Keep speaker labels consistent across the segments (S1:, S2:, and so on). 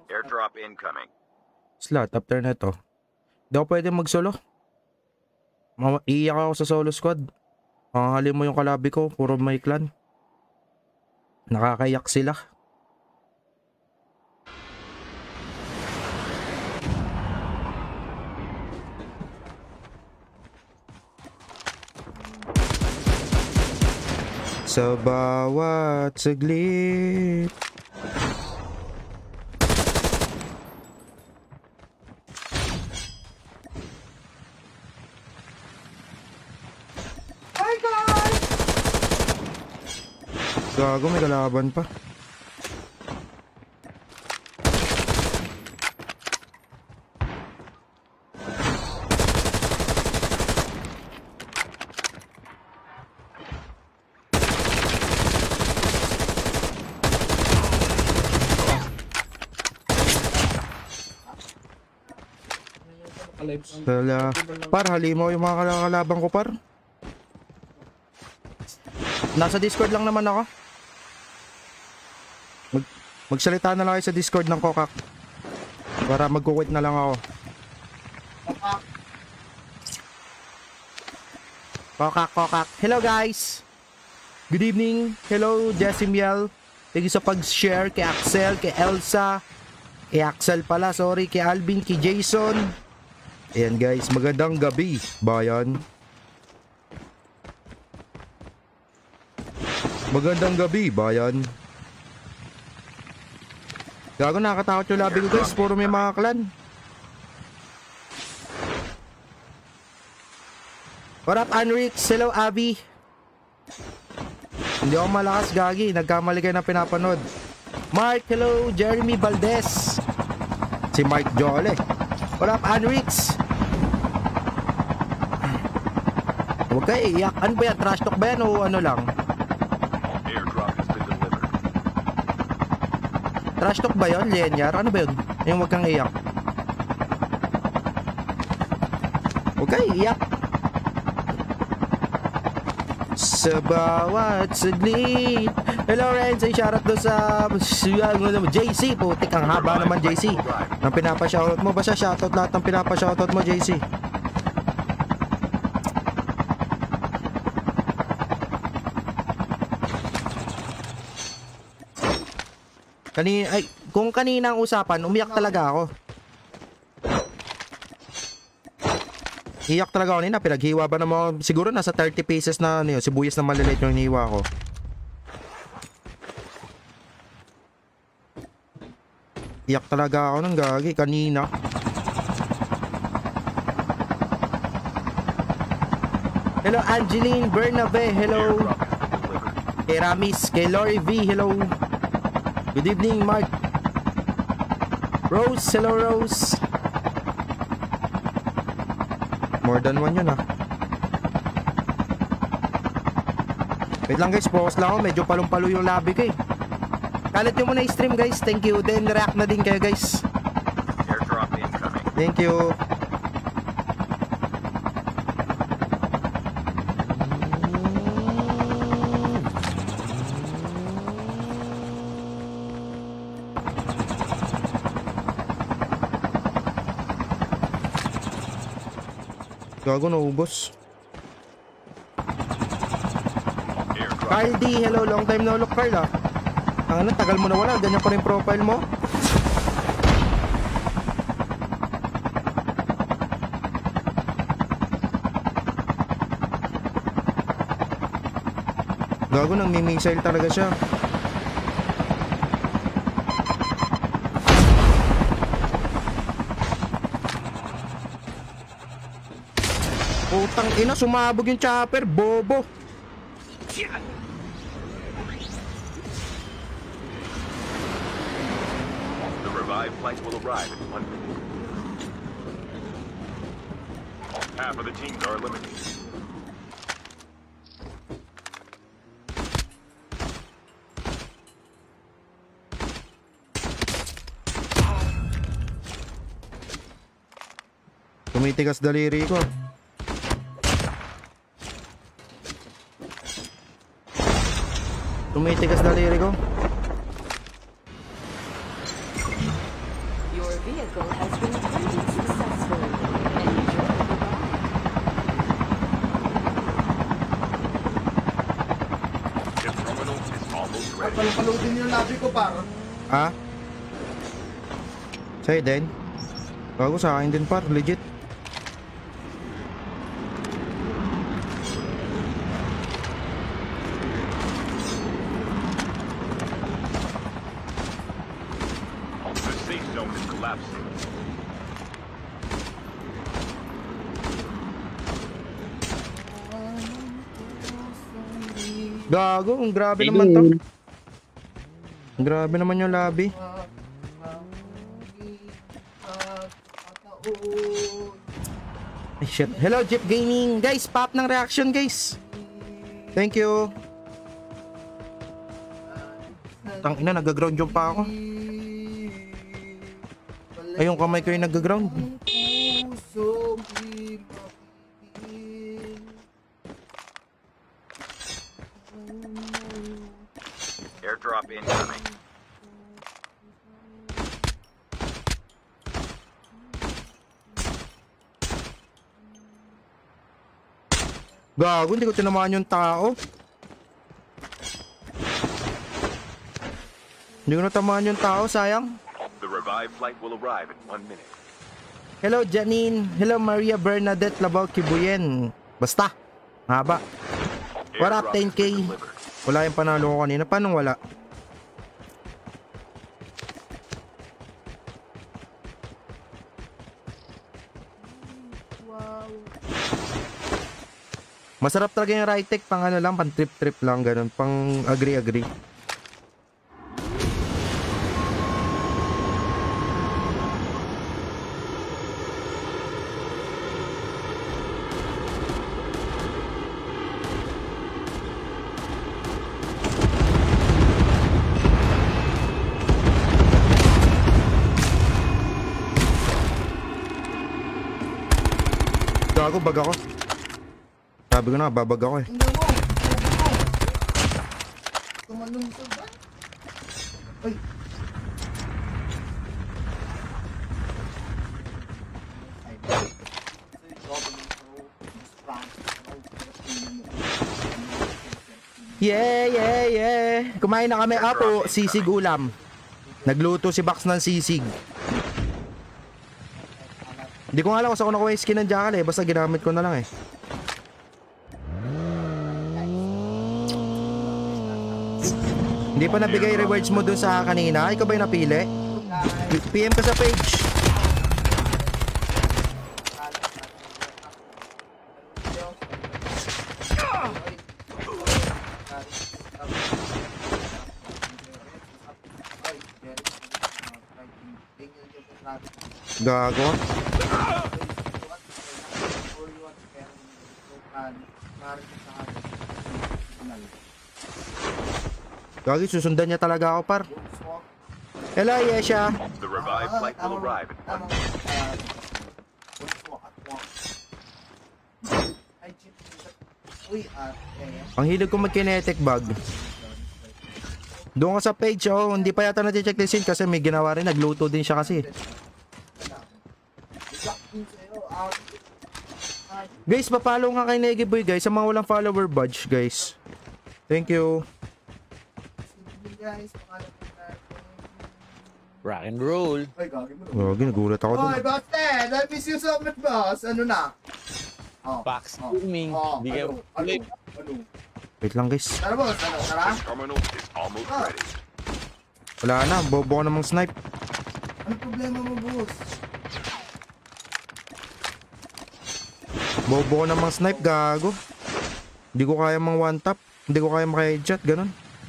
S1: Airdrop incoming.
S2: Slot, after na to. Hindi ako pwede mag-solo. Iiyak ako sa solo squad. Makahalin mo yung kalabi ko, puro may clan. Nakakayak sila. Sa bawat saglit.
S3: Hi guys!
S2: Gago, may kalaban pa. Sala. Par, halimaw yung mga kalaban ko, par. Nasa Discord lang naman ako. Magsalita na lang kayo sa Discord ng Kokak. Para magkukwit na lang ako. Kokak. Hello guys. Good evening. Hello Jesimiel. Thank you sa pag-share kay Axel, kay Elsa. Kay Axel pala, sorry. Kay Alvin, kay Jason. Ayan guys, magandang gabi, bayan. Magandang gabi, bayan. Gago, nakakatakot yung labi ko guys, puro may mga clan. What up, Anrix? Hello, Abby. Hindi ako malakas, gagi. Nagkamali kayo na pinapanood. Mark, hello. Jeremy Valdez. Si Mark Jole. What up, Anrix? Huwag kayo iyak. Ano ba yan? Trash talk ba yan o ano lang?
S1: Airdrop has been delivered.
S2: Trash talk ba yun? Linear? Ano ba yun? Yung huwag kang iyak. Huwag kayo iyak. Sa bawat saglit. Hello Renzo, shoutout doon sa JC. Putik, ang haba naman JC. Ang pinapa-shoutout mo. Basta shoutout lahat ng pinapa-shoutout mo JC. Kung kanina ang usapan, umiyak talaga ako. Iyak talaga ako nina, pinaghiwa ba naman, siguro nasa 30 pieces na ano yun, sibuyas na maliliit yung hiniwa ko. Iyak talaga ako ng gagi kanina. Hello Angeline Bernabe, hello. Kay Ramis, kay Lori V, hello. Good evening, Mark. Rose, hello Rose. More than one yun ah. Wait lang guys, focus lang ako. Medyo palong-palo yung labi ko eh. Kalat nyo muna i-stream guys, thank you. Then react na din kayo guys.
S1: Airdrop incoming.
S2: Thank you. Gago, naubos. Carl D, hello, long time no look Carl ah. Ang ano, tagal mo na wala, ganyan pa rin profile mo. Gago, nang missile talaga siya. Putang ina, sumabog yung chopper, bobo.
S1: The revived flight will arrive in 1 minute. Half of the teams are eliminated.
S2: Tumitigas daliri ko. Tumitigas daliri ko.
S3: vehicle has been printed successfully. Enjoy the ride.
S1: The terminal is almost
S4: Ay,
S1: ready.
S4: palong-paludin yung labi ko, par.
S2: Ha? Sa'yo din? Bago sa akin din par, legit.
S1: The safe zone is collapsing.
S2: Gago, ang grabe naman to. Grabe naman yung lobby. Ay, shit. Hello, Jeep Gaming. Guys, pop ng reaction, guys. Thank you. Tangina, nag-ground jump pa ako. Ay, yung kamay ko yung nag-ground.
S1: Airdrop incoming.
S2: Gago, hindi ko tinamaan yung tao. Hindi ko natamaan yung tao, sayang.
S1: The revived flight will arrive in 1 minute.
S2: Hello, Janine. Hello, Maria Bernadette Labaw Kibuyen. Basta. Haba. What up,
S1: Airdrop has
S2: 10K?
S1: been delivered.
S2: Wala yung panalo ko kanina. Paano wala? Masarap talaga yung Rytec. Pang ano lang, pang trip-trip lang. Ganun. Pang agree-agree. Gago, bag ako. Sabi ko na, babag ako eh.
S4: Tingnan mo. Tumalong sa ba? Ay.
S2: Yeah, yeah, yeah. Kumain na kami. Apo, sisig ulam. Nagluto si Bax ng sisig. Hindi ko nga alam kung saan ko nakuha yung skin ng jackal eh. Basta ginamit ko na lang eh. Hindi pa nabigay rewards mo dun sa kanina. Ikaw ba yung napili? PM ka sa page. Gago. Gagi, susundan niya talaga ako, par. Hello, Yesha.
S1: The revived flight will arrive in 1 minute.
S2: Ang hilig ko mag-kinetic bag. Doon ka sa page, oh. Hindi pa yata na-check the scene kasi may ginawa rin. Nagluto din siya kasi. Guys, papalo nga kay Negi Boy, guys. Sa mga walang follower badge, guys. Thank you.
S5: Rock and roll.
S4: Ay, gagi mo.
S2: Gagi, nagulat ako
S4: Oy,
S2: dun.
S4: boss Ted! I miss you so much, boss. Ano na? Oh.
S5: Fox
S4: Oh.
S5: Gaming.
S4: Oh,
S5: Di ka
S4: ano?
S2: Wait lang, guys.
S4: Tara, boss. Ano? Tara?
S1: The terminal is almost
S4: Ah.
S1: ready.
S2: Wala na, bobo ko namang snipe.
S4: Ano problema mo, boss?
S2: Bobo ko namang snipe, gago. Hindi ko kaya mang one tap. Hindi ko kaya maka-headshot, ganun.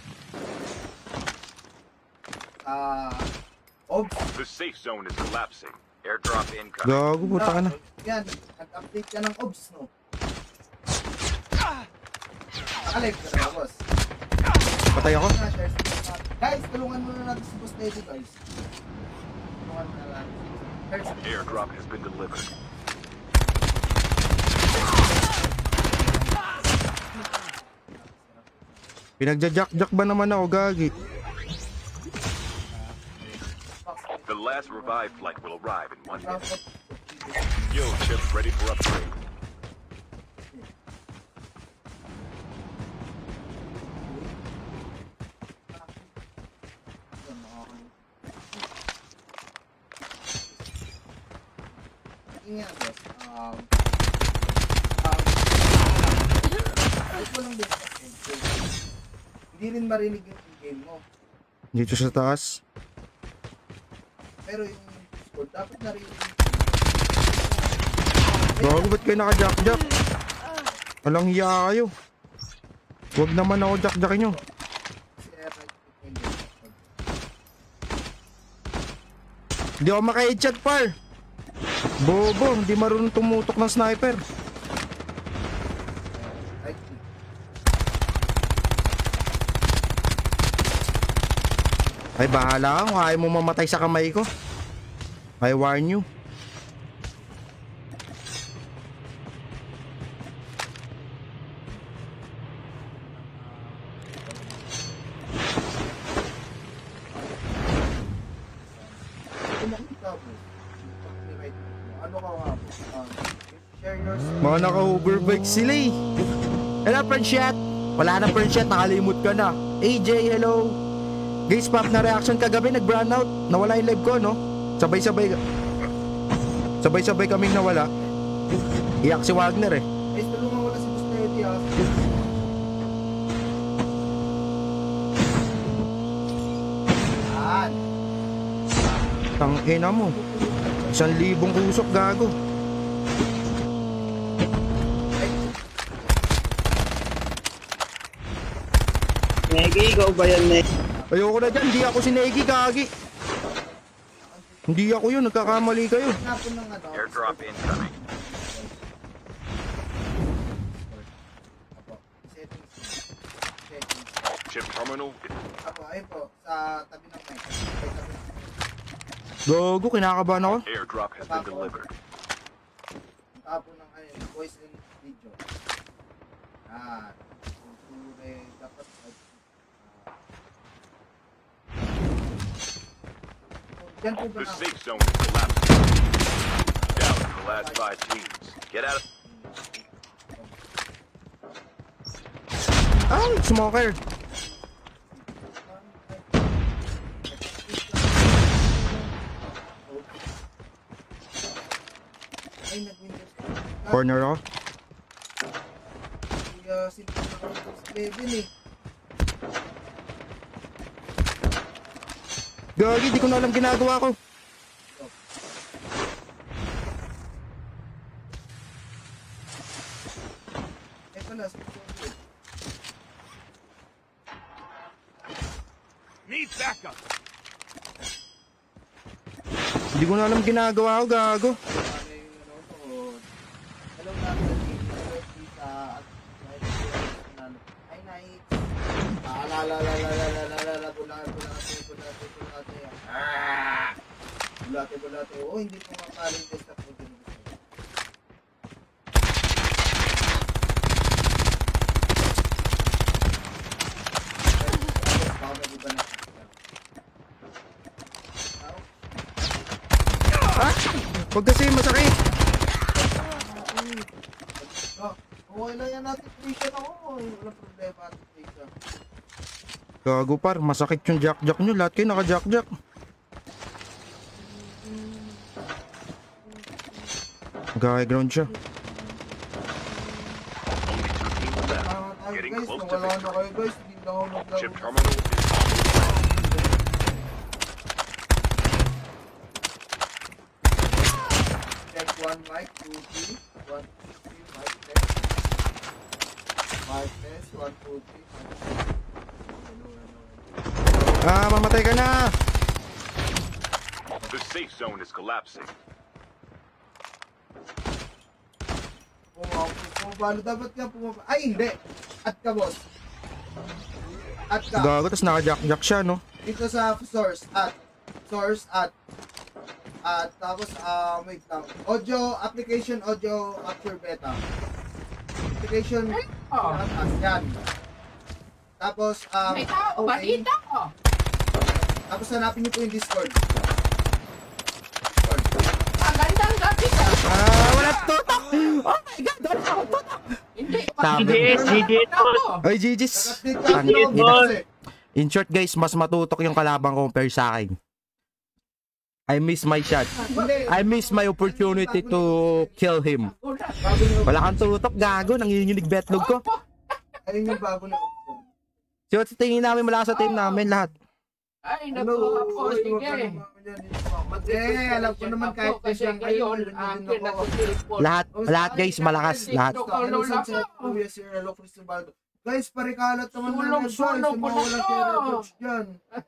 S1: The safe zone is collapsing. Airdrop incoming.
S2: Gago, puta ka na.
S4: Yan, nag-update ka ng OBS, no? Nakalive ka na, boss.
S2: Patay ako.
S4: Guys, tulungan muna natin si Boss Teddy, guys. Tulungan muna natin.
S1: Airdrop has been delivered.
S2: Pinagja-jack-jack ba naman ako, gagi?
S1: The last revived flight will arrive in 1 minute.
S4: Dapat.
S1: Skill chips ready for upgrade.
S4: Ingat, boss. Ayos mo lang din sa game. Hindi rin marinig yung game mo.
S2: Dito sa taas.
S4: Pero yung Discord, dapat narinig.
S2: Gago, ba't kayo naka-jack-jack? Walang hiya kayo. Huwag naman ako jack-jackin nyo.
S4: Si Erna yung Discord.
S2: Hindi ako maka-headshot, par. Bobo, hindi marunong tumutok ng sniper.
S4: Right click.
S2: Ay, bahala ka kung ayaw mo mamatay sa kamay ko. I warn you.
S4: Kumakita mo. Ano ka nga po? Share your
S2: Mga naka-hoverbike sila eh. Hello, Pranchette. Wala na, Pranchette. Nakalimut ka na. AJ, hello. Guys, pop na reaction kagabi. Nag-brown out. Nawala yung live ko, no? Sabay-sabay kaming nawala. Iyak si Wagner eh.
S4: Guys, tulungan ko na si Boss Teddy ah. Yan.
S2: Tangina mo. 1,000 kusok, gago.
S5: Negi, ikaw ba yan, Negi?
S2: Ayoko na dyan. Hindi ako si Negi, gagi. Hindi ako yun. Nagkakamali kayo.
S4: Napon ng ano.
S1: Airdrop incoming.
S4: Apo. Settings. Settings.
S1: Chip terminal is
S4: Apo, ayun po. Sa tabi ng mic. Sa tabi ng mic.
S2: Gago, kinakabahan ako.
S1: airdrop has been delivered.
S4: Tapo ng ayun. Voice and video. Yan. Dapat Diyan po ba
S1: The
S4: na?
S1: safe zone is collapsing. Down to the last 5 teams. Get out of
S2: Ay, smoker.
S4: Ay, nag-Windows.
S2: Corner ako.
S4: Kaya simple na Windows 11 eh.
S2: Gagi, di ko na alam ginagawa ko.
S4: Eh pala, simple.
S1: Need backup.
S2: Hindi ko na alam ginagawa ko, gago.
S4: Ano yung ano ko? Hello natin. Hello Tita. Hi night. Bulate. Oh, hindi po makaling test na po din.
S2: Huwag kasi masakit.
S4: Okay lang yan natin. Prison ako. Walang problema natin. Prison.
S2: Gago par, masakit yung jack-jack nyo. Lahat kayo naka-jack-jack. Gaya ground siya.
S1: Only 2 teams left. Getting
S4: Guys,
S1: close to
S4: nawala na
S1: victory.
S4: kayo guys. Hindi na ako naglaro.
S1: Chip terminal is
S4: Check 1 mic, 2, 3. 1, 2, 3, mic test. Mic test, 1, 2, 3, mic test.
S2: Ah, mamatay ka na.
S1: the safe zone is collapsing.
S4: Pumapalo. Dapat nga pumapalo. Ay, hindi. At ka, boss. At ka.
S2: Gago, tas naka-jack-jack siya, no?
S4: Dito sa source. At. Source. At. At. Tapos, wait lang. Audio. Application. Audio. Capture beta. Application. At. Yan. Tapos,
S6: May tao, balita ko.
S4: Tapos hanapin niyo po yung Discord.
S2: Wala tutok! Oh my God! Wala akong tutok!
S6: Hindi.
S2: Sabi.
S5: GG boss.
S2: Ay, GG's!
S4: Nag-pick up
S5: Tangin, boss.
S4: kasi.
S2: In short guys, mas matutok yung kalabang compare sa akin. I miss my shot.
S4: Hindi.
S2: I miss my opportunity to kill him. Wala kang tutok, gago. Nanginginig betlog ko.
S4: Ayun yung bago na option.
S2: So, sa tingin namin, malakas sa team namin lahat.
S6: Ay,
S4: Ano?
S6: naku po,
S4: Huwag ka
S6: sige.
S4: naman yan, eh, alam ko naman kahit
S6: kasi
S4: saan
S6: ngayon,
S4: kayo,
S6: akin
S4: nandun ako.
S6: nagtitipon.
S2: Lahat guys, malakas. Lahat.
S4: Ano sa chat? Kuya Sir Alo Cristobal. Guys, parikalat naman
S6: Sulong,
S4: ng guys.
S6: sulong
S4: Yung
S6: ko
S4: mga
S6: na
S4: walang
S6: to.
S4: kera George dyan.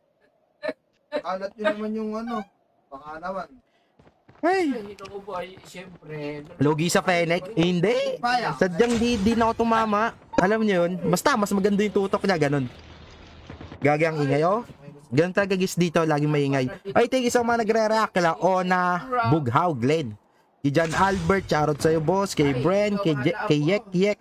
S4: Kalat nyo naman yung ano. Baka naman.
S2: Ay,
S6: Ay, naku boy, siyempre.
S2: lugi sa Fennec? Hindi.
S4: Paya.
S2: Sadyang di na ako tumama. Alam niyo yun. Basta, mas maganda yung tutok niya, ganun. Gagang ingay, oh. Ganun talaga guys dito, laging maingay. Ay, thank you sa mga nagre-react. Kala Ona, Bughaw, Glenn. Kay John Albert, charot sa'yo boss. Kay Bren, kay Yek Yek.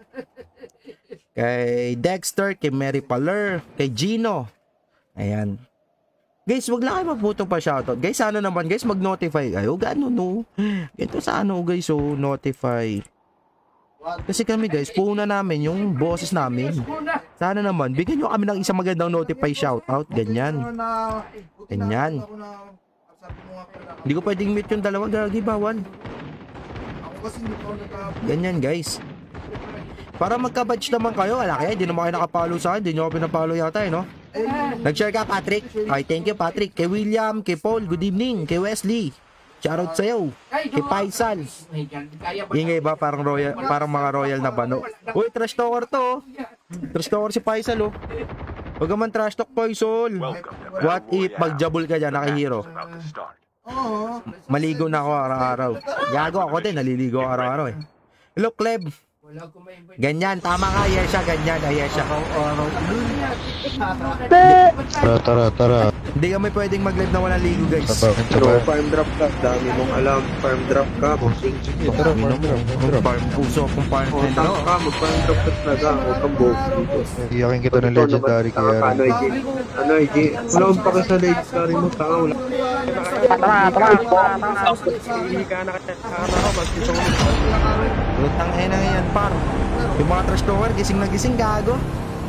S2: Kay Dexter, kay Mary Paler, kay Gino. Ayan. Guys, wag lang kayo magputo pa shoutout. Guys, ano naman guys, mag-notify kayo. Gano no? Ito sa ano guys, so notify. Kasi kami guys, puna namin yung boses namin. Sana naman, bigyan nyo kami ng isang magandang notify shoutout. Ganyan. Ganyan. Hindi ko pwedeng mute yung dalawa, gagi, bawal.
S4: Ako kasi hindi ko
S2: Ganyan guys. Para magka-badge naman kayo, wala kaya, hindi naman kayo nakapalo sa akin, hindi nyo ako pinapalo yata eh, no? Nag-share ka, Patrick? Ay, thank you, Patrick. Kay William, kay Paul, good evening. Kay Wesley, shoutout sa'yo. Kay Faisal. Ingay ba, parang royal, parang mga royal na bano. Uy, trash talker to, oh. Trash talker si Faisal, oh. Huwag ka man trash talk, Faisal. What if magjabul ka dyan, nakahiro?
S1: About to start.
S4: Oo.
S2: Maligo na ako araw-araw. Gago ako din, naliligo ako araw-araw eh. Hello, Cleb. Ganyan, tama ka, Yesha, ganyan, Yesha.
S7: Tara.
S2: Hindi kami pwedeng mag-live na walang ligo, guys.
S7: Pero farm drop ka, dami mong alam, farm drop ka, bossing.
S2: Kung farm puso, kung farm
S7: O,
S2: din.
S7: tama ka, mag-farm drop ka talaga, huwag kang boss dito.
S8: Iyakin kita ng legendary kaya
S7: Ano, IG? Ano, IG? Wala akong pake sa legendary mo, tanga, wala.
S2: Lutang na yan, par. Yung mga trash talker, gising na gising, gago.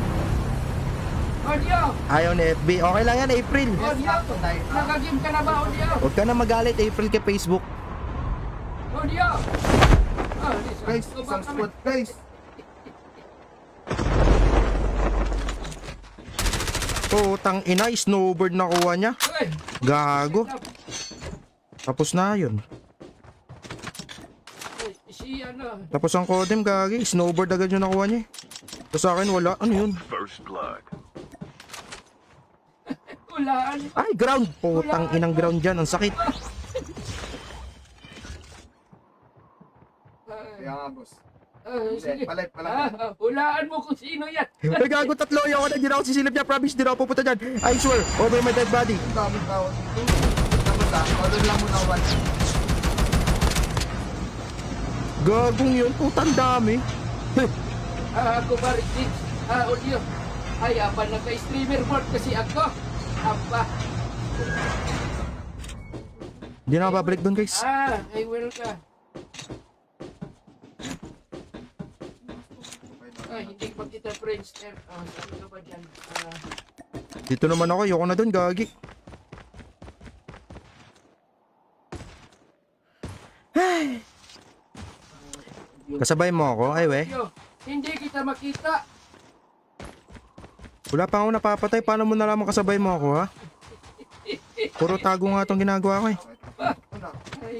S6: Audio!
S2: Ayaw ni FB. Okay lang yan, April.
S6: Audio! Nakagim ka na ba, Audio?
S2: Huwag ka na magalit, April, kay Facebook.
S6: Audio!
S4: Guys, isang squad guys.
S2: Putang ina, snowboard na kuha niya. Gago. Tapos na yun.
S6: Si ano?
S2: Tapos ang codem, gagi. Snowboard agad yung nakuha niya. Tapos sa akin, wala. Ano yun?
S1: First blood.
S6: Ulaan.
S2: Ay, ground. Putang inang ground dyan. Ang sakit.
S4: Kaya nga boss.
S6: Sige.
S4: Palay.
S6: Hulaan mo kung sino yan.
S2: Ay, gago, tatlo. Ayaw ko na. Hindi na ako sisilip niya. Promise, hindi na ako pupunta dyan. I swear. Over my dead body.
S4: Ang daming tao dito. Tapos order lang muna one.
S2: Gagong yun. Putang dami.
S6: Ako ba, Rick? Audio. Ay, apa nagka-streamer mode kasi ako. Apa.
S2: Hindi na ako babalik doon, guys.
S6: I will ka. Hindi pa kita friends. Sabi ka ba dyan?
S2: Dito naman ako. Ayoko na doon, gagi. Ay. Kasabay mo ako? Ay, we.
S6: Audio, hindi kita makita.
S2: Wala pa ako napapatay. Paano mo nalaman kasabay mo ako, ha? Puro tago nga itong ginagawa ko, eh.
S6: Ay.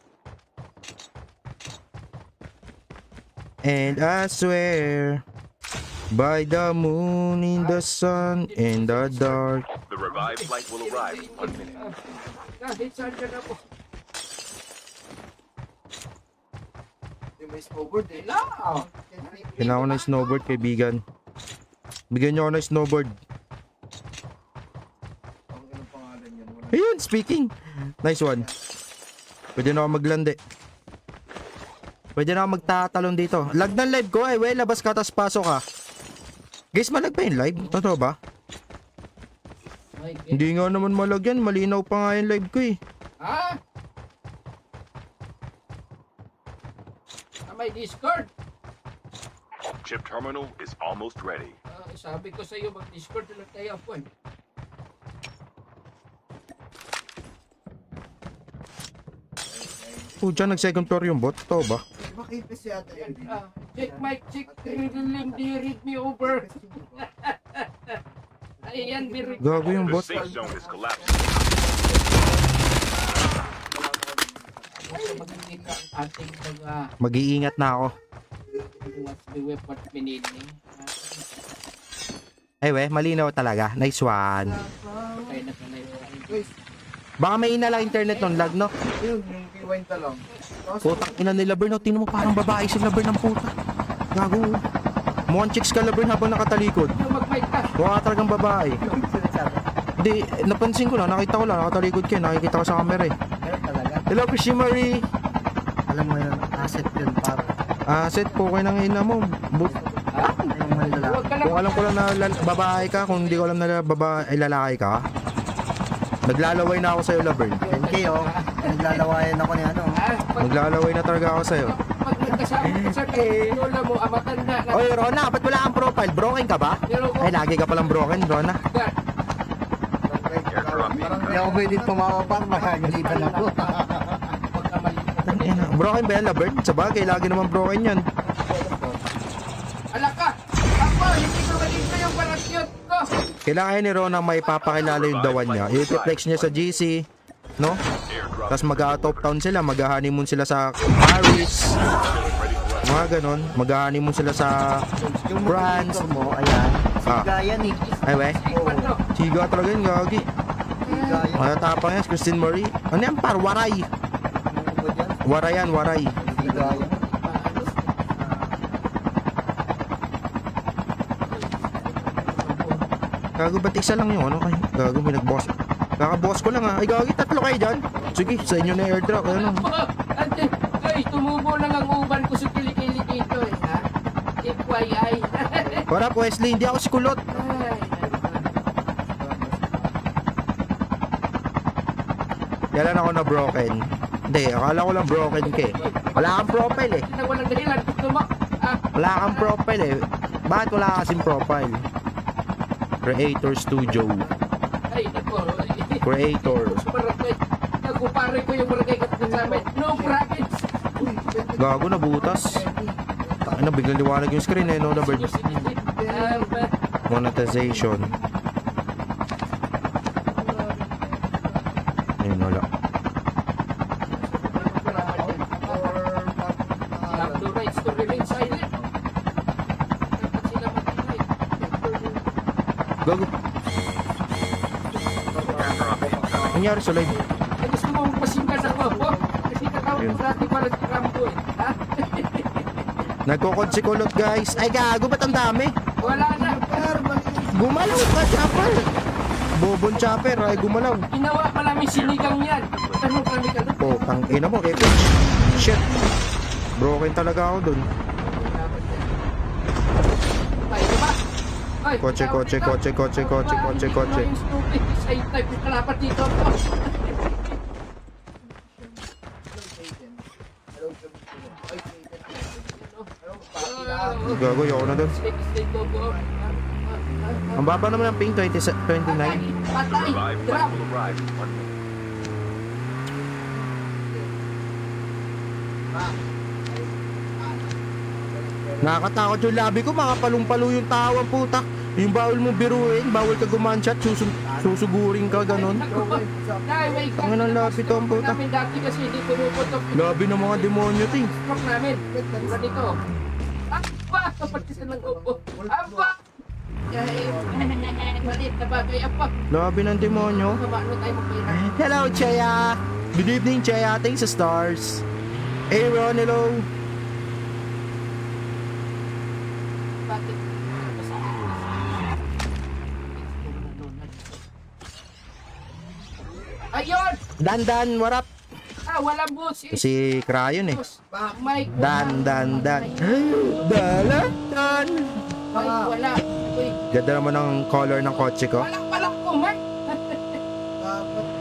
S2: And I swear by the moon, in the sun, in the dark.
S1: The revived flight will arrive in 1 minute.
S6: Kahit saan ka na po.
S4: Yung may snowboard eh.
S6: Hello!
S2: Kailangan ko ng snowboard, kaibigan. Bigyan nyo ako ng snowboard.
S4: Anong pangalan yan?
S2: Ayun, speaking. Nice one. Pwede na ako maglandi. Pwede na ako magtatalon dito. Lag ng live ko, eh. Well, labas ka, tas pasok ka. Guys, malag ba yung live? Totoo ba? Hindi nga naman malag yan. Malinaw pa nga yung live ko, eh.
S6: Ha? my Discord.
S1: Chip terminal is almost ready.
S6: Sabi ko sa'yo, mag-Discord na tayo po.
S2: Pucha, nag-second floor yung bot. To ba?
S4: Makipis yata yun.
S6: Check mic, check. Do you read me over? Ayan, birig.
S2: Gago yung
S1: The
S2: bot.
S1: safe zone is collapsing.
S6: Magkita ang ating mga
S2: Mag-iingat na ako.
S6: what the weapon pinili.
S2: Ay we, malinaw talaga. Nice one.
S6: Patay na pala ito.
S4: Guys,
S2: Baka may ina lang internet nun, lag no?
S4: yun, yung rewind talong.
S2: Putang ina nila Bern, no? Tingnan mo parang babae sila Bern ng puta. Gago. Mukhang chicks ka Bern habang nakatalikod.
S6: Yung mag-mic ka.
S2: Mukha talagang babae. Hindi, napansin ko lang, nakita ko lang, nakatalikod kayo, nakikita ko sa camera eh.
S4: Meron talaga.
S2: Hello, Chrissy Marie.
S4: Alam mo yun, asset yun, paro.
S2: Asset po kayo ng ina mo.
S4: Yung malala.
S6: Huwag ka lang.
S2: Kung alam ko lang na babae ka, kung hindi ko alam na babae ay lalaki ka, naglalaway na ako sa'yo, Laverne.
S4: 10K oh. Naglalawayan ako ni ano.
S2: Maglalaway na talaga ako sa'yo.
S6: Pag nagkasama ka sa lola mo, matanda na.
S2: Oy, Rona, ba't wala kang profile? Broken ka ba?
S6: Pero kung
S2: Ay, lagi ka palang broken, Rona.
S4: Parang hindi ako pwede tumawa pa, makagalitan ako.
S6: huwag ka malimutan.
S2: Tangina. Broken ba yan, Laverne? Sabagay, lagi naman broken yan.
S6: Ala ka! Ako, hindi ko malito yung parasyot ko.
S2: Kailangan ni Rona may papakilala yung dawan niya. I-flex niya sa GC, no? Tapos mag-out of town sila, mag-honeymoon sila sa Paris. Mga ganon, mag-honeymoon sila sa
S4: Yung
S2: France.
S4: motor mo, ayan.
S2: Ah.
S4: Siga yan eh.
S2: Ay, we.
S6: Ano?
S2: Siga talaga yun, gagi.
S4: Siga yan.
S2: Matatapang yan, Christine Marie. Ano yan, par? Waray.
S4: Ano ba dyan?
S2: Warayan, waray.
S4: Siga yan.
S2: Gago, ba't isa lang yung ano? Ay, gago, may nag-boss. Kaka-boss ko lang ha. Ay, gagi, tatlo kayo dyan. Sige, sa inyo na airdrop. Ano?
S6: Ante, ay, tumubo lang ang uban ko sa kilikili dito eh, ha? FYI.
S2: Para po, Wesley, hindi ako si Kulot.
S6: Ay,
S2: Kailan ako na broken? Hindi, akala ko lang broken ka eh. Wala kang profile eh.
S6: na walang dahilan. Gusto mo?
S2: Wala kang profile eh. Bakit wala kasing profile? Creator Studio.
S6: Ay, nako.
S2: Creator.
S6: Barangay. Nagkupare ko yung barangay kapatid sa amin. No province.
S2: Gago, nabutas. Ano, biglang liwanag yung screen eh, no? The bird. Monetization. Ayun, wala.
S6: You have the rights to remain silent. Dapat sila mag-ingay.
S2: Gago. Ang nangyari sa live?
S6: Ay, gusto mo pasinggan ako, po? Kasi katawag
S2: Yun.
S6: ko dati parang Rambo eh. Ha?
S2: Nagkukod si Kulot, guys. Ay, gago, ba't ang dami?
S6: Wala na.
S2: Gumalaw ka, chopper. Bobon chopper, ay gumalaw.
S6: Ginawa pa namin sinigang yan. Tanong kami ka doon.
S2: Oh, tang ina mo, epic. Shit. Broken talaga ako dun.
S6: Ay, diba? Ay,
S2: Kotse, kotse, kotse, kotse, kotse, kotse, kotse.
S6: Yung stupid. Side type yung kalapat dito.
S2: Gago, yoko na dun. Ang baba naman ng ping, 29.
S6: Patay.
S1: Revive flight
S6: Drop.
S1: will arrive in 1 minute.
S2: Nakakatakot yung labi ko, mga palong-palo yung tawa, puta. Yung bawal mo biruin, bawal ka gumanchat, susugurin ka, ganon. Ang anong labi to, ang puta.
S6: Namin dati kasi hindi pumuputok.
S2: Labi ng mga demonyo, ting.
S6: Stroke namin. Tulad nito. Apa! Kapag kasi ng upo. Apa! Malit na bagay. Apa!
S2: Labi ng demonyo.
S6: Kamano tayo magpira.
S2: Hello, Chea. Good evening, Chea. Thanks sa stars. Aaron, hello.
S6: Bakit? Ayun!
S2: Dan, warap.
S6: Walang busis.
S2: Si Crayon eh.
S6: Mike.
S2: Dan. Dalan.
S6: Ay, wala. Uy,
S2: Ganda naman ng color ng kotse ko.
S6: walang palak ko, Mike.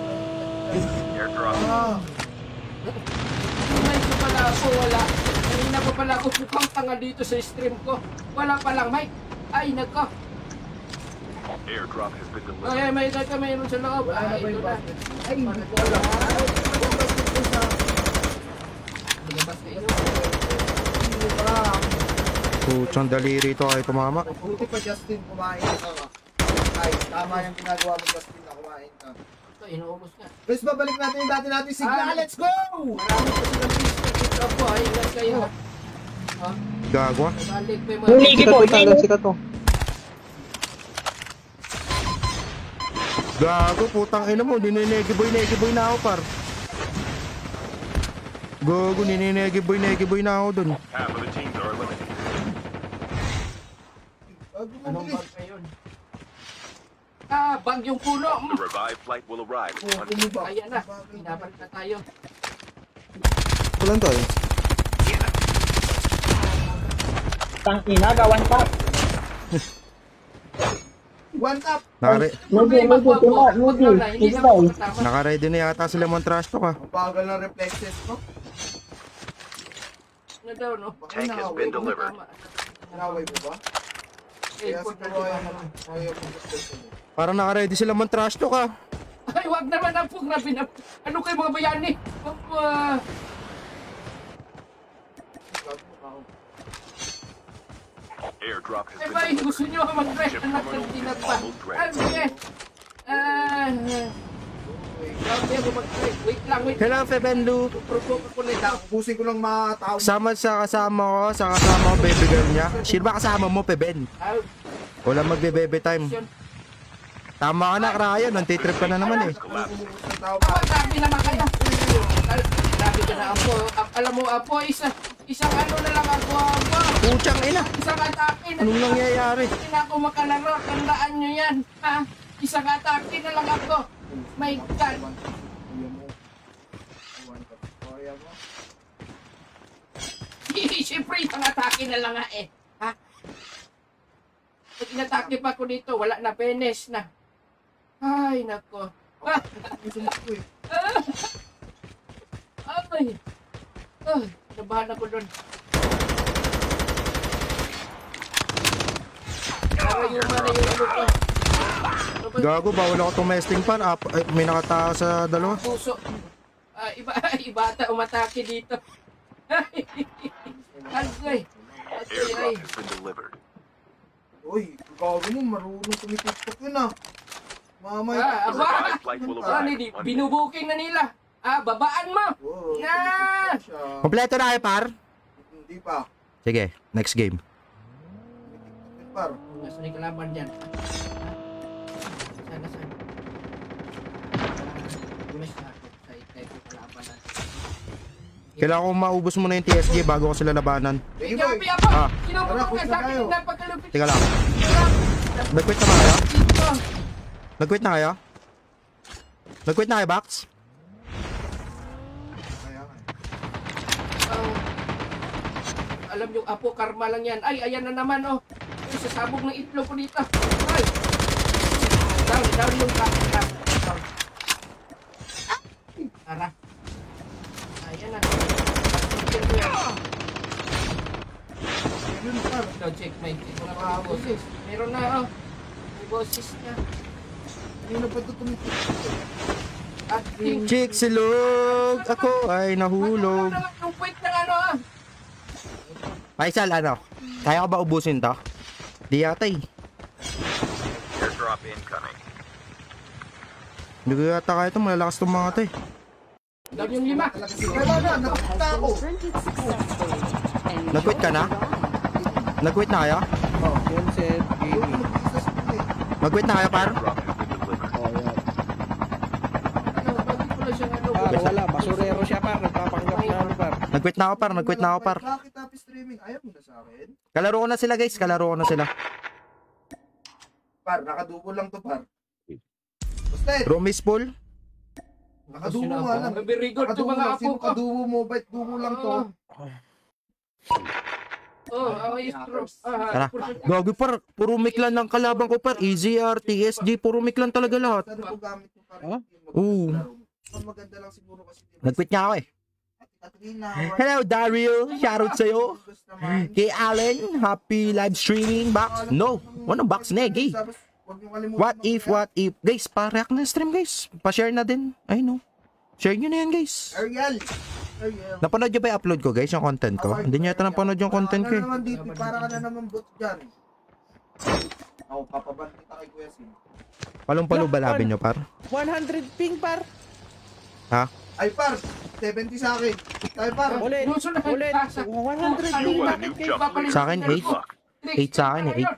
S1: Airdrop.
S6: Mike, wala ako, wala. Kanina na pa pala ako mukhang tanga dito sa stream ko. Wala palang mic. Ay, nako.
S1: Airdrop has been delivered.
S6: Ay, may naka mayroon sa loob.
S4: Wala na
S6: Ay,
S4: ba
S6: ito
S4: yung
S6: na.
S4: basket? Ay, hindi ko alam.
S6: Lumabas kayo.
S4: Hindi ba?
S2: Putsang daliri ito kahit tumama.
S4: Buti pa Justin, kumain ka. Ay, tama yung ginagawa mo Justin na kumain ka.
S6: Ito, inuubos na.
S4: Guys, babalik natin yung dati natin sigla.
S6: Ah,
S4: Let's go!
S6: Marami pa silang business dito po. Ay, ingat kayo. Ha?
S2: Gagwa.
S6: Balik pa yung
S5: Yung
S6: mga...
S5: Negi po,
S7: Tagal sikat to.
S2: Gago, putang ina mo. Negi boy na ako par. Gago, negi boy na ako dun.
S1: Half of the teams are eliminated.
S6: Anong bag pa yun? Ah, bagyong puno.
S1: The revived flight will arrive in 1 minute.
S6: Ayan na. Binabalik na tayo.
S7: Kulan to eh.
S5: Tangina, gawan pa.
S4: One tap!
S2: Nakare
S6: Problema ko ako.
S5: Negi.
S6: Hindi na ako kasama.
S2: nakaready na yata sila mong trash talk ah.
S4: Ang bagal ng reflexes ko.
S6: Ano daw, no?
S1: Tank has been delivered.
S4: Naraway mo ba?
S6: Eh,
S4: Kaya
S6: important
S4: siguro
S6: ba
S4: ayaw
S6: naman?
S4: ayaw mo reflexes mo.
S2: Parang nakaready sila mong trash talk ah.
S6: Ay, wag naman ang pong nabinap. Ano kayo mga bayani?
S1: Airdrop has
S6: Eh,
S1: been
S6: ba,
S1: delivered.
S6: gusto nyo mag-rest na nagkantinat pa. Ah, sige. Grabe ako mag-rest. Wait lang, wait.
S2: Hello, Febenlu.
S6: Provoke ako nito.
S4: Ubusin ko lang matawag.
S2: Kasama sa kasama ko, baby girl niya. Sino ba kasama mo, Peben?
S6: Ah,
S2: Wala magbe-baby time.
S6: yun.
S2: Tama ka na, Krayon. Nantitrip ka na naman eh.
S6: Apo, sabi naman kayo. Sabi ka na, Apo. Alam mo, Apo, isang ano na lang ako, Apo.
S2: Putsang ina.
S6: Isang atake na.
S2: Anong nangyayari?
S6: Hindi na ako makalaro. Tandaan nyo yan. Ha? Isang atake na lang ako. My God.
S4: Ayaw mo. One tap. Ayaw mo.
S6: Siyempre, isang atake na lang nga eh. Ha? Pag inatake pa ko dito, wala na, penes na. Ay, nako. Ah!
S4: Gusto mo ko eh.
S6: Ay! Ay, nabahan ako doon. Para yung mana yung ano ko. Ano ba?
S2: Gago, bawal ako tumesting pan. May nakatao sa dalawa.
S6: Puso. Iba ata umatake dito. Agay.
S1: Airdrop has been delivered.
S4: Uy, gagawin mo, marunong tumitiktok yun ah. Mamay.
S6: Ah,
S1: The revived flight will
S6: Ano,
S1: arrive in 1 minute.
S6: binubuking na nila. Babaan mo.
S4: Oh,
S6: Na!
S4: siya.
S2: Kompleto na kayo, par?
S4: Hindi pa.
S2: Sige, next game.
S4: Tumitiktok yun par.
S6: Nasaan yung kalaban dyan? Saan? Gumis na ako sa itay ko kalaban natin.
S2: Kailangan kong maubos muna yung TSG bago ko sila labanan.
S4: Sige boy.
S6: Gabi ako!
S2: Ah.
S6: Sinubok
S4: Tara,
S6: ka
S4: push
S6: sa
S4: na
S6: akin
S4: tayo.
S6: na pagkalupit.
S2: Teka lang. Nag-quit na ba kayo?
S6: Dito.
S2: Nag-quit na kayo? Nag-quit na kayo, Bax?
S4: Kaya nga eh.
S6: Alam yung Apo, karma lang yan. Ay, ayan na naman, oh. Ay, sasabog ng itlog ko dito. Ay! Down yung down. Tara. Ayan na.
S4: Yun par.
S6: Ito, check my boses. Meron na, oh. May boses niya.
S4: Kanina pa ito tumitiktok eh.
S6: At
S2: Chick, silog! Ako ay nahulog.
S6: Yung point ng ano, ah.
S2: Faisal, ano? Kaya ko ba ubusin to? Di yata eh.
S1: Airdrop incoming.
S2: Hindi ko yata kaya ito. Malalakas itong mga to eh.
S6: Down yung 5.
S4: Talaga sila. Wala na, nakita ako.
S3: Printed successfully. And
S2: Nag-quit ka na? Nag-quit na kayo?
S7: Oh, yun set.
S4: Yung mag-isa sa akin eh.
S2: Mag-quit na kayo, par?
S1: Airdrop has been delivered.
S7: Oh, yan.
S6: Ano, bakit ko lang siyang ano?
S7: Wala. Basurero siya par. Nagpapanggap na ano par.
S2: Nag-quit na ako, par. Nag-quit na ako, par.
S4: Bakit happy streaming? Ayaw mo na sa akin?
S2: Kalaro ko na sila, guys. Kalaro ko na sila.
S4: Par, nakadubo lang to par. Basta
S2: Room is full.
S4: nakadubo nga lang.
S6: Very good to
S4: Nakadubo
S6: mga
S4: lang.
S6: Apo
S4: Sino
S6: ko.
S4: kadubo mo? Ba't dubo lang to?
S6: Ang istro.
S2: Tara. Gago, par. Puro mic lang ng kalabang ko, par. EZR, TSG. Puro mic lang talaga lahat.
S4: Sana po gamit mo par.
S2: Oo.
S4: Ang maganda lang siguro kasi. di ba,
S2: Nag-quit nga ako eh.
S4: Katrina.
S2: Hello, Daryl. Shoutout sa'yo. Kay Allen, happy live streaming. Box? No. Anong box, Negi? What if? Guys, pa-react na stream, guys. Pa-share na din. Ay, no. Share nyo na yan, guys.
S4: Ariel.
S2: Napanood nyo ba yung upload ko, guys? Yung content ko? Hindi nyo ito napanood yung content ko, eh.
S4: Naman dito, para ka na naman bot dyan. Ako, papaban kita kay Kuya Sim.
S2: Palong-palo balabin nyo, par?
S5: 100 ping par.
S2: Ha?
S4: Ay, par. 70 sa akin. Tayo, par.
S5: Ulit.
S6: Luso na.
S5: Ulit. 100 ping.
S1: You a new jump leader.
S2: Sa akin, 8. 8 sa akin, eh. 8.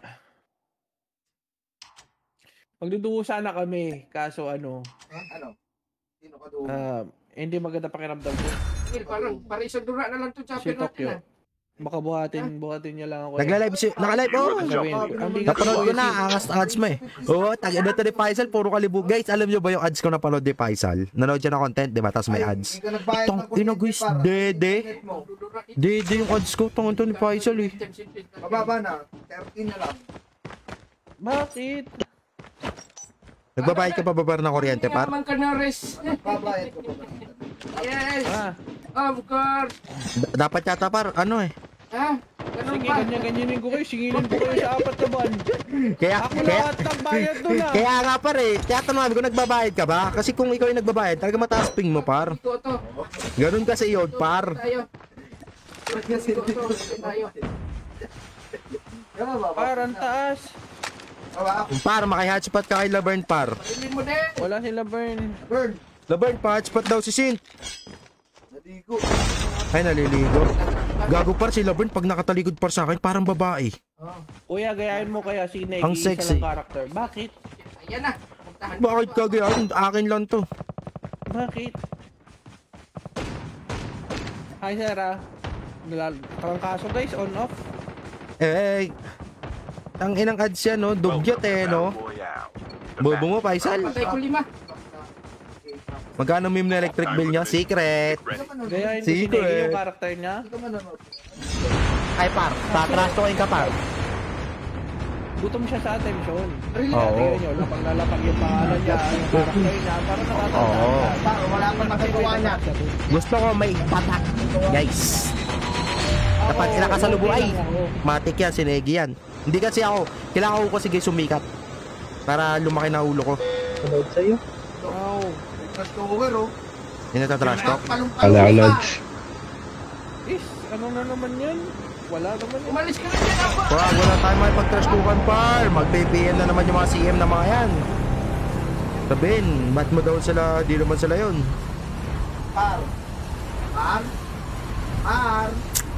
S5: Magdudugo sana kami. Kaso ano,
S4: Ano? Sino ka doon?
S5: hindi maganda pakiramdam ko.
S6: Parang isang dura na lang to
S5: Si
S6: chopper
S5: Tokyo.
S6: natin.
S5: Baka buhatin niya lang ako.
S2: Nagla-live si... Naka-live, oh! Napanood ko na, angas ang ads mo eh. Oo, tag-ina to ni Faisal, puro kalibog. Guys, alam nyo ba yung ads ko napanood ni Faisal? Nanood siya ng content, di ba? Tapos may ads. Itong ina guys, dede. Dede yung ads ko, tong ito ni Faisal eh.
S4: Mababa na. 13 na lang.
S5: Bakit?
S2: Nagbabayad ka pa babar ng kuryente, par?
S6: Yaman ka na, Res.
S4: Babayad ko ba?
S6: Yes.
S5: Ah,
S6: Of course.
S2: Dapat yata par, ano eh.
S6: Ha? Ganun
S5: sige,
S6: ba?
S5: ganyan-ganyanin ko kayo. Singilin ko kayo sa 4 na buwan.
S2: Kaya,
S5: Ako lahat ng bayad doon ah.
S2: kaya nga par eh. Kaya tanong ko, nagbabayad ka ba? Kasi kung ikaw yung nagbabayad, talaga mataas ping mo, par.
S6: Ito, ito.
S2: Ganun kasi yun, par.
S6: Tayo. Tayo.
S5: Parang taas.
S2: Par, maki-hotspot ka kay Laverne, par.
S6: Piliin mo din.
S5: Wala sila burn.
S4: Burn.
S2: Laverne, pa-hotspot daw si Sint.
S4: Naligo.
S2: Ay, naliligo. Gago par si Laverne, pag nakataligod par sa akin, parang babae.
S5: Kuya, gayahin mo kaya si Negi
S2: Ang
S5: sa
S2: sexy.
S5: lang karakter. Bakit?
S6: Ayan na. Puntahan.
S2: Bakit kagayan? Akin lang to.
S5: Bakit? Hi, Sarah. Trangkaso guys, on off.
S2: Eh, ang inang ads yan, no? Dugyot eh, no? Bobo mo, Faisal.
S6: Patay ko 5.
S2: Magkano meme na electric bill nyo? Secret.
S5: Gayahin ko si
S2: Secret.
S5: Negi yung karakter niya.
S2: Ay, par. Tatrastokin ka, par.
S5: Gutom siya sa attention.
S2: Oo.
S5: Tingnan nyo, lapag-lalapag yung pangalan niya, yung karakter niya, para nakatanda.
S2: Oo.
S4: Wala pa nakagawa na.
S2: Gusto ko may patak. Guys. Kapag kinakasalubo ay, matik yan, sinegi yan. Hindi kasi ako, kailangan ko kasi guys sumikat. Para lumaki na ulo ko.
S8: Panood sa'yo.
S5: Wow.
S4: Trash talker, oh.
S2: Yung natatrash talk.
S8: Ala-alads.
S5: Is, ano na naman yun? Wala naman yun.
S6: Umalis ka na dyan ako.
S2: Wala tayong may pag-trash talkan, par. Mag-PPN na naman yung mga CM na mga yan. Sabihin, ba't mo daw sila, di naman sila yun.
S4: Par. Par. Par.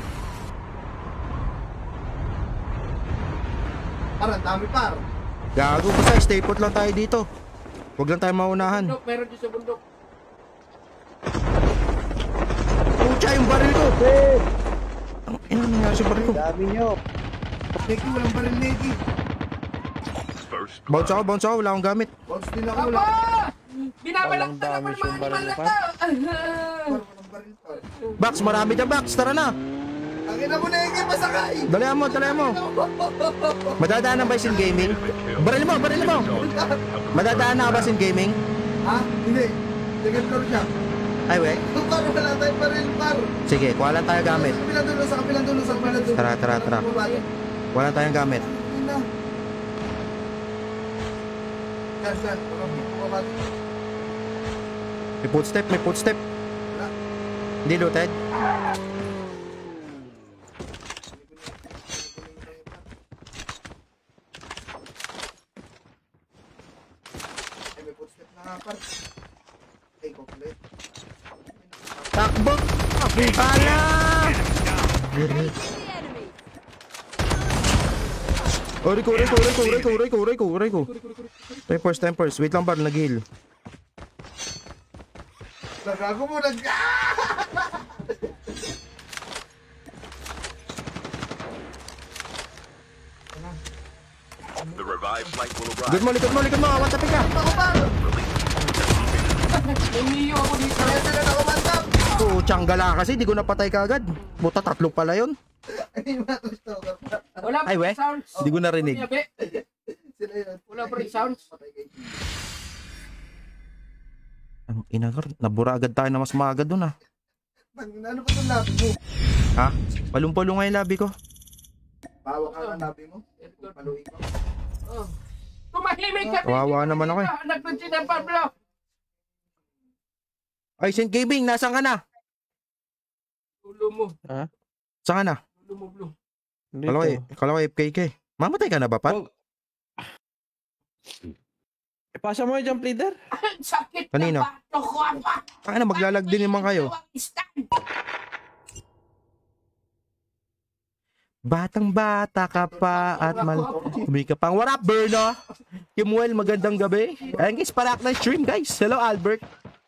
S4: Par, ang dami par.
S2: Gago, basta stay put lang tayo dito. Huwag lang tayo maunahan.
S6: Bundok, meron dyan sa bundok.
S2: Pucha, yung baril ko! Ang ina nangyari sa baril ko.
S8: Dami nyo.
S4: Neki, walang baril, Neki.
S1: First
S2: Bounce ako, wala akong gamit.
S4: Bounce din ako,
S6: Aba!
S4: wala.
S6: Binabalak
S5: Walang
S6: na naman
S5: damage yung
S6: mga
S5: baril
S6: animal na
S5: pa.
S6: to.
S4: Par, walang baril, par.
S2: Bax, marami dyan, Bax. Tara na.
S4: Ang ina mo, Neki, masakay.
S2: Dalihan mo. Madadaan na ba sin gaming? Baril mo. Madadaan na ba sin gaming?
S4: Ha? Hindi. Second floor siya.
S2: Ay, we.
S4: Par, wala tayong baril, par.
S2: Sige, kuha lang tayo gamit.
S4: Sa kapilang dulo.
S2: Tara. Wala tayong gamit.
S4: Ina. Yan. Walang bumabati.
S2: May footstep. Hindi looted.
S4: Ay, may footstep na nga, par. Ay, complete.
S2: Takbo! Pala! Uray ko. Tempers. Wait lang ba, nag-heal.
S4: Nagago mo,
S1: The revived flight will arrive.
S2: Likod mo. Awan tapi ka.
S6: Umiyo ako dito.
S4: Kaya sila nakumantap.
S2: Puchang gala kasi, di ko napatay kaagad. Buta, 3 pala yun.
S4: Ay, matos to.
S6: Wala pa
S2: Ay, we.
S6: ring sounds.
S2: Di ko narinig.
S6: Yabe.
S4: Sila yun.
S6: Wala pa ring sounds.
S2: Ang inagar, nabura agad tayo na mas maaga dun ah.
S4: Ano ba itong labi mo?
S2: Ha? Palumpalo nga yung labi ko.
S4: Pawak ka ng labi mo? Paluin ko.
S6: Oh. Tumahimik ka!
S2: Kawawa naman ako eh.
S6: Nagpunti ng Pablo!
S2: Ay, Saint Gaming, nasaan ka na?
S6: Ulo mo.
S2: Saan ka na?
S6: Ulo mo, Blue.
S2: Kala ko FKK. Mamatay ka na ba, Pat?
S5: Oh. Pasa mo yung jump leader?
S6: Ang sakit
S2: Kanino?
S6: na bato ko, apa!
S2: Ay na, maglalag din naman kayo. Batang bata ka pa at kumika pang. What up, Berno? Kimuel, magandang gabi. Ayan guys, parak na stream guys. Hello, Albert.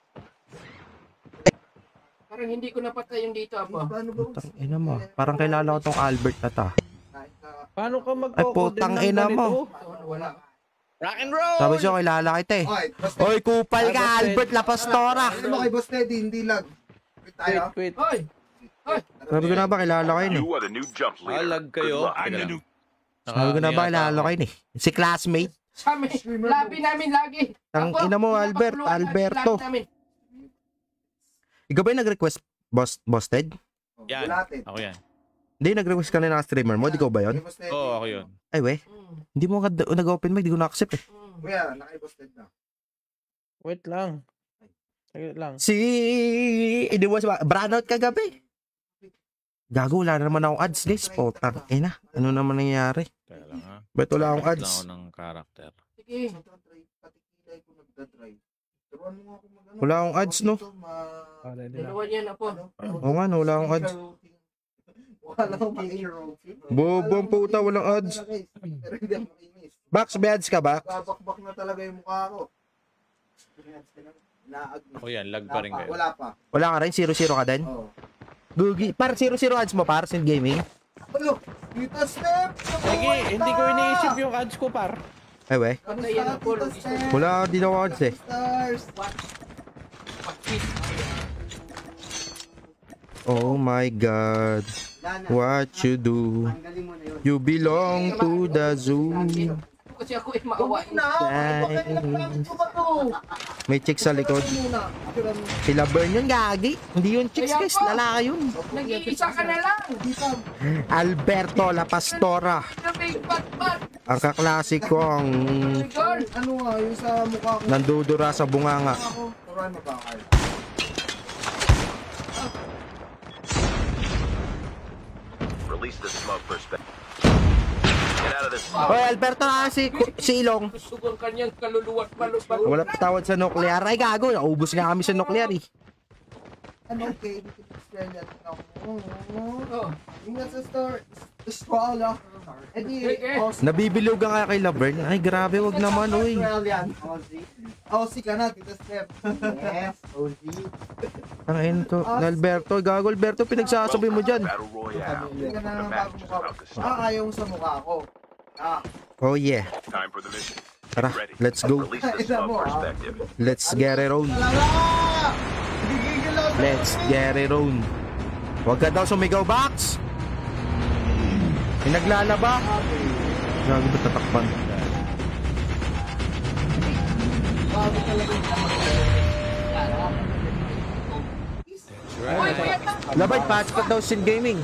S6: Parang hindi ko napatay yung dito, apa.
S2: Putang ina mo. Parang kilala ko tong Albert na ta.
S5: Paano ka
S2: Ay,
S5: magkoko
S2: putang ina mo.
S6: Wala.
S5: Rock and roll!
S2: Sabi siya, kilala kita eh.
S4: Okay, Boss Teddy.
S2: Oy, kupal ka, Albert La Pastora.
S4: Ano mo kay Boss Teddy? Hindi lag. Wait tayo.
S5: Wait.
S6: Hoy!
S2: Sabi ko na ba, kilala ko yun eh.
S1: You are the new jump leader.
S5: Alag
S1: Good
S5: kayo.
S1: luck.
S5: I'm the new...
S2: Sabi ko na ba, kilala ko yun eh. Si classmate.
S6: Sa amin, labi namin lagi.
S2: Tang ina mo, Albert,
S6: pinapakuluan lagi
S2: Alberto.
S6: labi namin.
S2: Ikaw ba yung nag-request, Boss Ted?
S5: Yan.
S4: Bulatin.
S5: Ako yan.
S2: Hindi, nag-request ka na ng streamer mo. Di ko ba yun?
S4: Kay Boss Teddy.
S5: Oo, ako yun.
S2: Ay, we. Hindi mo nag-open mic. Di ko na-accept eh.
S4: Kuya, nakay Boss Teddy na.
S5: Wait lang. Saglit lang.
S2: Hindi mo sa brownout kagabi. Gago, wala na naman akong ads, guys. Potang ina. Ano naman nangyayari?
S5: Kaya lang ha.
S2: Ba't wala akong
S5: Lang
S2: ads?
S5: ako ng karakter.
S6: Sige.
S4: Nagdadrive. Patikilay ko nagdadrive. Turuan mo ako mag-ano.
S2: Wala akong ads, no?
S6: Dalawa yan, apo.
S2: Oo nga, no, wala akong ads.
S4: Wala akong makinig.
S2: Bobo ang puta, walang ads.
S4: Pero hindi ako makinis.
S2: Bax, may ads ka ba?
S4: Babakbak na talaga yung mukha ko. Naag na.
S5: Ako yan, lag pa rin kayo.
S4: Wala pa.
S2: Wala ka rin? 0-0 ka din?
S4: Oo.
S2: Gugi. Par 0-0 ads mo, par? Sin Gaming?
S4: Ano? Tita Step!
S5: Sige, hindi ko iniisip yung ads ko, par.
S2: Ay, we.
S4: Kamusta ka, Tita Step?
S2: Wala, di na ako ads eh.
S4: Stars!
S2: Oh my God. What you do? You belong to the zoo.
S6: Kasi ako ay maawain.
S2: May chick sa likod. Sila Burn yun, gagi. Hindi yun chicks, guys. Lalaki yun.
S6: Nag-iisa ka na lang.
S2: Alberto La Pastora.
S6: The big bat.
S2: Ang kaklasiko ang
S6: Girl.
S4: Ano nga, yung sa mukha ko.
S2: nandudura sa bunganga.
S4: Turuan mo ba, Carl?
S1: Release the smoke perspective. Get out of this smoke.
S2: Hoy, Alberto na si Ilong.
S6: Kusog ang kanyang kaluluwa at balot.
S2: Wala pa tawad sa nuclear. Ay, gago. Naubos nga kami sa nuclear eh.
S4: Ano, okay? Dito Australia.
S6: Oh.
S4: Ingat sa store. Australia. Eh di,
S2: Nabibilog nga kay Laverne. Ay, grabe. Wag naman, uy.
S4: Australian. Aussie. Aussie ka na, Tita Step. Yes, Aussie.
S2: Ang ayun to. Na Alberto. Gago, Alberto. Pinagsasabi mo dyan.
S1: Battle Royale.
S4: Hindi ka na
S1: The
S4: ng
S1: match
S4: bagong
S1: is
S4: mukha.
S1: about to start.
S4: Ayaw mo sa mukha ko.
S2: Oh, yeah.
S1: Time for the mission.
S2: Tara,
S1: Ready.
S2: let's go.
S1: Release the smoke perspective.
S2: Let's get it on.
S4: Talaga! Gigigil ako.
S2: Let's get it on. Huwag ka daw sumigaw, Box. May naglalaba. Gago ba tatakpan? Labay, patchpat daw sin gaming.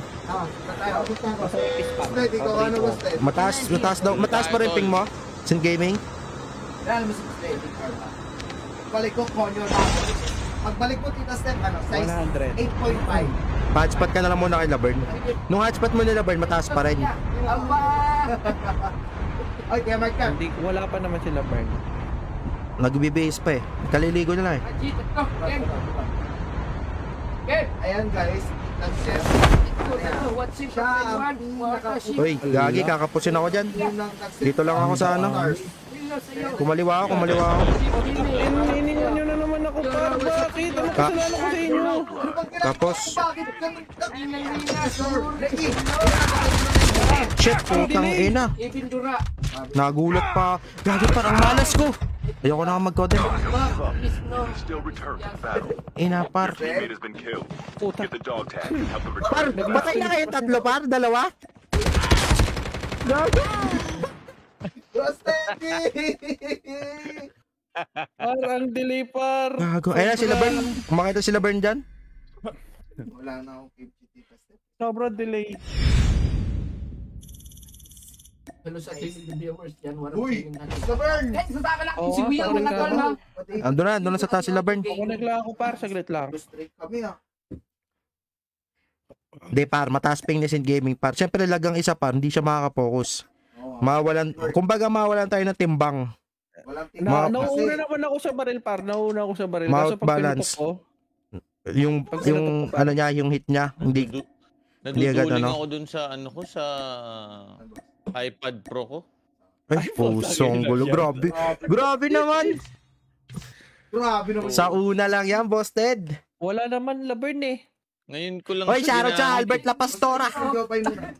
S4: Step, ikaw ano ba, Step?
S2: Mataas pa rin ping mo. Sin gaming.
S4: Yan, Mr. Step. Balik ko, konyo na ako. Pagbalik mo, Tita Step, ano, size 8.5.
S2: Patchpat ka na lang muna kay Laverne. Nung hotspot mo ni Laverne, mataas pa rin.
S6: Aba!
S4: Ay, kaya Mark ka.
S5: Hindi, wala pa naman sila, Bern.
S2: Nag-BBS pa eh. Kaliligo na lang eh.
S6: Ajit, ito. Ken. Ken.
S4: Ayan guys, Tita Step.
S6: Ito, what's it?
S4: Siya ang pinaka-puto.
S2: Uy, gagi, kakapusin ako dyan. Dito lang ako sa ano. Kumaliwa ako.
S5: Ininin nyo na naman ako, par. Bakit? Ano kasalanan ko sa inyo?
S2: Tapos,
S4: Bakit
S2: shit, putang ina.
S6: Ibindura.
S2: Nagulat pa. Gagi, parang malas ko. Ayoko na mag-codem.
S1: Still return to the battle.
S2: Inapar.
S1: Teammate has been killed. Get the dog tag and help them
S2: Par,
S1: return.
S2: patay na kayo tatlo, par? Dalawa? Gago.
S5: Par, ang delay, par.
S2: Gago. Ayun na, sila Bern. Kumakita sila Bern dyan?
S4: Wala na akong KPT kasi.
S5: Sobrang delay.
S6: Hello sa ating viewers dyan.
S4: Uy! Lavern!
S6: Guys, sasama lang
S5: Oo,
S6: si Will
S5: sorry
S6: mga
S5: ka.
S6: tol, ha?
S2: Andun na sa taas si Lavern.
S5: Connect lang ako par, saglit lang.
S4: Straight kami ah.
S2: Di par, mataas ping in gaming par. Siyempre lagang isa par, hindi siya makaka-focus.
S4: Oo.
S2: Kumbaga mawalan tayo ng timbang.
S4: Walang
S5: Nauuna naman ako sa baril par, nauuna ako sa baril.
S2: Mount
S5: Kaso pag
S2: balance.
S5: pinutok ko,
S2: Yung ano niya, yung hit niya, hindi agad,
S9: Naduduling
S2: ano?
S9: ako dun sa ano ko sa iPad Pro ko.
S2: ay pusong gulo. Grabe. Grabe naman.
S4: Grabe naman.
S2: Sa una lang yan, boss Ted.
S5: wala naman Lavern eh.
S9: Ngayon ko lang
S2: Oy, shoutout sa
S9: ginamit
S2: Albert La Pastora.
S4: Jopay muna.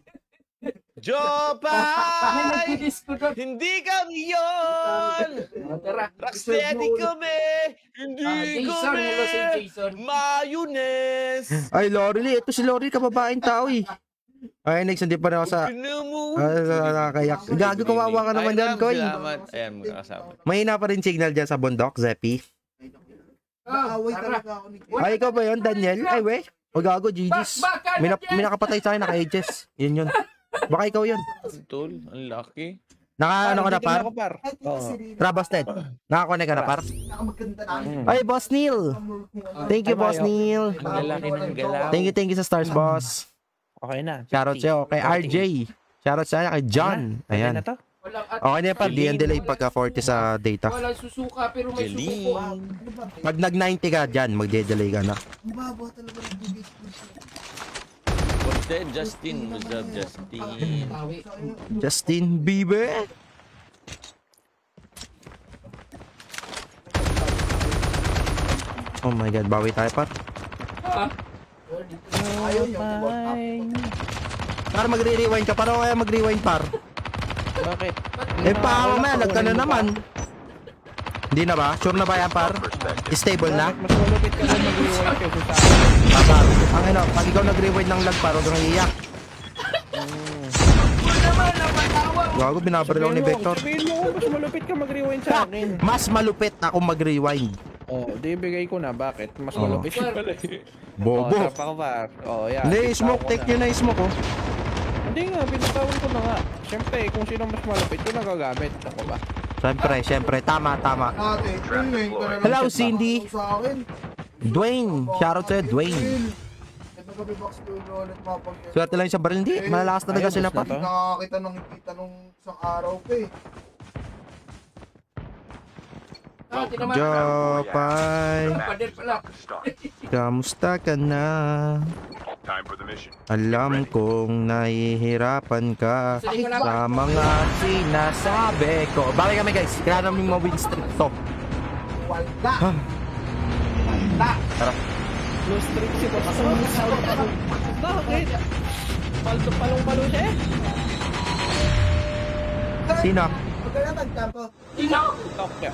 S9: Jopay!
S6: Disco doon.
S9: Hindi kami yun!
S6: Tara.
S9: Rocksteady kami! Hindi
S6: Jason,
S9: kami!
S6: hello si Jason.
S9: Mayonnaise!
S2: Ay, Lorely. Ito si Lorely, kababaeng tao eh. Ay, next, hindi pa na ako sa... Nakakayak. Gago, kawawa ka naman dyan, Koy.
S9: Salamat. Ayan, magkakasama.
S2: Mahina pa rin signal dyan sa bundok, Zeppy.
S4: Naaway
S6: Tara.
S4: talaga ako ni
S2: Ay, ikaw ba yun, Daniel? Ay, we. O gago, GG's. May nakapatay sa akin, naka-ages. Yun. Baka ikaw yun.
S9: Tol, ang lucky.
S2: Ano ka na, par?
S5: Ako par. Oo.
S2: Boss Ted. Nakakonect ka na, par?
S4: Nakamaganda na.
S2: Ay, Boss Neil. Thank you, Boss Neil.
S9: Ang lalaki ng galaw.
S2: Thank you sa stars, boss.
S5: Okay na.
S2: Shoutout sa'yo. Kay RJ. Shoutout sa'yo kay John.
S5: Okay
S2: Ayan.
S5: na to?
S6: Walang
S2: Okay na yan, par. Di yan delay pagka 40 sa data.
S6: Walang susuka pero may suko.
S9: Jeline.
S2: Pag nag-90 ka dyan, magde-delay ka na.
S4: Ang baba talaga ng bibig ko.
S9: What's that? Justin. What's up, Justin?
S6: Tawi.
S2: Justin Bieber. Oh my god, bawi tayo, par.
S4: Ayaw niyo.
S2: Par, magre-rewind ka. Paano kaya mag-rewind, par?
S5: Bakit?
S2: Eh, pa, mamaya, nagka na naman. Hindi na ba? Sure na ba yan, par? Stable na?
S5: Mas malupit ka lang mag-rewind kasi sa akin.
S2: Par, ang ino, pag ikaw nag-rewind ng lag, par, huwag kang iiyak. Gago, binabaril ako ni Vector.
S5: Sabihin mo, mas malupit ka mag-rewind sa akin.
S2: Mas malupit ako mag-rewind.
S5: Oh, di bigay ko na. Bakit? Mas malupit ka pala eh.
S2: Bobo.
S5: Oh, tapa ko par. Oh, yan.
S2: Hindi,
S5: Bitawan
S2: smoke.
S5: ko
S2: Take
S5: na.
S2: nyo na yung smoke, oh.
S5: Hindi nga, binitawan ko na nga. Siyempre, kung sino mas malupit, yun ang gagamit. Ako ba?
S2: Siyempre. Tama.
S4: Ate, Will, ka na lang
S2: Hello,
S4: siya
S2: Cindy.
S4: sa akin.
S2: Dwayne. Shoutout sa'yo, Dwayne.
S4: Will, nagkagabi box ko ulit mapag.
S2: Swerte lang yung sa baril. Hindi, malalakas talaga
S5: Ayun,
S2: sila,
S5: gusto
S2: par.
S5: to.
S4: Nakakita nung kita nung isang araw pa eh.
S6: Tinaman.
S2: Jopay.
S6: Pader pala.
S1: Start.
S2: Kamusta ka na?
S1: Time for the mission.
S2: Alam kong nahihirapan ka
S6: Sige na.
S2: sa mga sinasabi ko. Bawi kami, guys. Kailangan namin mawin streak to.
S4: Wala.
S5: Blue streak si Boss. Bakit? Palong-palo siya eh.
S2: Sino?
S4: Huwag ka na magtampo.
S6: Sino?
S5: Talk niya.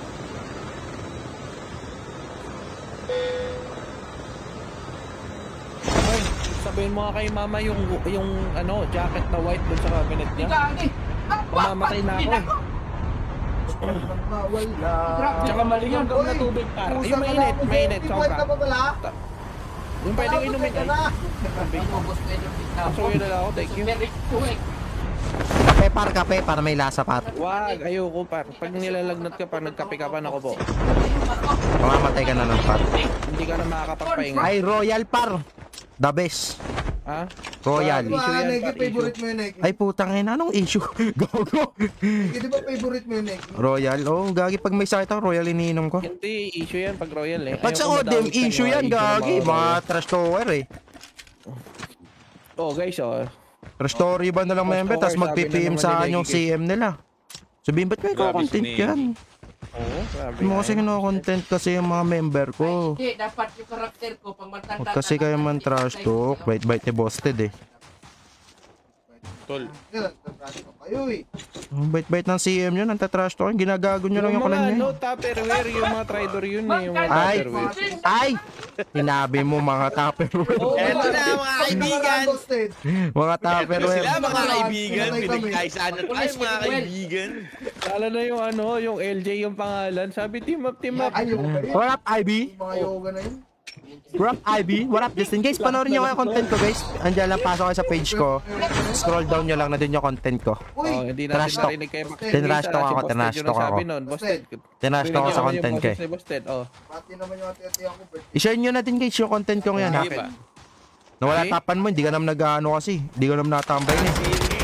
S5: Ay, sabihin mo nga kay mama yung ano, jacket na white dun sa cabinet niya.
S6: Gagi.
S5: Mamamatay na ako.
S4: Wala.
S5: Tsaka maligang daw na tubig par. Yung mainit,
S4: White
S5: sobra.
S4: ka pa pala?
S5: Yung pwedeng inumin
S4: ka
S5: ay.
S4: na.
S5: Pasuyo na lang ako, thank you.
S6: Very quick.
S2: Kape para may lasa, par.
S5: Wag, ayoko par. Pag nilalagnat ka par, nagkape ka pa na ko po.
S2: Mamamatay ka na ng par.
S5: Hindi ka na makakapagpahinga.
S2: Ay, Royal, par. The best.
S5: Ha?
S2: Royal.
S5: Issue yan,
S4: Negi,
S5: par,
S4: favorite mo yun, Negi.
S2: Ay, putang ina. Anong issue? Go.
S4: Negi, di ba favorite mo yun, Negi?
S2: Royal. Oh, gagi. Pag may sakit ako, Royal iniinom ko.
S5: Hindi, issue yan pag royal eh.
S2: Pag sa
S5: Ayoko
S2: Odem,
S5: madawit ka
S2: issue
S5: ng
S2: yan,
S5: mga
S2: gagi.
S5: issue ng
S2: Mga trash talker eh.
S5: Oh guys, oh.
S2: Trash story ba na lang
S5: Trash
S2: member,
S5: talker,
S2: tapos mag-PPM
S5: sabi
S2: sa
S5: naman
S2: akin
S5: ni
S2: yung
S5: Leggy.
S2: CM nila. Sabihin, ba't may
S9: Grabe
S2: content
S9: si
S2: yan?
S5: Oo, grabe.
S2: Hindi mo kasi content kasi yung mga member ko.
S6: Hindi, dapat yung karakter ko pag matanda.
S2: Huwag kasi kayo man trash talk. Bite ni Busted eh.
S9: Tol,
S4: Yan, nagtatrash ko kayo eh.
S2: Ang bite ng CM yun, ang trash talk. Ginagago nyo lang yung
S5: mga
S2: kalan
S5: ano,
S2: nyo.
S5: Tupperware, yung mga tridor yun eh. Yung mga
S2: Ay!
S5: Tupperware.
S2: Ay! Sinabi mo mga tupperware.
S5: Oo,
S9: eto
S5: diba?
S9: na mga kaibigan!
S2: Mga tupperware.
S9: Sila mga kaibigan,
S4: Pinatay kami.
S9: pinagkaisaan na tayo mga kaibigan.
S5: Lalo na yung ano, yung LJ yung pangalan. Sabi team up.
S4: Ay, yung ba yun?
S2: What up, Ivy?
S4: Yung mga yoga na yun.
S2: What up, Ivy? What up, Justin? Guys, panoorin nyo kayo content ko, guys. Andiyan lang, pasok kayo sa page ko. Scroll down nyo lang na din yung content ko.
S5: Oh, hindi natin
S2: Trash talk.
S5: narinig kayo.
S2: Tinrash talk ako, tinrash talk ako. Tinrash talk ako sa content ko eh.
S5: Oh.
S4: Pati naman yung ati-ati ako, Bert.
S2: I-share nyo natin, guys, yung content ko ngayon, ha?
S9: Sige ba?
S2: Nawala tapan mo, hindi ka naman nag-ano kasi. Hindi ka naman natambay eh.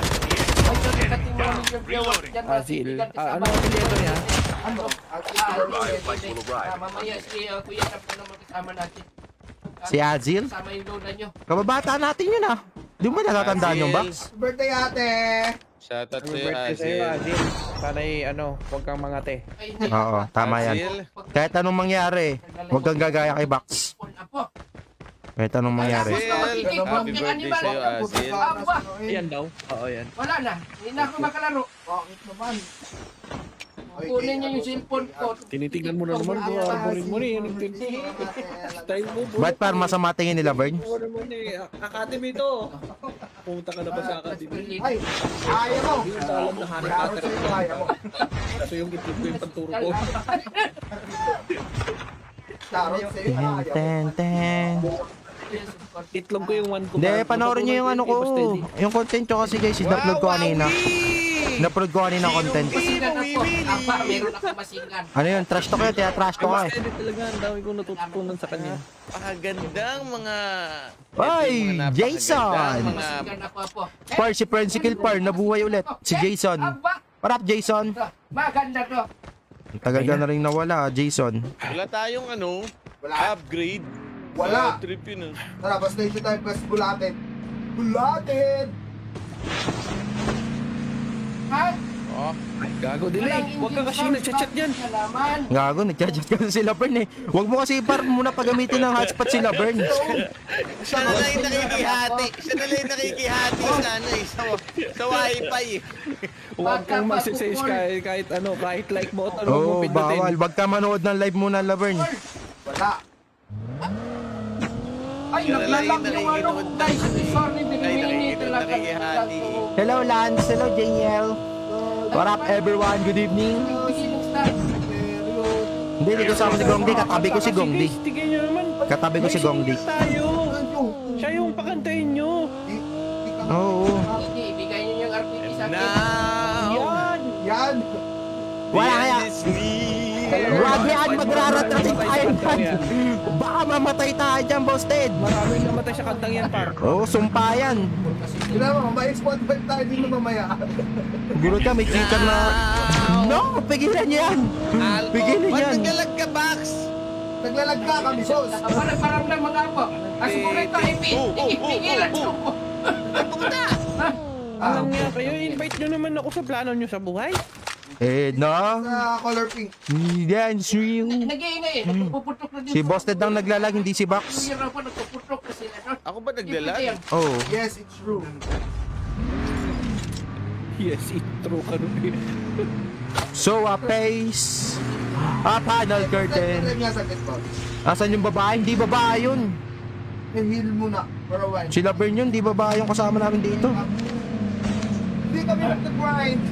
S5: Azil. Ano ang apelyido niya?
S4: Ano?
S1: Revived flight will arrive.
S6: Mamaya si Kuya Tap na naman kasama natin.
S2: Si Azil?
S6: Kasama yung lola nyo.
S2: Kababata natin yun, ha? Di mo ba natatandaan yung box?
S4: Birthday ate!
S9: Shoutout
S5: Happy
S9: sa'yo,
S5: birthday sa'yo,
S9: Azil.
S5: Azil. Sana'y huwag kang mangate.
S6: Ay, hindi.
S2: Oo, tama yan.
S9: Azil.
S2: Kahit anong mangyari, huwag kang gagaya kay Box.
S6: Apo.
S2: Kahit anong mangyari.
S9: Azil. Happy birthday sa'yo, Azil.
S6: Aba.
S5: Yan daw. Oo, yan.
S6: Wala na. Hindi na ako makalaro.
S4: Bakit naman?
S6: Kunin niya yung cellphone ko.
S5: Tinitignan mo na naman ko. Arborin mo rin. Style mo, bro.
S2: Ba't par masama tingin nila, Bern?
S5: Ano naman eh. Academy to. Pumunta ka na ba sa Academy?
S4: Ay! Ayaw mo!
S5: Hindi ko alam na Harry
S4: Klaro
S5: Potter.
S4: sa'yo, ayaw mo.
S5: Kaso yung itlog ko yung panturo ko.
S4: Klaro sa'yo, ayaw mo.
S2: Ten, ten.
S5: Itlog ko yung one ko.
S2: Hindi, panoorin nyo yung ano ko. Yung content ko kasi, guys, in-upload ko kanina. In-upload ko kanina content.
S6: Masingan ako. Aba, meron ako masingan.
S2: Ano yun? Trash talk yun, kaya trash talk eh.
S5: Edit talaga. Ang dami kong natutunan sa kanya.
S9: Napakagandang mga...
S2: Ay,
S9: Ito yung mga
S2: Jason!
S9: napakagandang mga...
S6: Masingan ako po.
S2: Par, si Prensicle Par, nabuhay ulit. Si Jason.
S6: Aba,
S2: What up, Jason?
S6: maganda to.
S2: Ang tagal ka na rin nawala, Jason.
S9: Wala tayong
S4: Wala.
S9: upgrade.
S4: Wala.
S9: Trip yun.
S4: Tara, basta issue tayo plus bulatin. Bulatin!
S6: Ha?
S9: Oh,
S5: Gago, delay. Huwag ka kasi nagchat-chat yan.
S6: Salaman.
S2: Gago, nagchat-chat ka na sila, Bern eh. Huwag mo kasi par muna pagamitin ng hotspot sila, Bern.
S9: siya na lang yung nakikihati. Siya na lang yung nakikihati sa wifi eh.
S5: Huwag kang mag-message kahit kahit like mo. Huwag mo
S2: Oo,
S5: pindutin.
S2: bawal. Huwag ka manood ng live muna, Laverne.
S4: Wala.
S6: Ay, naglalag yung ano, guys. Sorry, binibini talaga.
S2: Hello, Lance. Hello, JL. What up, everyone? Good evening. Hindi kasama si Gongdi. Katabi ko si Gongdi.
S5: Tignan nyo naman.
S2: Katabi ko si Gongdi.
S5: Tayo. Siya yung pakantayin nyo.
S2: Oo.
S6: Hindi, ibigay niyo yung RPG sa akin.
S9: Now,
S5: Yan.
S4: Yan!
S2: Wala kaya.
S9: is me.
S2: Wag yan, magraratrating tayo dyan. Baka mamatay tayo dyan, Boss Ted.
S5: Maraming namatay sa kantang yan, par.
S2: Oo, sumpa yan.
S4: Gila mo, may spot back tayo dito mamaya.
S2: Gulot ka, may cheater na... No, pigilan niyo yan. Pigilan yan.
S9: Ba't naglalag ka, Box?
S4: Naglalag ka kami, boss.
S6: Parang lang mga ako. Kasi kung ito, ipigilan ko.
S5: Alam nga kayo, invite nyo naman ako sa plano nyo sa buhay.
S2: Eh, no.
S4: Sa color pink.
S2: Yan, real.
S6: Nag-iingay eh. Nagpuputok na din.
S2: Si Boss Ted ang naglalag, hindi si Box.
S6: Yung ako nagpuputok na sila.
S9: Ako ba naglalag?
S2: Oh.
S4: Yes, it's true.
S5: Yes, intro ka nun.
S2: So, pace. Panel curtain.
S4: Taglag nga saglit po.
S2: Asan yung babae? Hindi babae yun.
S4: I-heal muna for a while.
S2: Si Laverne yun, hindi babae yung kasama namin dito.
S4: Hindi kami nag-grind.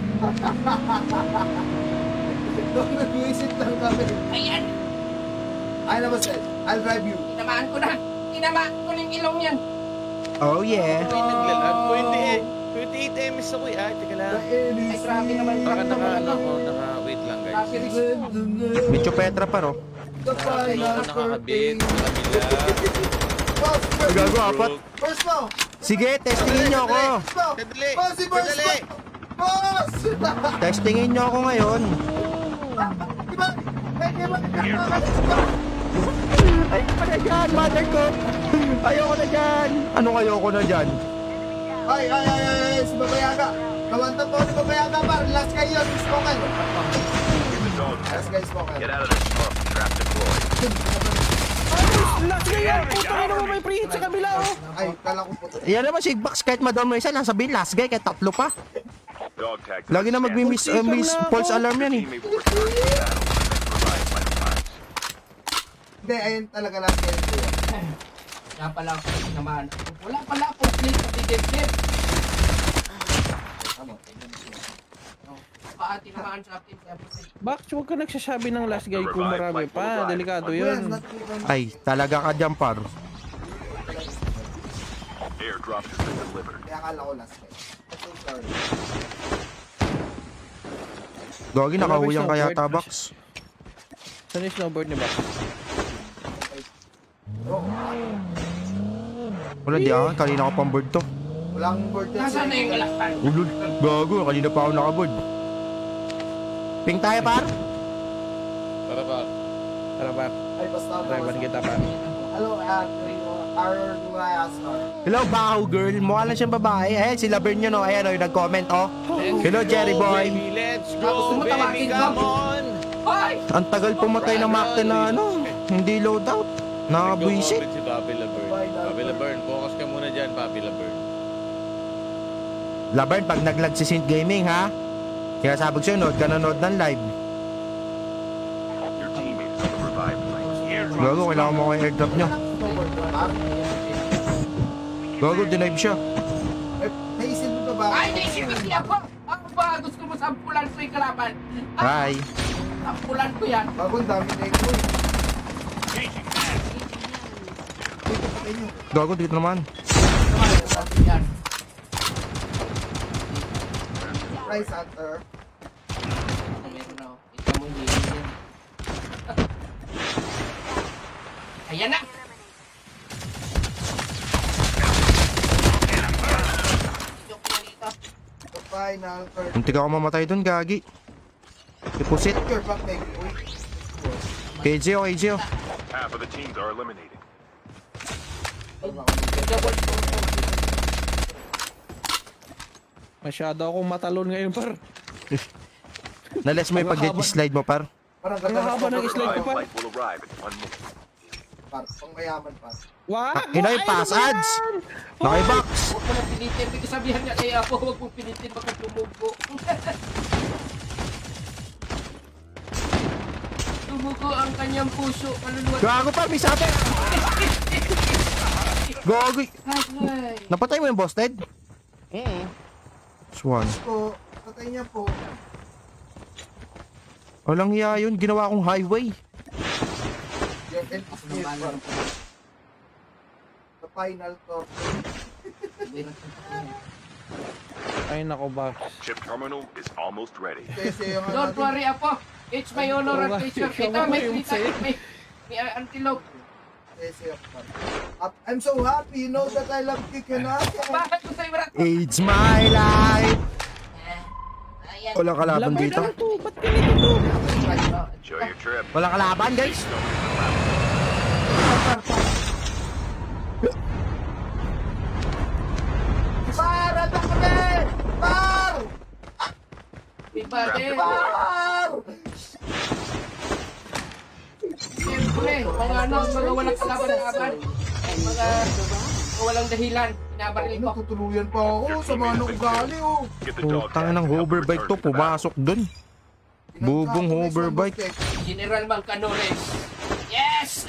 S4: Doon nag-visit lang kami.
S6: Ayan.
S4: Ay naman, Seth. I'll drive you.
S6: Tinamaan ko na. Tinamaan ko na yung ilong yan.
S2: Oh, yeah.
S9: Ako yung naglalag. 28 MS ako eh. Teka lang.
S6: Ay, grabe naman.
S9: Baka wait lang guys.
S6: Grabe rin.
S2: Micho Petra pa, ro.
S9: Ano ako nakakabit sa kabila.
S4: Boss, first
S2: Gago, apat.
S4: First mo.
S2: Sige, testingin nyo ako.
S9: Sandali!
S4: Boss, si first
S9: Sandali!
S4: mo. Boss!
S2: Testingin nyo ako ngayon.
S4: Diba? Di ba?
S2: Ayoko na dyan, mother ko. Ayoko na dyan. Anong ayoko na dyan?
S4: Ay, si Babayaga. Kawanta po ni Babayaga pa. Last guy yun, spoken.
S1: Get the dog tag.
S4: Last guy spoken.
S1: Get out of this pub. Trap deployed.
S5: Last na yan! Puta ka naman may preheat sa kabila, oh!
S4: Ay, kala ko po.
S2: Yan naman si Box, kahit madam na isa, nasabihin last guy, kahit tatlo pa.
S1: Dog tag.
S2: Lagi na magmi-miss false alarm yan eh.
S1: Teammate will return to the battle and provide vital signs.
S4: Hindi, ayun talaga last guy.
S6: Kaya pala ako tinamaan. Wala pala akong plate sa bigay. tinamaan sa akin.
S5: Bax, huwag ka nagsasabi ng last guy kung marami pa. Delikado yun.
S2: Ay, talaga ka dyan, par.
S1: Airdrop has been delivered.
S4: Kaya akala ko last guy. I'm so sorry.
S2: Gogi, nakahuyang kaya tabax.
S5: Saan yung snowboard ni Bax?
S2: Wala, di ako. Kanina ko pang board to.
S4: Walang board yan.
S6: Nasaan na yung kalakpan?
S2: Ulul, gago. Kanina pa ako nakaboard. Ping tayo, par.
S9: Tara ba?
S5: Tara Bax,
S4: Ay, basta ako.
S5: driver kita pa.
S4: Hello, R2ASR.
S2: Hello, Baho girl. Mukha lang siyang babae. Ayan, si Laverne yun, oh. Ayan, oh, yung nag-comment, oh. Hello, Jerry boy.
S9: Baby, let's
S6: Gusto
S9: go,
S6: mo
S9: baby,
S6: tawagin ko?
S9: come on!
S6: Hoy!
S2: Ang tagal pumatay ng Macten na ano. Hindi loadout. Nakabwisit.
S9: Si Papi Laverne. Papi Laverne, focus ka muna dyan, Papi Laverne.
S2: Laverne, pag naglag si Synth Gaming, ha? Kaya sabi ko sa'yo, nood ka na nood ng live.
S1: Your teammates on the revived flight. Airdrop
S2: Gago, kailangan mo ko yung airdrop niya. Gago, denive siya.
S4: Naisip mo ba?
S6: Ay, naisip kasi ako! Ako ba? Gusto mo sampulan ko yung kalaban?
S2: Hi.
S6: Sampulan ko yan.
S4: Bagong dami na ito.
S2: Gago, dito naman.
S6: Sampulan yan.
S4: Price hunter.
S6: Meron na. Ikaw mo hindi. Ayan na! Joke na dito.
S4: The final third.
S2: Muntik ako mamatay dun, gagi. Deposit.
S4: Your back leg. Uy.
S2: KJ o, KJ o.
S1: half of the teams are eliminated.
S5: Masyado akong matalon ngayon, par.
S2: Nalas mo yung pag-slide mo, par.
S4: Parang
S5: Ang haba ng slide ko,
S1: Revived
S5: par.
S1: flight will arrive in 1 minute.
S4: par. Pang mayaman par.
S5: Wag!
S2: Ina yung pass ads. Nakibox.
S6: Huwag mo na pilitin. May kasabihan niya kaya ako. Huwag mong pilitin. Baka tumugo. Tumugo ang kanyang puso. Kaluluwa.
S2: Gago, par. May sabi. Gago.
S6: Ay,
S2: Napatay mo yung boss, Ted? Swan.
S4: Po, patay niya po.
S2: Walang hiya yun. Ginawa kong highway.
S4: Your end is near par. The final third.
S5: Ay, nako, Bax.
S1: Chip terminal is almost ready.
S4: Kasi yung
S6: don't worry, Apo. It's my honor and pleasure. Ito, may antelope.
S4: Kasi yung par. I'm so happy, you know that I love kicking ass.
S6: Bakit ko sa'yo marat?
S2: It's my life.
S6: Ayan.
S2: Walang kalaban
S5: Laban
S2: dito.
S5: lang to. Ba't ganito to?
S1: Enjoy your trip.
S2: Walang kalaban, guys.
S4: Par! Atak ko din! Par!
S6: Iba din.
S4: Par!
S6: Siyempre, mga mga walang kalaban-laban. Mga walang dahilan. Pinabaril ko.
S4: Tutuluyan pa ako sa mga nung ugali, oh.
S1: Get the dog
S2: Putang ng
S1: tags.
S2: hoverbike to.
S1: Return to battle.
S2: Pumasok dun. Bubong hoverbike.
S6: General Mancanores. Yes!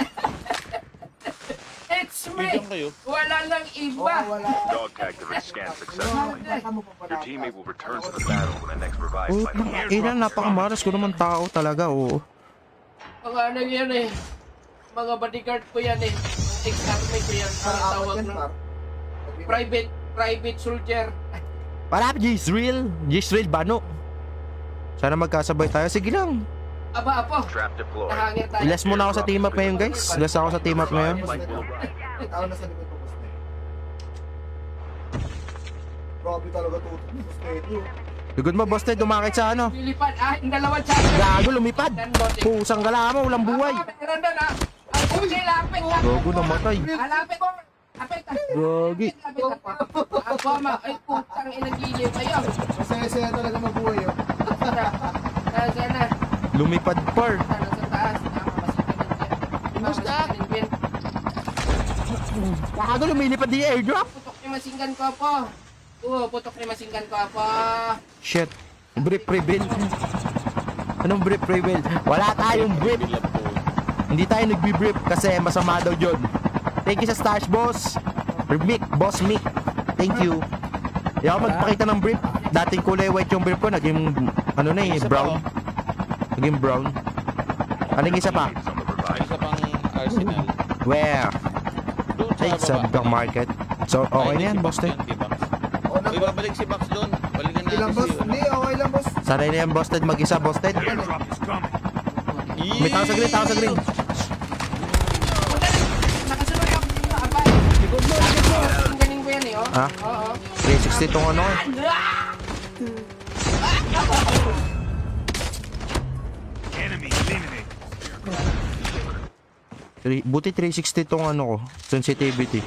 S6: It's me!
S9: Bigyan kayo.
S6: Wala nang iba.
S4: Wala.
S1: Dog tag the red scan successfully.
S4: Baka mo pa pala.
S1: Your teammate will return to the battle when the next revived flight
S2: Putang ina, napakamaras ko naman tao talaga, oo.
S6: Mga ano yan eh. Mga bodyguard ko yan eh. Ex-army ko yan. Ang tawag ng private soldier.
S2: Para J-Thrill. J-Thrill, Bano. Sana magkasabay tayo. Sige lang.
S6: Aba, Apo.
S1: Trap deployed.
S6: Nahangin tayo.
S2: Last muna ako sa team up ngayon, guys. Last ako sa team up ngayon.
S1: Revived flight will arrive.
S4: Tao na sa likod ko, boss. Grabe talaga tutok ni Boss Teddy, oh.
S2: Ligod mo, boss Ted, umakit sa ano.
S6: Lilipad. Ah, yung dalawang charger.
S2: Gago, lumipad. Pusang gala mo, walang buhay.
S6: Ah, meron doon ah. Ay, okay, lapit lang.
S2: Gago, namatay.
S6: Ah, lapit ko. Lapit ah.
S2: Gagi.
S6: Lapit ako. Ako, ay putang inagiliw kayo.
S4: Masaya-saya talaga mabuhay, oh.
S6: Sana.
S2: Lumipad par.
S6: Sana sa taas.
S2: Basta.
S6: Mamasiganin
S2: Gago, lumilipad yung airdrop.
S6: Putok ni masinggan ko po. Oo, putok ni masinggan ko po.
S2: Shit. Brief reveal. Anong brief reveal? Wala tayong brief. Hindi tayo nagbi-brief kasi masama daw yun. Thank you sa stars, boss. Mick, boss Mick. Thank you. Hindi ako magpakita ng brief. Dating kulay white yung brief ko, naging Ano na eh,
S9: Isa pa,
S2: brown.
S9: oh.
S2: Naging brown. Aling isa pa?
S1: Teams on the revive.
S9: Isa pang arsenal.
S2: Where?
S9: Doon
S2: Ay, sa
S9: baba.
S2: black market. So, okay na yan, boss.
S9: Yan, si Box.
S4: O, na,
S9: Uy, babalik si Box doon. Balikan natin
S4: ilang boss?
S9: si...
S4: Hindi, okay lang boss.
S2: Sanay na yan, Busted. Mag-isa, Busted.
S1: Airdrop is coming.
S2: May tao sa green, tao sa green.
S6: Nakasunod ako. Abay.
S5: Likod mo, likod mo.
S6: Ang galing ko yan eh, oh.
S2: Ha?
S6: Oo.
S2: 360 tong ano eh.
S1: Enemy eliminated.
S2: Buti 360 tong ano ko. Sensitivity.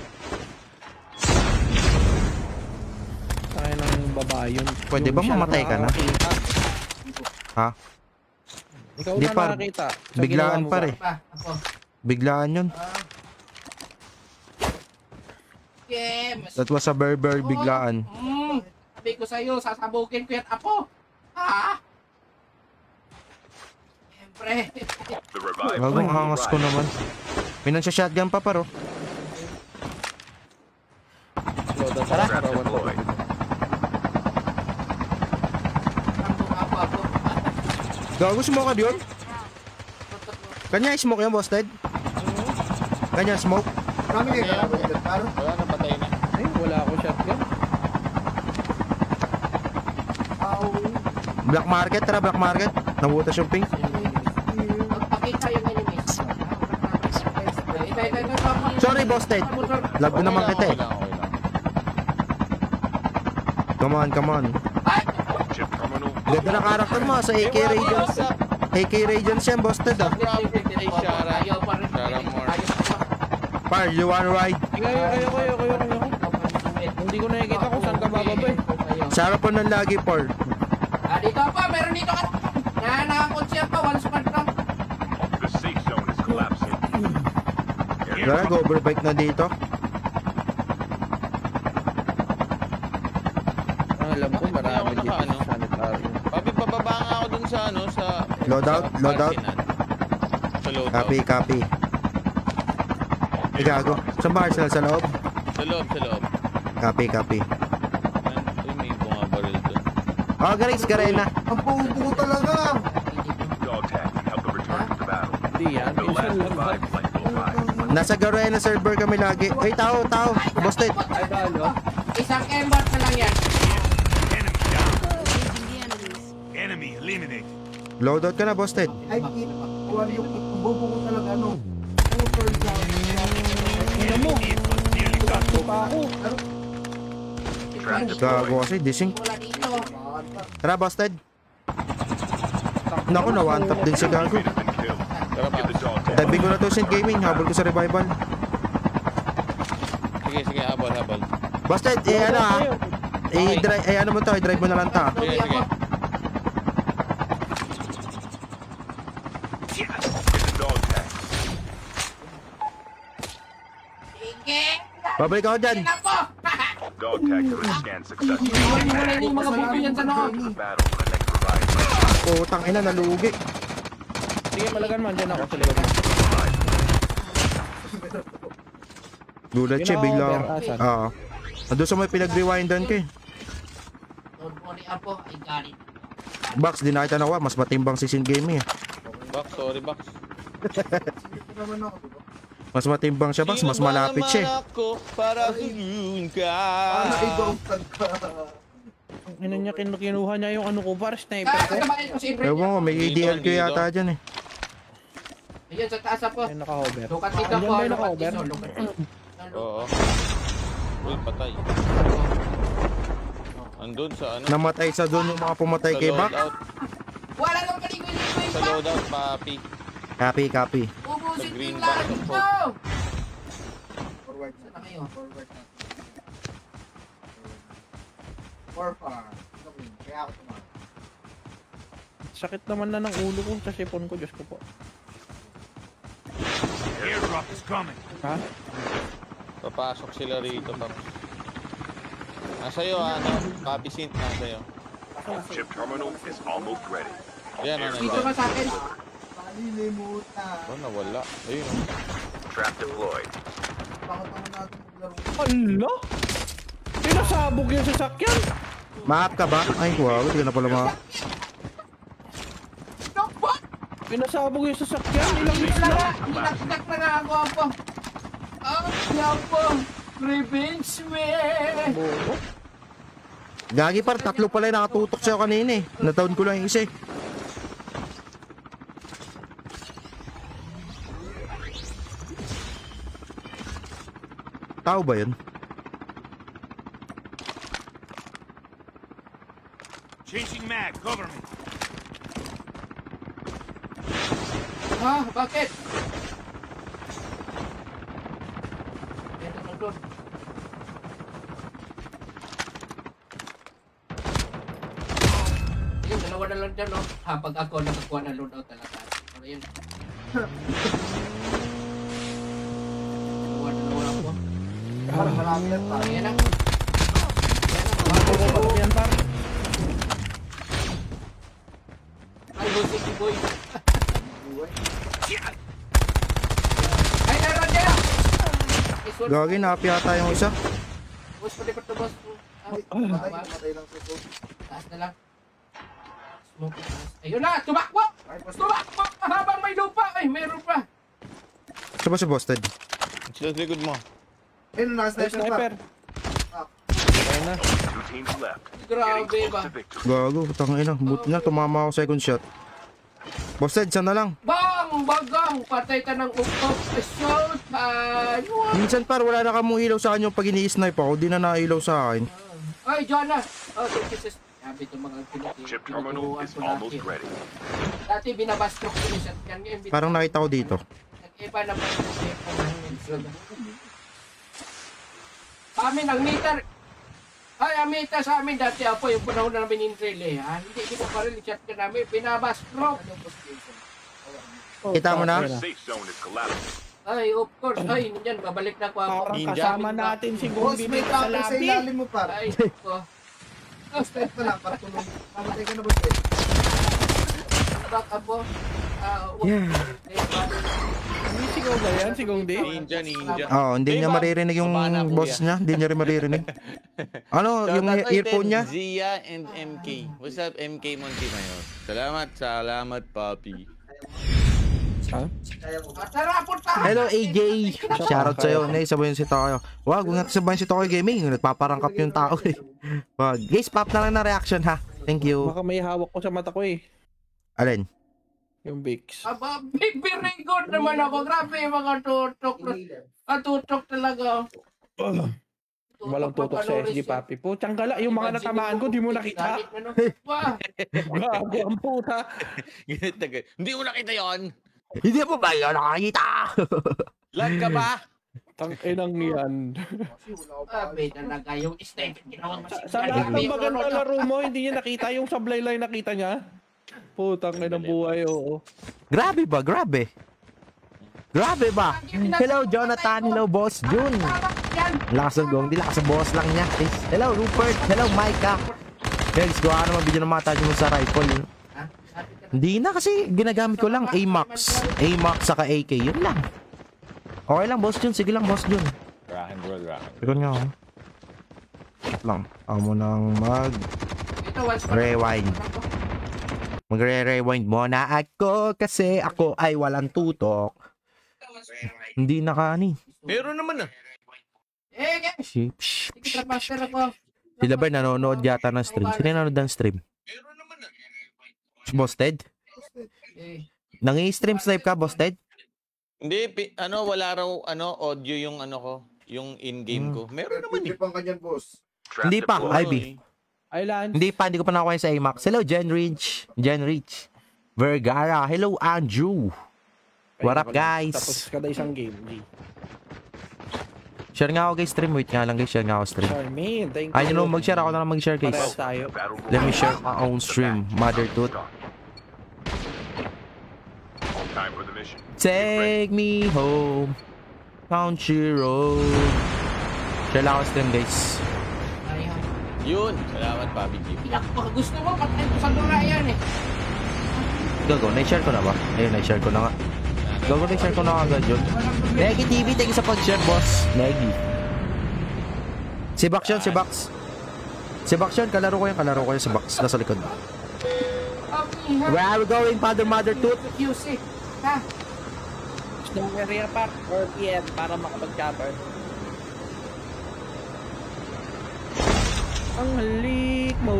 S5: Tayo ng babae yun.
S2: Pwede
S5: Yung
S2: bang
S5: siya
S2: mamatay ka na?
S5: nakakakita.
S2: Ha?
S5: Ikaw
S2: Di
S5: na
S2: par,
S5: nakakita. Sa
S2: biglaan
S5: ginawa mo
S2: par
S5: ba?
S2: eh.
S6: Pa, ako.
S2: Biglaan yun.
S6: Okay, mas...
S2: That was a very very biglaan.
S6: Sabi ko sa'yo, sasabukin ko yan, apo. Ha? Siyempre.
S1: The revive.
S2: Gagong angas ko naman. Pinansya shotgun pa paro.
S5: Tara.
S1: Trap deployed.
S6: Apo.
S2: Gago, smoke ka yun? Kanya smoke yan, Busted? Kanya smoke?
S4: Kami kayo kami dyan, paro.
S9: Wala na, patay na.
S5: Ay, wala ako shotgun.
S2: Black market, tara black market. Nabutas yung pink.
S6: Magpakita yung enemies. Ito.
S2: Sorry, Busted. Love ko naman kita eh.
S9: Okay lang.
S2: Come on.
S1: Chip terminal.
S2: Ganda na karakter mo sa AK Radiance. AK Radiance yan, Busted ah. Par, you wanna ride?
S5: Ayoko. Hindi ko nakikita kung saan ka bababa eh.
S2: Sa harapan ng lagi, Par.
S6: Dito pa, meron dito ka. Nakakonsya pa, one squad lang.
S1: The safe zone is collapsing.
S2: Tara, go overbike na dito.
S5: Ang alam ko, marami
S9: Ayoko
S5: dito
S9: naka, ano?
S5: sa sanitary.
S9: Papi, bababa nga ako dun sa ano, sa...
S2: Loadout,
S9: sa
S2: loadout.
S9: arsenal. Sa loadout.
S2: Copy. Ay, gago. Saan ba Arsenal? Sa loob?
S9: Sa loob.
S2: Copy.
S9: Uy, may bunga baril dun.
S2: Oh, Grace, Garena.
S4: Ang buo talaga.
S1: Dog tag can help them return to the battle.
S5: Hindi yan.
S1: The
S5: Minsan
S1: last
S5: lang.
S1: revive flight will arrive.
S2: Nasa Garena server kami lagi. Ay, tao. Busted.
S5: Ay, talo.
S6: Isang embot na lang yan.
S1: Enemy down.
S3: Engaging the enemies.
S1: Enemy eliminated.
S2: Loadout ka na, Busted.
S4: Ay, wala yung buo ko talaga, ano. Putor sa...
S5: Ina mo.
S1: Nearly got
S5: Ito pa ako.
S1: trap
S2: Gago
S1: deployed.
S2: kasi, dising.
S6: Wala dito.
S2: Tara, Busted. Naku, na one tap din si Gago.
S1: Been killed.
S9: Tara pa.
S1: Give the dog tag.
S2: Tabi ko na to St. Gaming. Habol ko sa revival.
S9: Sige, habol.
S2: Busted, ano ha? I-drive, ano mo to? I-drive mo na lang ta.
S9: Sige.
S1: Give the dog tag.
S6: Sige.
S2: Babalik ako dyan.
S6: Ako.
S1: Dog tag to scan successfully.
S6: Wala yung mga buto yan sa loob.
S1: The battle for the next revive.
S2: Putang ina, nalugi.
S5: Sige, malagan man. Diyan ako sa likod mo.
S2: Gulat siya,
S5: Yun ako,
S2: bigla.
S5: Bear, asan?
S2: Oo. Ando sa may pinag-rewindan ko eh.
S6: Don't worry, apo. I got it.
S2: Box, di nakita na ko. Mas matimbang si St. Gaming eh.
S9: Box, sorry, Box.
S4: Ito naman ako, diba?
S2: Mas matimbang siya, Box. Mas malapit siya eh.
S9: Sino ba naman ako para suyun ka?
S4: Para ikaw ka.
S5: Ina niya, kinuha niya yung ano ko, para sniper ko.
S6: Kabayan ko si Ibrahim.
S2: Ewan ko, may ADLQ yata dyan eh.
S6: Ayun, sa taas apo.
S5: Ay, naka-hover.
S6: Lukat dito
S5: Andyan
S6: po.
S5: ba yung
S6: Lukat
S5: naka-hover?
S6: dito. Lukat dito.
S9: Oo. Uy, patay. Andun sa ano?
S2: Namatay sa doon yung mga pumatay
S9: Sa
S2: kay Box.
S9: loadout.
S6: Wala nang paligoy-ligoy
S9: Sa
S6: pa.
S9: loadout, papi.
S2: Copy.
S6: Ubusin ko
S9: green
S6: yung
S9: box
S6: lahat
S9: of
S6: dito.
S4: Forward
S6: Saan na kayo?
S4: Forward na. For far. Kaya ako tumakas.
S5: Sakit naman na ng ulo ko sa sipon ko, Diyos ko po.
S1: Airdrop is coming.
S5: Ha?
S9: Papasok sila rito, Paps. Nasa'yo, ano? Papi Sint, nasa'yo.
S1: Chip terminal is almost ready.
S9: Yan, ano?
S6: Dito ka sa akin.
S4: Malilimutan.
S9: Oh, nawala. Ayun, oh.
S1: Trap deployed.
S4: Bakit naman natin maglaro?
S5: Ala? Pinasabog yung sasakyan.
S2: Maap ka ba? Ay, wow, hindi ka na pala ma...
S5: Pinasabog yung sasakyan. Ilang hits
S6: Wala
S5: na.
S6: nga, hinakdak na nga ako po. Yan po. Revenge me.
S5: Bobo.
S2: Gagi par, tatlo pala yung nakatutok sa'yo kanina eh. Nataon ko lang yung isa eh. Tao ba yun?
S1: Changing mag. Cover me.
S6: Bakit? Ito na doon. Yun, dalawa na lang dyan, no? Pag ako nakakuha na loadout talaga. Pero yun. Dalawa ako.
S4: Parang marami yan pa.
S6: Ayan na.
S5: Bobo yan par.
S6: Ay, busik ni boy. Ay, naroon dyan!
S2: Gagi, naapi ata yung isa.
S6: Boss, pwede pa ito, boss.
S4: Matay lang sa soap.
S6: Taas na lang. Smoke taas. Ayun na! Tumakbo! Tumakbo! Habang may lupa! Ay, meron pa!
S2: Siya ba si Busted?
S9: Sila sa likod mo.
S4: Ayun,
S5: Ay,
S4: naka-sniper pa.
S5: sniper. Ayun na.
S1: 2 teams left.
S6: Grabe
S1: Getting
S6: ba?
S1: close to victory.
S2: Gago, tangina. Buti na, tumama ako second shot. Busted, saan na lang?
S6: Bang! Bagang! Patay ka ng ukok! Showtime!
S2: Minsan par, wala na kamong ilaw sa akin yung pag ini-snipe ako. Di na nailaw sa akin.
S6: Ay, Jonah! Oh, thank you, sis. Sabi itong mga
S1: Chip terminal is almost ready.
S6: Dati binabastok ko yung shotgun. Ngayon,
S2: Parang nakita ko dito.
S6: nag-iba naman yung weapon namin. Amin, ang meter. Ay, ang meter sa amin dati po, yung panahon namin in trail eh. Hindi kita pa rin yung shotgun namin. Binabastok.
S2: Kita mo na?
S1: The safe zone is collapsing.
S6: Ay, of course. Ay, nandiyan, babalik na ko ako.
S5: Parang
S9: Ninja.
S5: kasama natin si
S4: Boss,
S5: Gumbi
S4: may
S5: dito sa
S4: tapos sa
S5: labi.
S4: ilalim mo par.
S6: Ay, ko.
S4: Step ka lang para tulong. Mamatay ka na boss.
S6: Back up po.
S5: Hindi sigaw ba yan? Sigaw di?
S9: Ninja, ninja.
S2: Oo, hindi niya
S9: Diba?
S2: maririnig yung
S9: Baba na,
S2: boss
S9: kuya.
S2: niya. Hindi niya rin maririnig. Ano, yung
S9: Shoutout
S2: earphone
S9: din,
S2: niya?
S9: Zia and MK. What's up, MK Montemayor? Salamat, papi.
S6: Tara, punta!
S2: Hello AJ! Shoutout sa'yo. Nay, sabayin si Toyo. Wag, huwag natin sabayin si Toyo Gaming. Nagpaparangkap yung tao eh. Wag. Guys, pop na lang na reaction ha. Thank you.
S5: Baka may hawak ko sa mata ko eh.
S2: Alin?
S5: Yung Vicks.
S6: Aba, very good naman ako. Grabe yung mga tutok. Tutok talaga.
S5: Walang tutok sa SG Papi. Putsang gala, yung mga natamaan ko, di mo nakita.
S6: Wah!
S5: Grabe ang puta.
S9: Hindi mo nakita yon.
S2: Hindi mo ba yun nakakita?
S9: Lag ka ba?
S5: Tanginang yan.
S6: Grabe talaga yung statement ginawa
S5: Sa lahat ng maganda laro mo, hindi niya nakita yung sablay lang nakita niya. Putang ina ng buhay, oo.
S2: Grabe ba? Grabe. Grabe ba? Hello Jonathan. Hello Boss Jun. Lakas ng gong. Di lakas ng boss lang niya. Hello Rupert. Hello Micah. Guys, gawa naman video ng mga tayo mo sa rifle. Hindi na kasi ginagamit ko lang AMAX. AMAX saka AK. Yun lang. Okay lang Boss Jun. Sige lang Boss Jun.
S9: Rock and roll.
S2: Ikaw nga ako. Lang. Ako mo nang rewind. Magre-rewind muna ako kasi ako ay walang tutok. Hindi nakani.
S9: Meron naman ah.
S2: Si
S6: Master ako.
S2: Sila ba nanonood yata ng stream? Sino nanonood ng stream?
S9: Meron naman ah.
S2: Boss Ted? Nangi-stream snipe ka, Boss Ted?
S9: Hindi, wala raw audio yung ko, yung in-game ko. Meron naman eh.
S4: Pang kanyan boss.
S1: Trap
S2: Hindi pa,
S1: deployed.
S2: Ivy.
S5: Island.
S2: Hindi ko pa nakuha sa AMAX. Hello, Jen Rich. Vergara. Hello, Andrew. What up, guys?
S5: Tapos kada isang game. G.
S2: Share nga ako guys stream. Wait nga lang guys. Share nga ako stream.
S5: Charmaine, thank you.
S2: Ay, mag-share ako na lang mag-share guys.
S5: Parehas tayo.
S1: Battle royale.
S2: Let me share my own stream. Mother Tooth.
S1: Time for the mission.
S2: Take me home. Country road. Share lang ako stream guys.
S9: Yun. Salamat, Papi G.
S6: Gusto mo, patay ko sa dura yan eh.
S2: Gago, na-share ko na ba? Ayun, na-share ko na nga. Gago, na-share ko na agad yun. Negi TV, thank you sa pag-share, boss. Negi. Si Bax yun, si Bax. Si Bax yun, kalaro ko yun si Bax. Nasa likod.
S6: me, ha?
S2: Where are we going, Father Mother Tooth?
S6: QC, ha?
S5: Snow area park or PM para makapag-cover. Ang halik mo.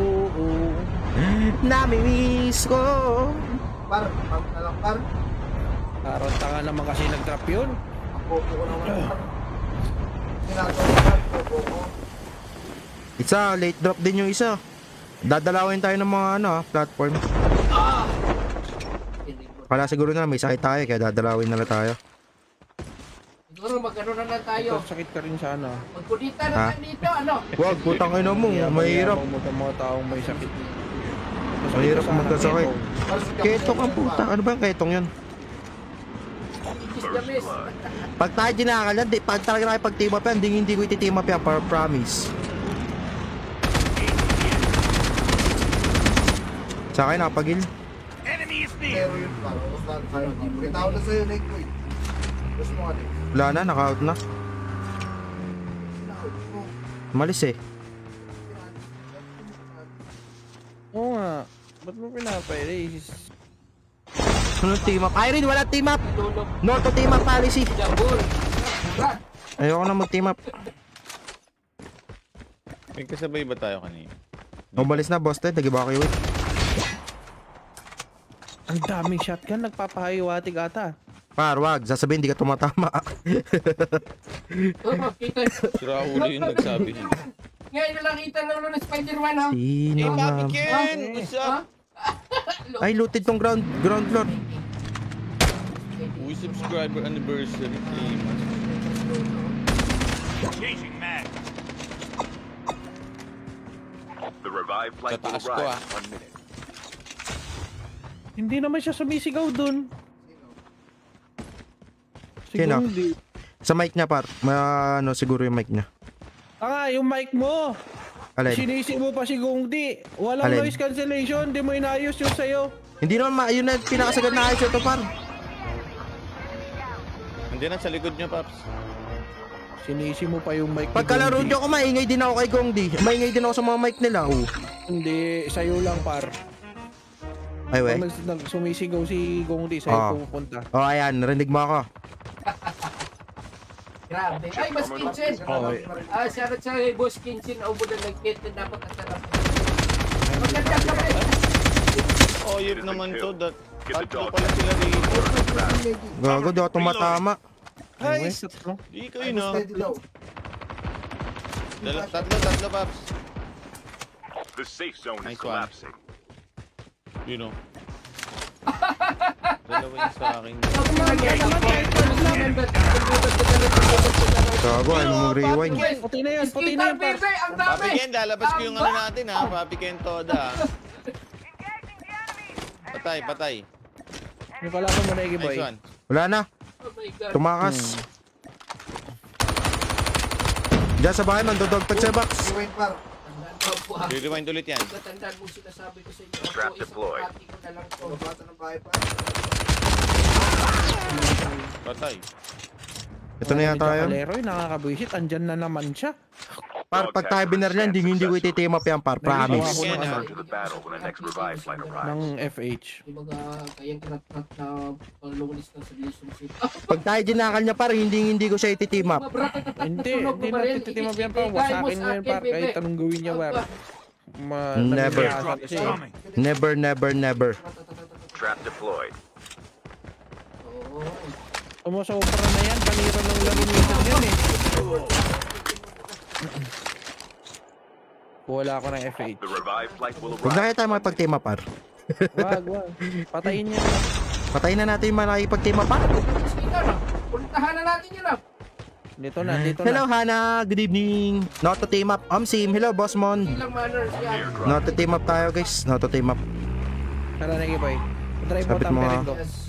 S2: Namimiss ko.
S4: Par, pag na lang par.
S5: Parang tanga naman kasi nag-trap yun.
S4: Ang popo ko naman par. Ginagawa ko par, popo ko.
S2: Isa, late drop din yung isa. Dadalawin tayo ng mga platform. Kala siguro na may sakit tayo kaya dadalawin na lang tayo.
S6: Siguro magano na lang tayo.
S5: Ito, sakit ka rin sana.
S6: Magkudita na
S2: Ha?
S6: tayo dito, ano?
S2: Wag, putang ina mo, mahirap.
S5: Mga taong may sakit.
S2: Mahirap magkasakit.
S4: Par, si Kapiteng
S2: Ketong ang
S4: yan,
S2: puta.
S4: par.
S2: Ano ba ang ketong yun?
S6: Kiss the miss.
S2: Pag tayo dinakal yan, pag talaga nakipag-team up yan, hindi ko iti-team up yan, promise. Sa akin, nakapagil.
S4: Pero yun par. Kita ko na sa'yo, Nick. Gusto mo ka, Nick?
S2: Wala na, naka-out na. Malis eh.
S5: Oo nga. Ba't mo pinapa-erase?
S2: Ano team up? Irene, wala team up!
S6: Tulog.
S2: No to team up policy.
S6: Jabul. Tara.
S2: Ayoko na mag-team up.
S9: May kasabay ba tayo kanina?
S2: Umalis na, boss Ted. Nag-evacuate.
S5: Ang daming shotgun. Nagpapahiwatig ata.
S2: Par, wag. Sasabihin, di ka tumatama.
S6: Oh, kita.
S9: Si Raul yung nagsabi niya.
S6: Ngayon na lang kita na ulo ng Spider-Man, ha?
S2: Sino
S9: Hey,
S2: na?
S9: Papi Ken! What's
S6: Ha?
S9: up?
S2: Ay, looted tong ground floor.
S9: We subscriber anniversary.
S1: Changing mag. The revived flight will
S9: Tataas ko,
S1: arrive in 1 minute.
S5: Hindi naman siya sumisigaw dun.
S2: Sino?
S5: Siguro hindi.
S2: Sa mic niya, par. Siguro yung mic niya.
S5: Yung mic mo.
S2: Alin?
S5: Sinisi mo pa si Gongdi. Walang
S2: Alin?
S5: noise cancellation. Di mo inayos yung sayo.
S2: Hindi naman, yun na pinakasagad na ayos ito, par.
S9: Hindi na sa likod niya, Paps.
S5: Sinisi mo pa yung mic ni
S2: Pagkalaro
S5: Gongdi.
S2: niyo ako, maingay din ako kay Gongdi. Maingay din ako sa mga mic nila, oh.
S5: Hindi, sayo lang par.
S2: Ay, we.
S5: Pag sumisigaw si Gongdi, sayo pupunta.
S2: Oh, ayan. Narinig mo ako.
S6: Grabe. Ay, Boss Kinchin. Shoutout sa Boss Kinchin. Ubo na nag-kit na napakasarap. Maganda ka ba?
S9: Oh, yun naman to.
S1: Get the
S9: Tatlo
S1: dog
S9: pala sila dito.
S2: Gago, di ako tumatama.
S9: Ay,
S5: West, tatlo.
S9: di kayo na.
S4: Steady daw.
S9: Tatlo, Paps.
S1: The safe zone is
S9: Nice one.
S1: collapsing.
S9: You know. Dalawa yung sa akin.
S2: Gago, ano mong rewind?
S5: Puti na yan, puti na yan par.
S6: Baby, ang
S9: Papi
S6: dami.
S9: Ken, lalabas ko yung ano natin ha. Papi Ken Toda ha. Patay.
S5: Yung pala ko muna, Iggy Boy.
S9: Nice one.
S2: Wala na.
S6: Oh my God.
S2: Tumakas. Diyan sa bahay, mandodogtag sa box.
S4: Rewind par.
S6: Tandaan mo po, ha?
S9: Rewind ulit yan.
S6: Tandaan mo sinasabi ko sa inyo.
S1: Trap
S6: Ako, isang
S1: deployed.
S6: pati ko na lang to.
S4: Babata ng bahay par.
S9: Patay.
S2: Ito na yata yun.
S5: Leroy, nakakabwisit. Andyan na naman siya.
S2: Par, pag tayo binarlan, hindi ko iti-team up yan, par. Promise.
S9: Ken,
S1: Return to the battle when the next revived flight arrives.
S5: Ng FH.
S6: Dibaga, kayang tinat-nat na pang-lonelist ng relationship.
S2: Pag tayo dinakal niya, par, hindi ko siya iti-team up.
S5: Hindi natin titimap yan pa. Wasakin mo yan par. Kahit anong gawin niya war.
S2: Never.
S5: Kasi
S2: Never.
S1: Trap deployed.
S5: umusobra na yan. Panira ng laro minsan yan eh. Wala ako ng FH.
S1: The revived flight will
S2: Huwag na
S1: arrive.
S2: kaya tayo makipag-team up, par.
S5: Wag. Patayin niya.
S2: Patayin na natin yung mga nakipag-team up, par.
S6: Kita na. Puntahan na natin yun, ha?
S5: Dito na.
S2: Hello, Hana. Good evening. Not to team up. Sim. Hello, Boss Mon.
S6: Ilang manners yan.
S2: Not to team up tayo, guys. Not to team up.
S5: Tara na, Iggy Boy. Drive mo
S2: Sabit mo,
S5: tamperin ko.
S6: Yes.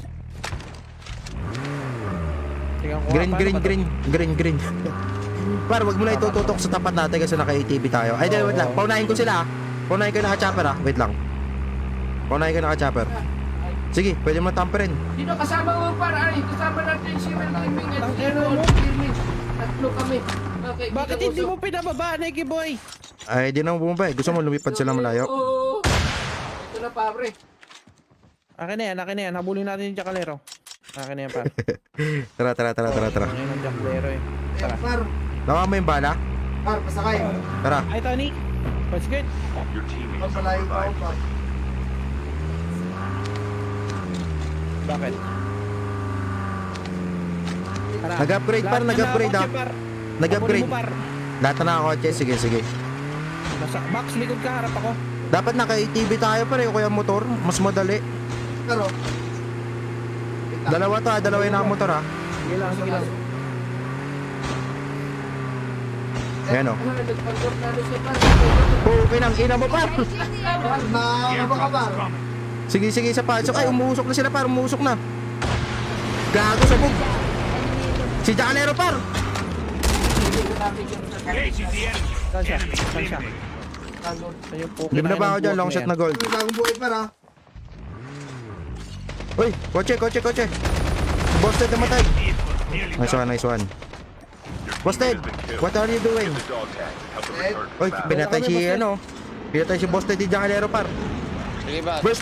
S5: Tingnan ko nga, paano ba
S2: Green. Par, wag mo na itututok sa tapat natin kasi naka-ATV tayo. Ay, wait lang. Paunahin ko sila, ah. Paunahin ko naka-chopper, ah. Wait lang. Paunahin ko naka-chopper. Sige, pwede mo tamperin.
S6: Dito kasama mo para ay kasama natin si Mel Gaming at si
S5: Tangina mo.
S6: Gaming. Tatlo kami. Okay,
S5: Bakit hindi mo pinababa, Iggy Boy?
S2: Ay, di na mo bumaba eh. Gusto mo lumipad sila malayo?
S6: Oo. Ito na, pare.
S5: Akin na yan. Habulin natin yung Jakalero. Akin na yan, par.
S2: Tara.
S5: Ngayon ang Jakalero eh. Tara.
S4: Par,
S2: Nakuha mo yung bala?
S4: par, pasakay.
S2: Tara.
S5: Ay, Tony. What's good?
S1: Your teammates will
S4: Pagpalayo pa ako,
S1: revive
S4: par.
S5: Bakit? Tara.
S2: Nag-upgrade, par.
S5: Lahat na
S2: Nag-upgrade,
S5: kotse,
S2: ah.
S5: par.
S2: Nag-upgrade.
S5: Habulin mo, par.
S2: Lahat na nakakotse. Sige.
S5: Nasa box, likod ka, harap ako.
S2: Dapat naka-ATV tayo pare, o kaya motor. Mas madali.
S4: Pero,
S2: Dalawa yung nakamotor ha.
S5: Sige lang.
S2: Ayan o.
S6: Nagpag-drop na doon siya par.
S2: Okay nang ina mo par.
S4: nakakaba ka, par.
S2: Sige, isa pa. Ay, umuusok na sila par, umuusok na. Gago sa bug. Si Jakalero par.
S5: Saan siya? Saan yung poke
S2: Libre na ba ako dyan? Long shot na gold.
S4: May bagong buhay, par, ha.
S2: Uy, kotse. Busted namatay. Nice one. Busted, what are you doing?
S1: the dog tag. Help them return to
S2: Uy,
S1: battle.
S2: pinatay si Busted di Jakalero par.
S9: Sige ba?
S2: Burst.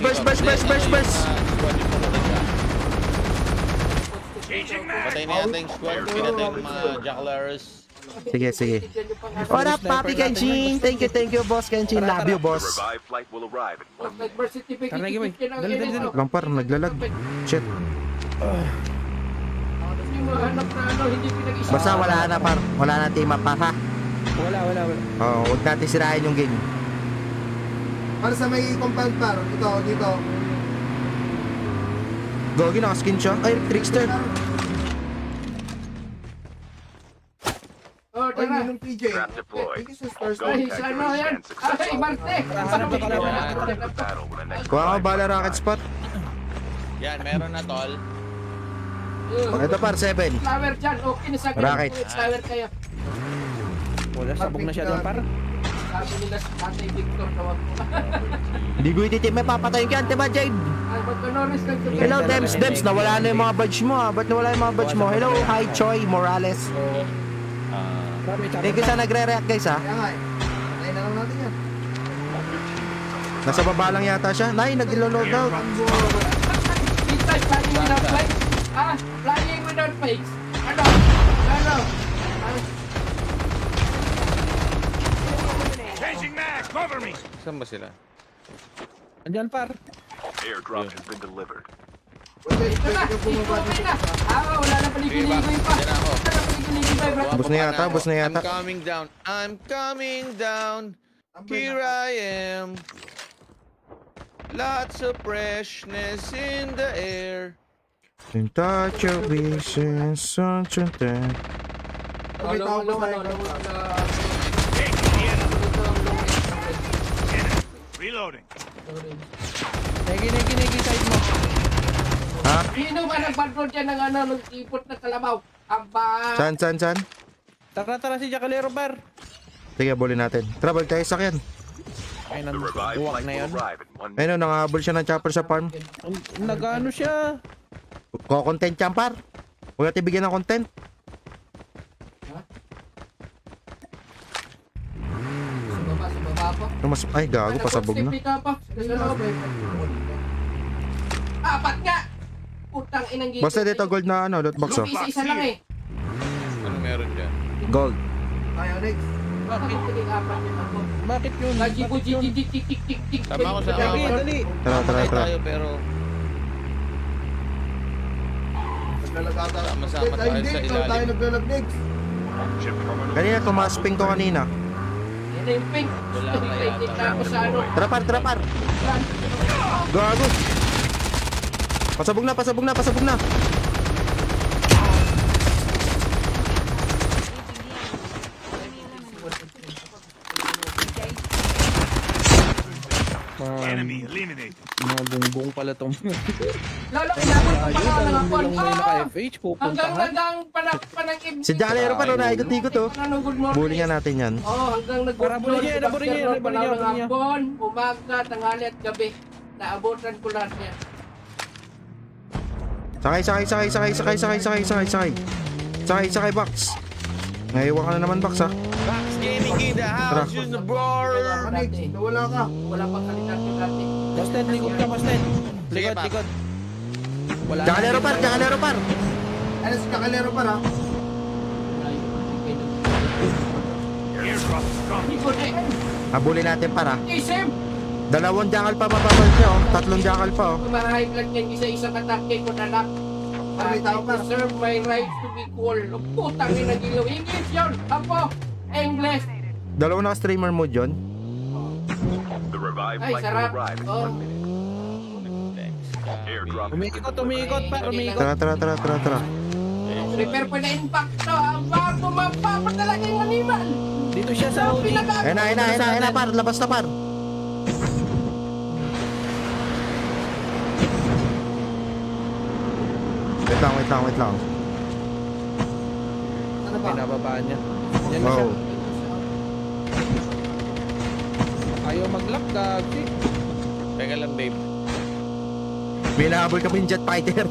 S9: Patay na yata yung squad. Pinatay yung mga Jacklares.
S2: Sige. What up, Papi Kenshin? Thank you, boss Kenshin. Love you,
S1: The
S2: boss.
S1: revived flight will arrive in 1 minute.
S6: Nag-birth certificate.
S5: Tara, Gimay. Dali.
S2: Lang par, naglalag. Shit.
S6: Yung mga anak na hindi pinag-isa.
S2: Basta wala na par. Wala na team up pa ha.
S5: Wala.
S2: Oo, huwag natin sirahin yung game.
S4: Para sa may compound, par. Dito.
S2: Gogi, nakaskin siya. Ay, trickster.
S6: Oh,
S4: Ay,
S6: tara.
S4: yun yung PJ.
S1: Trap deployed.
S4: Thank you sa stars.
S1: Dog
S6: Ay,
S1: tag
S6: sa
S1: to
S6: ano yan?
S1: stand
S6: Ay,
S1: successful.
S6: Marte.
S5: Hanap ka
S1: Return
S5: lang.
S1: to battle when the next
S2: Kuha ko
S1: revived
S2: bala
S1: flight
S2: rocket
S1: arrives.
S2: spot.
S9: Yan, meron na tol.
S2: Ito par, 7.
S6: Flower dyan. Okay na sa akin.
S2: Rocket.
S6: Flower kayo.
S5: Wala, sabog na siya doon, par.
S6: Sabi nila sa Tatay Victor, tawag ko.
S2: Hindi ko ititim, may papatayin ka, Ante ba, Jade?
S6: Ay, magkanoris lang sa
S2: Hello, Dems, nawala na yung mga badge mo ha. Ba't nawala yung mga badge mo? Hello, hi, Choi Morales. Thank you sa nagre-react guys ha.
S4: Kaya nga, patay na lang natin yan.
S2: Nasa baba lang yata siya. Nay, nag-load out.
S6: Kita, flying without flags. Flying without flags. Ano?
S9: Saan ba sila?
S5: Andyan, par.
S1: Airdrop has been delivered.
S6: Ito na, ito na. Wala na paligiligoy pa.
S9: Diyan ako.
S6: Wala na paligiligoy, bro.
S2: Bus na yata.
S9: I'm coming down. Here I am. Lots of freshness in the air.
S2: In touch of vision, sunshine.
S4: May tao pa sa akin.
S5: Negi, side mo.
S2: Ha?
S6: Sino ba nag-control dyan ng ng ipot na kalabaw? Aba.
S2: San?
S5: Tara si Jakalero, par.
S2: Sige, bulin natin. Tara, balik tayo sa sakyan.
S5: Ay,
S1: The revived
S5: duwak
S1: flight
S5: na
S1: will
S5: yun.
S1: arrive in 1 minute.
S2: Ayun, nangahabol siya ng chopper sa farm.
S5: Nag-ano siya?
S2: Ko-content yan, par. Huwag natin bigyan ng content.
S6: Sa baba pa.
S2: Ay, gago, pasabog na.
S6: Nag-safety ka pa. Sa loob. Apat nga! Putang inang gito.
S2: Basta dito, gold na loot box oh.
S6: Isa lang eh.
S9: Ano meron dyan?
S2: Gold.
S4: Tayo next.
S6: Bakit naging apat yun ako?
S5: Bakit yun?
S6: Gajibo, tik.
S9: Tama ko sa
S5: Dali, dali.
S2: Tara.
S9: Patay tayo pero
S4: Naglalagata.
S9: Sama-sama tayo
S4: Hindi,
S9: sa
S4: ikaw
S9: ilalim.
S4: tayo naglalag next.
S1: Chip terminal.
S2: Kanina, tumasping to kanina.
S6: Yan na yung pink.
S9: Wala ka yata.
S6: Excited na ako sa ano.
S2: Tara par. Gago. Pasabog na.
S5: Mga bungbong pala tong.
S6: Lalo, inabot ko pa lang ako.
S5: Yung may naka-FH, pupuntahan.
S6: Hanggang panag-ibig.
S2: Si Jakalero pa naikot-ikot oh. Bully nga natin yan.
S6: Hanggang
S5: Para bully niya,
S6: hapon, umaga, tanghali at gabi. Naabotan ko lahat niya.
S2: Sakay, box. Ngayon ka na naman, box ha.
S9: Box Gaming in the house, use the bar.
S4: Next, nawala ka.
S6: Wala pang kalidad yung dati.
S5: Boston, likod ka, Boston.
S9: Sige,
S5: Likod,
S9: Pak.
S5: likod. Wala
S2: Jakalero
S5: na.
S2: par, jakalero par.
S4: Ano si Kakalero pa na?
S2: Habulin natin para.
S6: Isem!
S2: 2 jakal pa mapapal niyo, 3 jakal pa oh.
S6: Kumahay lang yan isa-isang atake ko na lang.
S4: May tao pa.
S6: Deserve my right to be cool. Putang ina gilaw. English yun! Apo! English!
S2: 2 na streamer mo John.
S1: The revived
S6: Ay,
S1: flight
S6: sarap.
S1: will arrive in
S6: Oh.
S1: 1 minute. Airdrop is
S5: Umikot, umikot pa, umikot.
S2: Tara.
S6: Prepare pa na impact to. Bago mapapadala yung animal.
S5: Dito siya sa Audi.
S2: Ayun na par, labas na par. Wait lang.
S4: Ano ba?
S5: Pinababaan niya. Yan na siya.
S2: Oh.
S5: Ayaw mag-lock, gagi.
S9: Teka lang, babe.
S2: Binahabol kami yung jet fighter.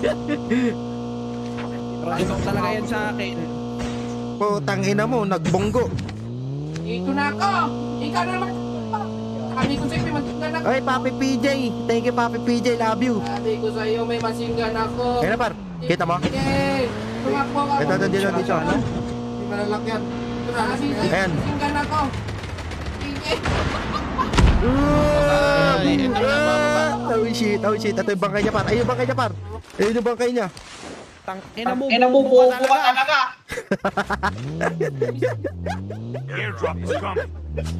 S5: Random talaga yan sa akin.
S2: Putang ina mo, nagbonggo.
S6: Dito na ako. Ikaw na naman. Sabi ko sa'yo, may masingan ako.
S2: Ay, Papi PJ. Thank you, Papi PJ. Love you.
S6: Sabi ko sa'yo, may masingan ako.
S2: Ayun na par, kita mo?
S6: Okay. Tumakbo ka.
S2: Ito, dito.
S4: Hindi malalakyan. Ito na,
S6: Sabi ko,
S2: Ayan.
S6: masingan ako. Sige.
S9: Ay, ito na, bababa.
S2: Oh shit. Ito yung bangkay niya par. Ayun yung bangkay niya par. Ayun yung bangkay niya.
S5: Ina mo, buo ka talaga.
S1: airdrop is coming.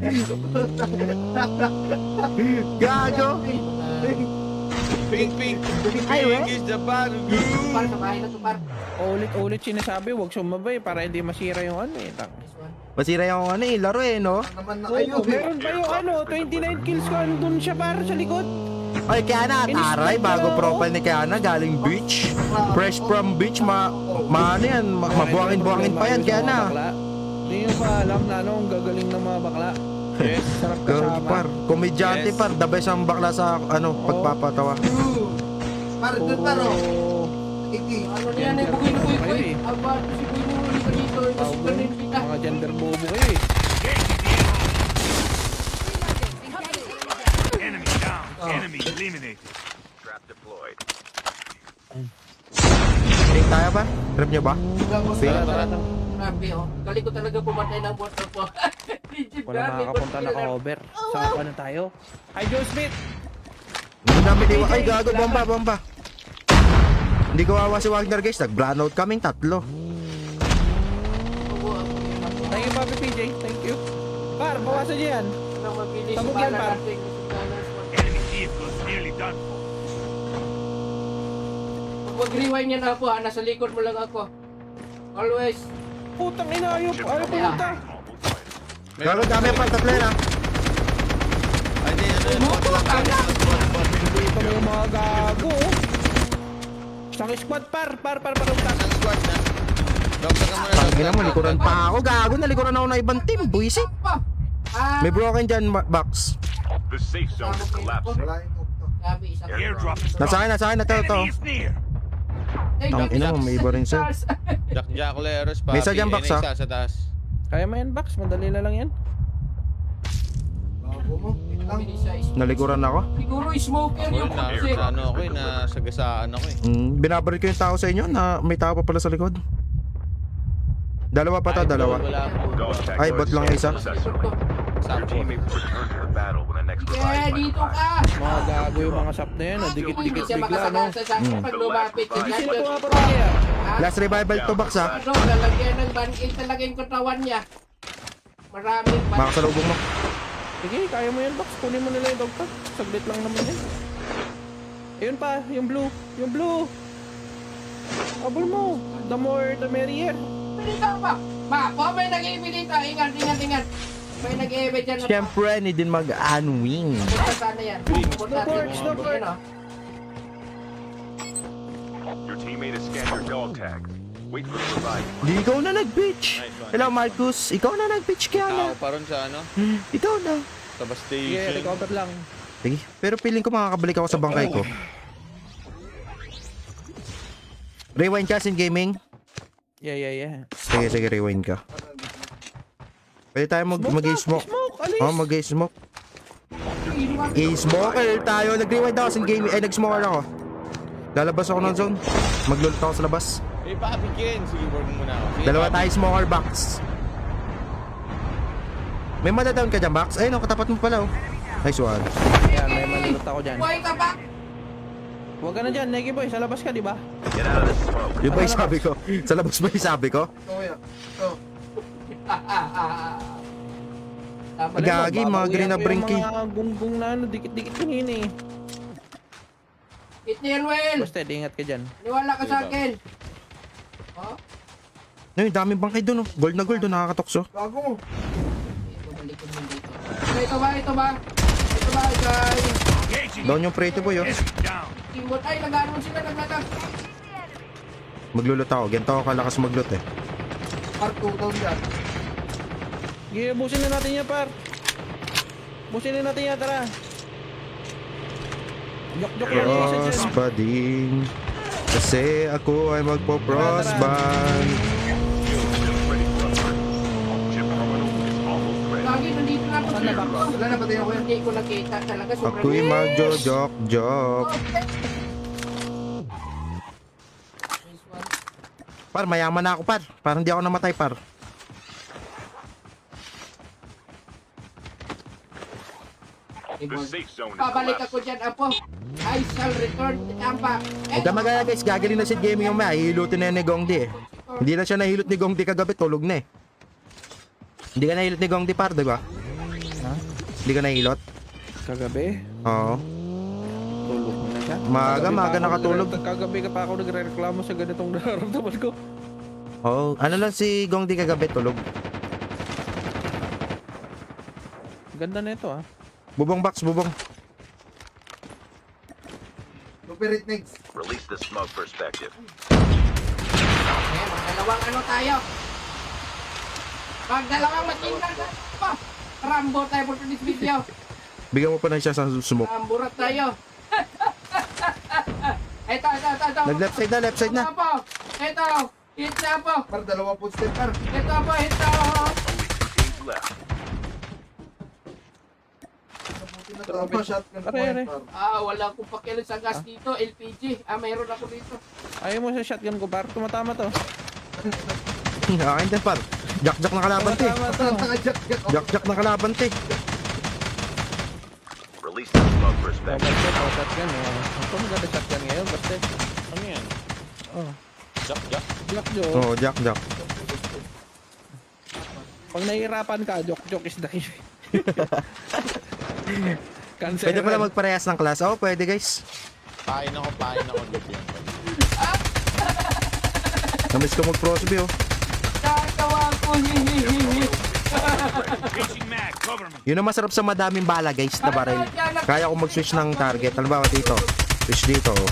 S2: Gago.
S9: Pink. Pink is the battle.
S6: Par, sa bahay na to, par.
S5: Ulit-ulit sinasabi, huwag sumabay para hindi masira yung ano eh.
S2: Masira yung ano eh, laro eh, no?
S4: naman na
S5: Oo,
S4: kayo.
S5: meron pa yung ano, 29 kills ko, andun siya par sa likod.
S2: Ay, Kiana, taray, bago profile ni Kiana, galing beach. Fresh from beach, ano yan, mabuhangin-buhangin pa yan, Kiana.
S5: Hindi nyo pa alam na ano, ang gagaling ng mga bakla.
S9: Yes.
S5: Sarap
S2: Gago
S5: kasama.
S2: par, komedyante
S9: Yes.
S2: par, the best ang bakla sa, ano, pagpapatawa.
S4: Par, doon paro.
S5: Puro...
S4: Iki.
S6: Ano niyan eh, bugoy na
S5: Kayo
S6: bugoy.
S5: eh.
S6: Aba, si bugoy na uli ka dito. Kasi
S5: Tawag
S6: ganin kita.
S5: mga gender bobo kayo eh.
S1: Enemy down. Enemy eliminated. Trap deployed.
S2: Trip tayo ba? Trip nyo ba?
S5: Tara.
S6: Grabe oh. Kali ko talaga pumatay ng boss po.
S5: Wala makakapunta na ka-over. Saan pa na tayo? Hi, Joe Smith!
S2: Ang dami diwa. Ay, gago, bomba. Hindi ko awa si Wagner guys, nag-brownout kaming 3.
S5: Thank you, Papi PJ. Thank you. Par, bawasan niyo yan.
S6: Nang mabilis
S5: Sabog
S6: para
S5: yan, par.
S6: natin.
S1: Enemy vehicle is nearly done for.
S6: Pag mag-rewind yan ako nasa likod mo lang ako. Always.
S5: Putang ina, ayaw pumunta.
S2: Gago, dami pa, 3 na.
S9: Ay, di, bot.
S5: Dito mo yung mga gago. Isang squad, par.
S9: Isang squad na. Doktor ka muna.
S2: Tangina mo, likuran pa ako, gago, nalikuran ako ng ibang team, buisit. May broken dyan, box.
S1: The safe zone is collapsing.
S4: Wala yung tukto.
S6: Grabe, isang
S1: Airdrop is
S2: Nasa
S1: coming.
S2: akin na to.
S1: Enemy is near.
S2: Tangina mo, may iba rin sir.
S9: Jack Leros, papi.
S2: May isa dyan, box,
S9: Ay,
S2: ah.
S9: isa sa taas.
S5: Kaya mo yan, Bax. Madali na lang yan.
S4: Bago mo. Wait lang.
S2: Nalikuran ako.
S6: Siguro smoker
S9: Uy,
S6: yung
S9: na
S6: kasi.
S9: ano ako eh, nasagasaan ako eh.
S2: Binabarit ko yung tao sa inyo na may tao pa pala sa likod. Dalawa pa to, dalawa.
S9: Wala ako.
S1: Dog tag
S2: Ay, bot lang isa.
S1: successful. Your teammate will return to the battle when the next
S6: Yeah,
S1: revive flight
S6: dito
S1: arrives.
S6: ka.
S5: Mga gago yung mga sap na yan.
S6: Hindi
S5: Dikit-dikit
S6: siya
S5: bigla, no?
S6: makasama sa sakit pag lumapit.
S5: Hindi sila pumapatay ah.
S2: Last revival to, box ha.
S6: Ano, lalagyan ng band-aid talaga yung katawan niya. Maraming
S2: Makasalubong mo.
S5: Sige, kaya mo yan, Bax. Kunin mo nila yung dog tag. Saglit lang naman yan. Ayun pa, yung blue. Yung blue. Abol mo. The more, the merrier.
S6: Dito ba? Po, may nag-iibig dito. Ingat. May nag-iibig dyan.
S2: Siyempre, hindi din mag-unwing.
S6: Punta sana yan. Punta
S5: No ports, no ports.
S6: Ano?
S1: Your teammate has scanned your dog tag. Wait for the revive.
S2: Di ikaw na nag-bitch. Hello, Marcus. Ikaw na nag-bitch kaya na.
S9: Tao pa ron sa ano?
S2: Ikaw na.
S9: Sa bus
S5: Sige,
S9: station.
S5: recover lang.
S2: Sige, pero feeling ko makakabalik ako sa bangkay ko. Rewind ka, Sin Gaming.
S5: Yeah.
S2: Sige, rewind ka. Pwede tayo mag-smoke.
S5: Smoke, alis.
S2: Oh, mag-smoke. I-smoker tayo. Nag-rewind ako sa game. Eh, nag-smoker ako. Lalabas ako ng zone. Maglulot ako sa labas.
S9: Eh, Papi Ken. Sige, work muna ako. Sige,
S2: Dalawa
S9: Papi.
S2: tayo smoker box. May madadown ka dyan, Box? Ayun, katapat mo pala, oh. Nice one.
S5: Yan, may manulot ako dyan.
S6: Buhay ka ba?
S5: Huwag ka na dyan, Negi Boy. Sa labas ka, di ba?
S1: Get out of this smoke.
S2: Yung ba yung sabi ko? Sa labas ba yung sabi ko?
S4: Ito kuya. Ito.
S2: Gagi, mga green na brinky.
S5: Yung mga gunggong na ano, dikit-dikit kanina eh.
S6: Hit ni Elwell.
S5: Basta, ingat ka dyan.
S6: Niwala ka sa akin. Oh?
S2: Ay, daming bangkay doon, oh. Gold na gold, oh. Nakakatokso.
S4: Bago.
S6: Babalik ko din dito. Ito ba? Ito ba? Ito ba, guys?
S2: Down yung pretty boy, oh.
S6: Teamwork. Ay, nag-ano sila, naglalag.
S2: Maglulot ako. Ganito ako kalakas maglot, eh.
S4: Part 2 daw yan.
S5: Sige, busin na natin yan, par. Busin na natin yan, tara. Jok-jok lang yung isa dyan.
S2: Crossbanding. Kasi ako ay magpo-crossband.
S6: Lagi, nandito na ako.
S4: Wala na, patayin ako yan.
S6: Hindi ko nakita talaga. Sobrang
S2: Ako'y magjo-jok-jok. Par, mayaman na ako, par. Parang di ako namatay, par.
S1: The safe zone is
S6: Babalik
S1: collapsed.
S6: ako dyan, Apo. I shall return to Tampa.
S2: Huwag ka mag-alala, guys. Gagaling na si Gaming yung may. Hihilutin na yan ni Gongdi, eh. Hindi na siya nahilot ni Gongdi kagabi. Tulog na, eh. Hindi ka nahilot ni Gongdi, par, diba?
S5: Ha?
S2: Hindi ka nahilot?
S5: Kagabi?
S2: Oo.
S5: Tulog mo na siya.
S2: Maaga nakatulog.
S5: Kagabi ka pa ako nagre-reklamo sa ganitong nararamdaman ko.
S2: Oo. Ano lang si Gongdi kagabi, tulog.
S5: Ganda na ito, ah.
S2: Bubong, Box, bubong.
S4: Lupirit next.
S1: Release the smoke perspective.
S6: Magdalawang ano tayo? Magdalawang matingan na pa. Rambo tayo for this video.
S2: Bigyan mo pa na siya sa smoke.
S6: Ramburat tayo. Ito.
S2: Nag-left side na, left side na.
S6: Ito po. Ito. Hit na po.
S4: Par, dalawa footstep, par.
S6: Ito po. Ito.
S1: Only 2 teams left.
S4: Nabuti na shotgun
S5: Are, are.
S4: par.
S6: Wala akong pakialam sa gas dito. LPG. Mayroon ako dito.
S5: Ayaw mo sa shotgun ko, par. Tumatama to.
S2: Akin din, par. Jack-jack na kalaban, te.
S5: Tumatama to.
S4: Naka-jack-jack.
S2: Jack-jack na kalaban, te.
S1: Release the smoke perspective.
S5: Basta, shotgun eh. Ako maganda shotgun ngayon, basta.
S9: Ano yan?
S5: Oh.
S9: Jack, Jack.
S5: Jack, Joe.
S2: Oo, jack-jack.
S5: Pag nahihirapan ka, joke is the key. Cancel.
S2: Pwede pala magparehas ng class. Oo, pwede, guys.
S9: Pain ako, loot yan.
S2: Namiss ko mag-crossby, oh.
S6: Tatawa ko. Hihihihi.
S2: Yun ang masarap sa madaming bala, guys, na baril. Kaya ko mag-switch ng target. Halimbawa dito. Switch dito, oh.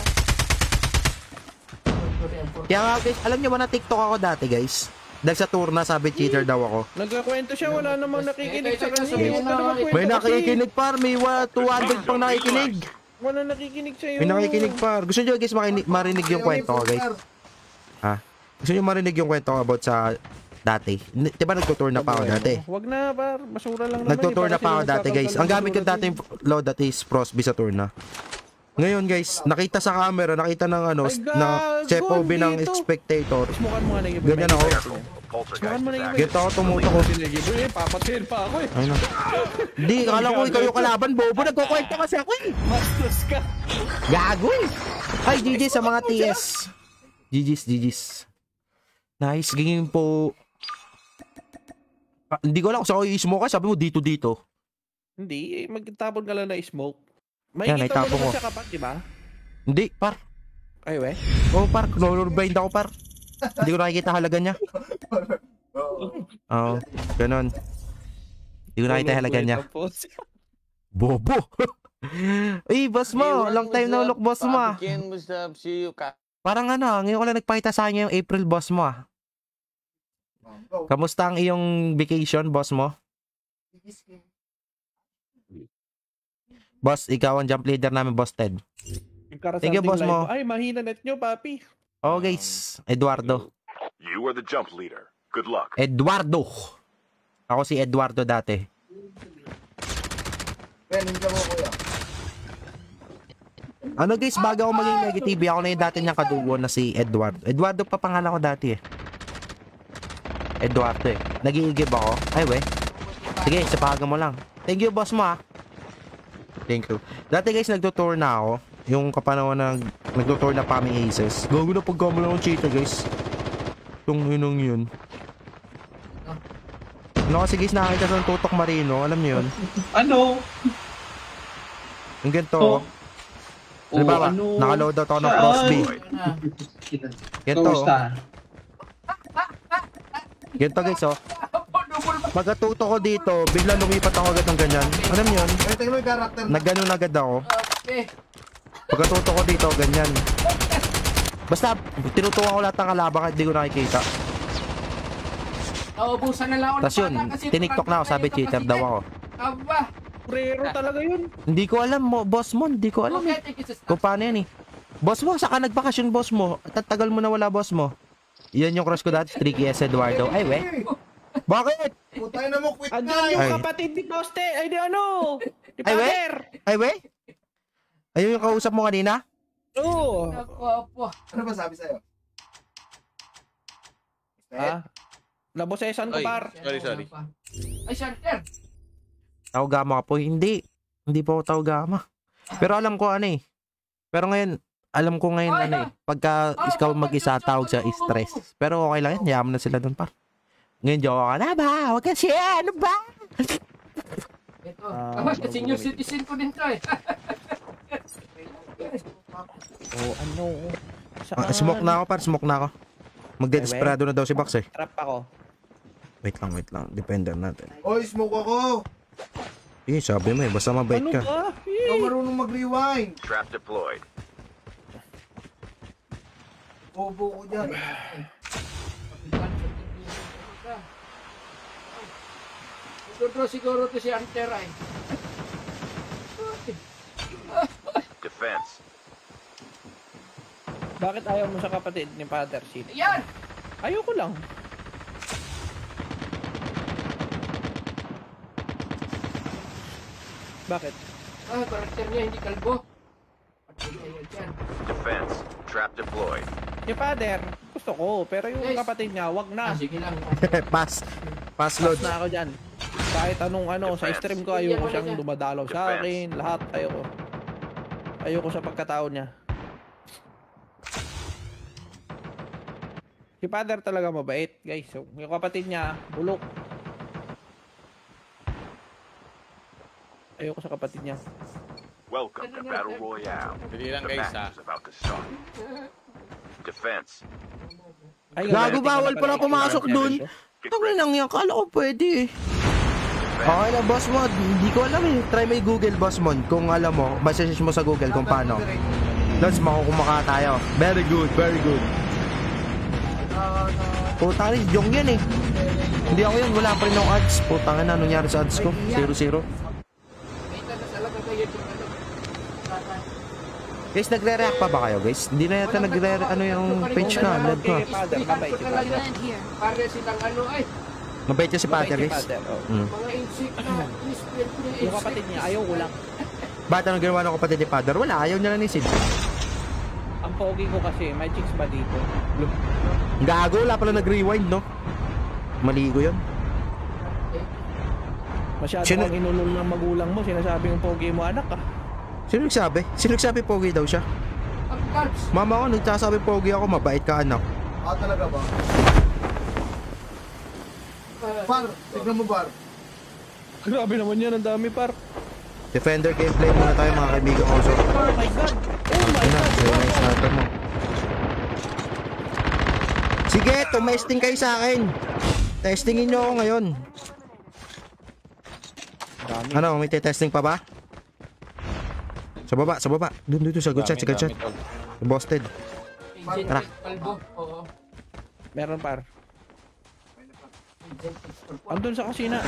S2: Kaya nga, guys, alam nyo ba na TikTok ako dati, guys? Dahil sa tour na, sabi cheater daw ako.
S5: Nagkakwento siya, wala namang nakikinig sa kanya.
S6: May
S5: Huwag ka na magkwento
S2: May
S5: kasi.
S2: nakikinig, par. May 200 pang nakikinig.
S5: Wala nakikinig sa'yo.
S2: May nakikinig, par. Gusto nyo, guys, marinig yung kwento ko, guys? Ha? Gusto nyo marinig yung kwento ko about sa dati? Diba nagtutour na pa ako dati?
S5: Huwag na, par. Basura lang naman.
S2: Nagtutour na pa ako dati, guys. Ang gamit ko dati yung load that is Frostby sa tour na. Ngayon, guys, nakita sa camera, nakita ng ano,
S5: Ay,
S2: na
S5: gago,
S2: FOV ng
S5: dito.
S2: spectator.
S5: Smokan mo nga na yung
S2: Ganyan ako.
S1: Careful. Poltergeist
S5: mo na
S1: is
S5: yung-
S1: active.
S2: Ganito ako tumutok.
S5: Papatayin pa ako eh.
S2: Ayun na. Di, akala ko ikaw yung kalaban, bobo. Nagkukwento kasi ako eh.
S5: Bastos ka.
S2: Gago eh. Ay, GG sa mga TS. GG's. Nice game po. Hindi ko alam kung saan ko i-smoke ka. Sabi mo dito.
S5: Hindi, magtapon ka lang na smoke.
S2: Yan,
S5: May kita
S2: naitapon
S5: mo naman
S2: ko.
S5: siya kapag, di ba?
S2: Hindi, par.
S5: Ay, we.
S2: Oh, par. Colorblind ako, par. Hindi ko nakikita halaga niya. Oo, ganon. Hindi ko nakikita halaga niya. Bobo. Uy, boss mo. Long time no look, boss mo.
S9: Papi Ken, what's up? See you,
S2: Parang ano, ngayon ko lang nagpakita sa kanya yung April, boss mo. Kamusta ang iyong vacation, boss mo? Boss, ikaw ang jump leader namin, Boss Ted. Sige, boss mo.
S5: Ay, mahina net nyo, papi.
S2: Oh, guys. Eduardo.
S1: You are the jump leader. Good luck.
S2: Eduardo. Ako si Eduardo dati.
S4: Ben, ninja mo kuya.
S2: Ano guys, bago ako maging negative, ako na yung dati niyang kadugo na si Edward. Eduardo pa pangalan ko dati eh. Eduardo eh. Nag-iigib ako. Ay we. Sige, sapagan mo lang. Thank you boss mo ah. Thank you. Dati guys, nagtutour na ako. Yung kapanahon na nagtutour na pa may Aces. Gago na pagkamala ng cheetah guys. Yung yun. Ano kasi guys, nakakita sa tutok marino. Alam niyo yun?
S8: Ano?
S2: Yung ganito. Halimbawa, nakaload out ako ng crossbay. Ganito. Ganito guys oh. Pagkatuto ko dito, bigla lumipat ako agad ng ganyan. Alam niyo yun?
S4: Ay, tingnan mo yung karakter.
S2: Nagganon agad ako.
S6: Okay.
S2: Pagkatuto ko dito, ganyan. Basta, tinutukan ko lahat ng kalaban kahit di ko nakikita.
S6: Naubusan na lang ako.
S2: Tapos yun, tiniktok na ako, sabi cheater daw ako.
S6: Aba.
S5: Prero talaga yun.
S2: Hindi ko alam mo, boss mo, hindi ko alam eh. Kung paano yan eh. Boss mo, saka nagbakasyon boss mo. Tatagal mo na wala boss mo. Yan yung crush ko dati, Tricky S. Eduardo. Ay we. Bakit?
S4: Putay na mo, quit na.
S5: Andyan yung
S2: Ay.
S5: kapatid ni Toste. Ay, di ano. Di
S2: Ay, we?
S5: Pader.
S2: Ay we? Ayun yung kausap mo kanina?
S5: Oo.
S6: Ako.
S4: Ano ba sabi sa'yo?
S5: Ha? Nabosesan ko
S9: Oy.
S5: par.
S9: Sorry.
S6: Ay, Shanter.
S2: Taogama ka po? Hindi. Hindi po ako taogama. Pero alam ko ano eh. Pero ngayon, alam ko ngayon ano eh. Pagka ikaw mag-isa, tawag sa stress. Pero okay lang yan. Yaman na sila dun par. Ngayon, joke ka na ba? Huwag ka siya. Ano ba?
S6: Ito. Senior citizen ko din to eh.
S5: Oh, ano?
S2: Smoke na ako par. Smoke na ako. Magde-desperado na daw si Box eh.
S5: Trap ako.
S2: Wait lang. Depende natin.
S4: Oy, smoke ako.
S2: Eh, sabi mo eh. Basta mabait
S5: Ano
S2: ka.
S5: ba?
S4: Ikaw marunong mag-rewind.
S1: Trap deployed.
S4: Bobo ko dyan.
S6: Siguro to si Hunter ay.
S1: Defense.
S5: Bakit ayaw mo sa kapatid ni Father Sid?
S6: Yan!
S5: Ayoko lang. Bakit?
S6: Karakter niya hindi kalbo.
S1: Defense. Trap deployed.
S5: Yung Father, gusto ko. Pero yung
S6: Guys.
S5: kapatid niya, wag na.
S6: Sige lang.
S2: Pass
S5: Pass
S2: load.
S5: na ako dyan. Kahit anong sa stream ko, ayoko siyang dumadalaw sa akin. Lahat, ayoko. Ayoko sa pagkatao niya. Si Father talaga mabait, guys. So, yung kapatid niya, bulok. Ayoko sa kapatid niya.
S1: Welcome to Battle Royale.
S9: Dali lang
S1: The
S9: guys
S1: match
S9: ha.
S1: is about to start. Defense.
S5: Ay,
S2: Gago, bawal pala pumasok dun.
S1: Get
S2: Tangin
S1: ready.
S2: lang yan. Kala ko pwede eh. Okay na, boss mo. Hindi ko alam eh. Try mo i-Google, boss mo. Kung alam mo, message mo sa Google kung paano. Let's makukumaka tayo. Very good, very good. Puta rin, yung yan eh. Hindi ako yun, wala pa rin ng ads. Puta nga na, anong nangyari sa ads ko? 0-0. Guys, nagre-react pa ba kayo, guys? Hindi na yata ano yung page na, led ko.
S5: Father, mabait si Father.
S6: Pare silang ano ay.
S2: Mabait yung si
S5: Mabait
S2: Pater,
S5: si
S2: guys.
S5: Father, oh.
S6: Mga insect na.
S5: Yung kapatid niya, ayoko lang.
S2: Ba't anong ginawa ng kapatid ni Father? Wala, ayaw niya na ni Sid.
S5: Ang pogi ko kasi, may chicks ba dito?
S2: Gago, wala pala nag-rewind, no? Maligo yun.
S5: Masyado
S2: Sino-
S5: kang inulol ng magulang mo, sinasabi yung pogi mo anak ah.
S2: Sino nagsabi? Sino nagsabi pogi daw siya?
S6: Ang cards.
S2: Mama ko, nagsasabi pogi ako, mabait ka anak.
S4: Talaga ba? Bar, tignan mo bar.
S5: Grabe naman yan, ang dami par.
S2: Defender gameplay muna tayo mga kaibigan ko. So,
S5: Oh my god! Oh my
S2: ina,
S5: god!
S2: sa'yo na yung sniper mo. Sige, tumesting kayo sa akin. Testingin nyo ako ngayon.
S5: Dami.
S2: Ano, may testing pa ba? Sa baba, sa baba. Doon, sa good shot, sa good shot. Busted. Tara.
S6: Kalbo. Oo.
S5: Meron par. Andun sa kusina.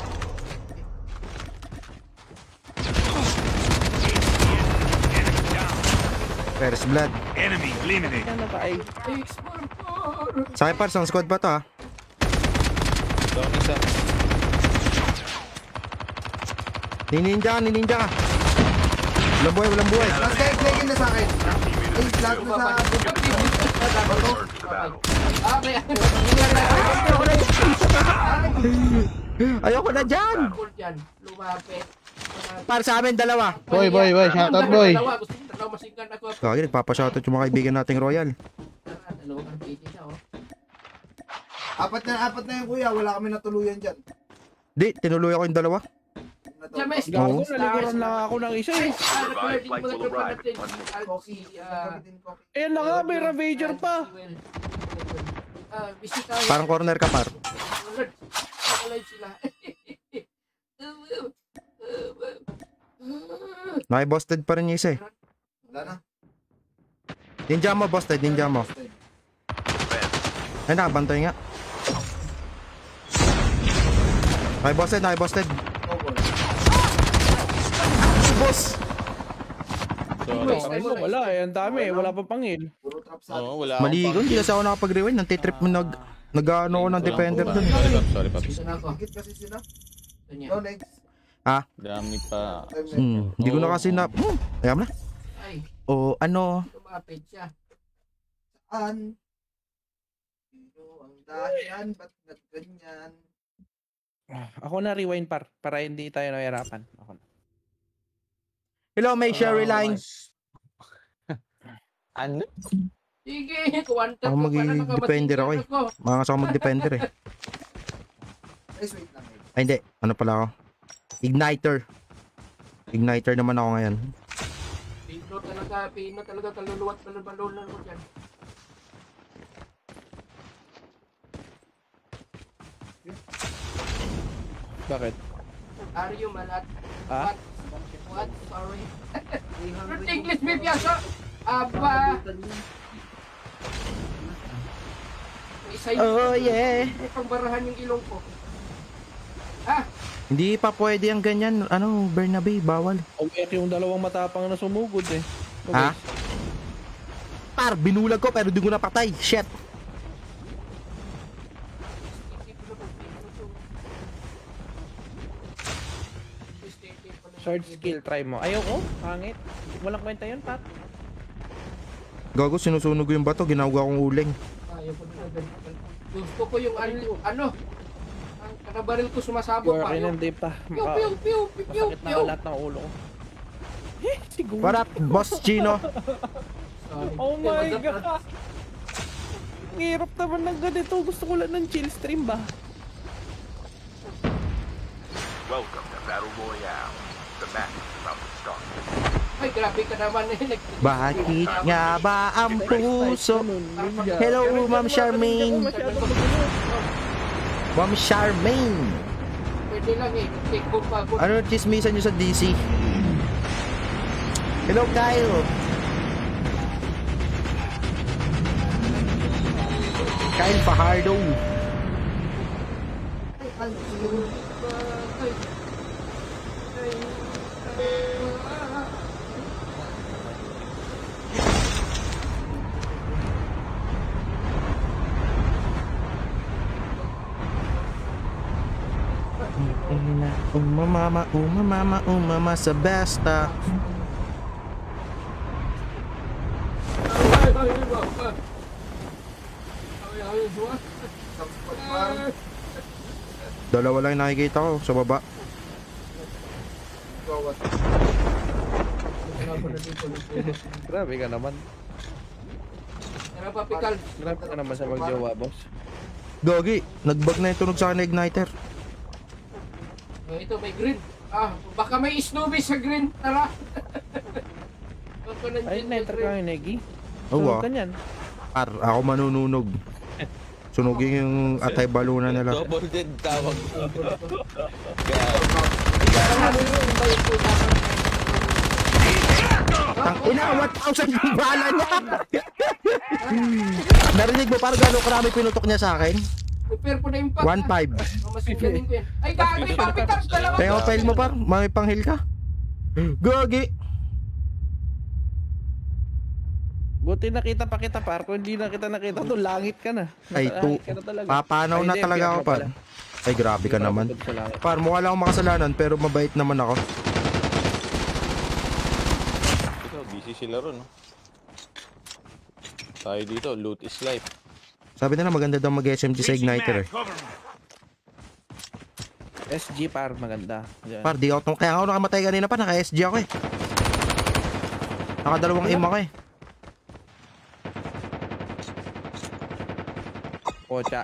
S2: First blood.
S1: Enemy eliminated.
S5: Ano pa ay?
S2: Sa akin, pars, ang squad pa to ha.
S9: Doon isa.
S2: Nininja ka. Walang buhay.
S4: Last guy, clickin na sa akin. Ay, lahat na sa akin.
S1: Return to the battle.
S2: Ayoko na dyan.
S6: Lumapit.
S2: Para sa amin, dalawa.
S8: Boy, shoutout boy.
S6: Gusto ko dalawa masinggan ako.
S2: Kaya nagpapashoutout yung mga kaibigan nating Royal.
S6: Dalawang piti na oh.
S4: Apat na yung kuya, wala kami natuluyan dyan.
S2: Di, tinuloy ako yung dalawa.
S6: James,
S5: Gago,
S2: Oo.
S5: naliguran lang ako ng isa eh.
S1: Revived flight will arrive in 1 minute.
S4: Coffee, gagamitin coffee.
S5: Ayan na nga, may Ravager pa.
S6: Bisita.
S2: Parang corner ka, par.
S6: Live sila.
S2: Naki-busted pa rin yung isa eh.
S4: Wala na.
S2: Ninja mo, busted. Ninja mo. Ay, nakabantay nga. Naki-busted. Boss!
S5: Ay, wala eh, ang dami eh. Wala pa pangil.
S4: Puro trap sa atin.
S9: Oo, wala
S2: Mali ko, hindi kasi ako nakapag-rewind. Nag-trip mo, nag-ano ko ng defender dun.
S9: Sorry, papi.
S6: Isa na ako.
S4: Higit kasi sila.
S6: Ganyan.
S4: No, next.
S9: Dami pa.
S2: Hindi ko na kasi na... Ayan na.
S6: Ay,
S2: O ano...
S6: lumapit siya.
S4: Saan? Sino ang dahilan? Ba't ganyan?
S5: Ako na rewind para hindi tayo nahihirapan. Ako na.
S2: Hello, may Sherry Line.
S9: Ano?
S6: Sige, kuwanta
S2: Ako mag-defender ako eh. Mga ako mag-defender eh.
S4: Guys, wait lang.
S2: Ay hindi, ano pala ako? Igniter naman ako ngayon.
S6: Pino talaga kaluluwat balon mo dyan.
S5: Bakit?
S6: Are you malat?
S5: Ah?
S6: What? Sorry. Good English, may piyaso. Aba. May isa
S2: Oh yeah.
S6: May pangbarahan yung ilong ko. Ah,
S2: Hindi pa pwede ang ganyan. Ano, Bernabe, bawal.
S5: Awek yung dalawang matapang na sumugod eh.
S2: Ha? Par, binulag ko pero di ko napatay. Shit.
S5: Short skill, try mo. Ayoko, pangit. Walang kwenta yun, Pat.
S2: Gago, sinusunog ko yung bato. Ginagawa kong uling.
S6: ayaw ko na ganyan. Gusto ko yung ano, ang kanabaril ko sumasabog
S5: Yung
S6: pa.
S5: akin hindi pa.
S6: Piu, piu, piu, piu, piu,
S5: Masakit na
S6: piu.
S5: lahat ng ulo ko. Siguro.
S2: What up, Boss Gino?
S6: Sorry.
S5: Oh my God! Ang hirap naman ng ganito. Gusto ko lang ng chill stream ba?
S1: Welcome to Battle Royale. The match is about to start.
S6: Ay, grabe ka naman eh.
S2: Bakit nga ba ang puso? Hello, Ma'am Charmaine. Ma'am Charmaine.
S6: Pwede lang eh. Take home pa ako.
S2: Ano chismisan nyo sa DC? Hello, Kyle. Kyle Fajardo. Umama sa besta. Dalawa lang yung nakikita ko sa baba.
S5: Grabe ka naman.
S6: Tara pa, Pikal.
S5: Grabe ka naman sa magjowa, boss.
S2: Gogi, nagbag na yung tunog sa akin na igniter.
S6: Oh, ito, may green. Ah, baka may Snoopy sa green. Tara. Baka nandiyan
S5: Ay,
S6: sa
S5: na-enter
S6: green.
S5: ka yung Negi.
S2: Oo,
S5: Sunog
S2: ah.
S5: ka niyan.
S2: Par, ako manununog. Sunugin yung atay baluna nila.
S9: Double dead tawag.
S2: Tang ina, 1,000 yung bala niya. Narinig mo parang gano'ng karami pinutok niya sa akin?
S6: Prepare po na yung pack.
S2: 1,500.
S6: Mas galing ko yan. Ay, gagi, papitak. Dalawa.
S2: Kaya file mo par, may panghil ka. Gogi.
S5: Buti nakita pa kita, par. Kung hindi na kita nakita, to langit ka na.
S2: Ay,
S5: Langit ka na talaga.
S2: papanaw
S5: Ay,
S2: na
S5: hindi,
S2: talaga ako
S5: PR
S2: par.
S5: pala.
S2: Ay, grabe ka naman.
S5: Sa langit.
S2: Par, mukha lang akong makasalanan pero mabait naman ako.
S9: Ito, busy sila ron, no? Tayo dito, loot is life.
S2: Sabi nila maganda daw mag-SMG sa Igniter eh.
S5: SG par, maganda. Yan.
S2: Par, di ako, kaya ako nakamatay kanina pa, naka-SG ako eh. Nakadalawang aim ako eh.
S5: Kocha.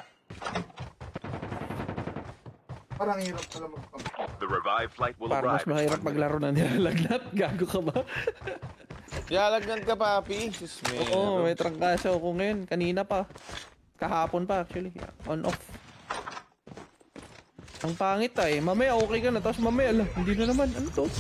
S4: Parang hirap pala mag-pump.
S1: The revived flight will
S5: Par, mas
S1: arrive. in
S5: mahirap
S1: 1 minute.
S5: maglaro na nilalagnat. Gago ka ba?
S9: Yalagnan ka, papi. Sus,
S5: Oo, may trangkaso ako ngayon. Kanina pa. Kahapon pa actually. On off. Ang pangit ay. Mamaya okay ka na. Tapos mamaya, ala, hindi na naman. Ano to?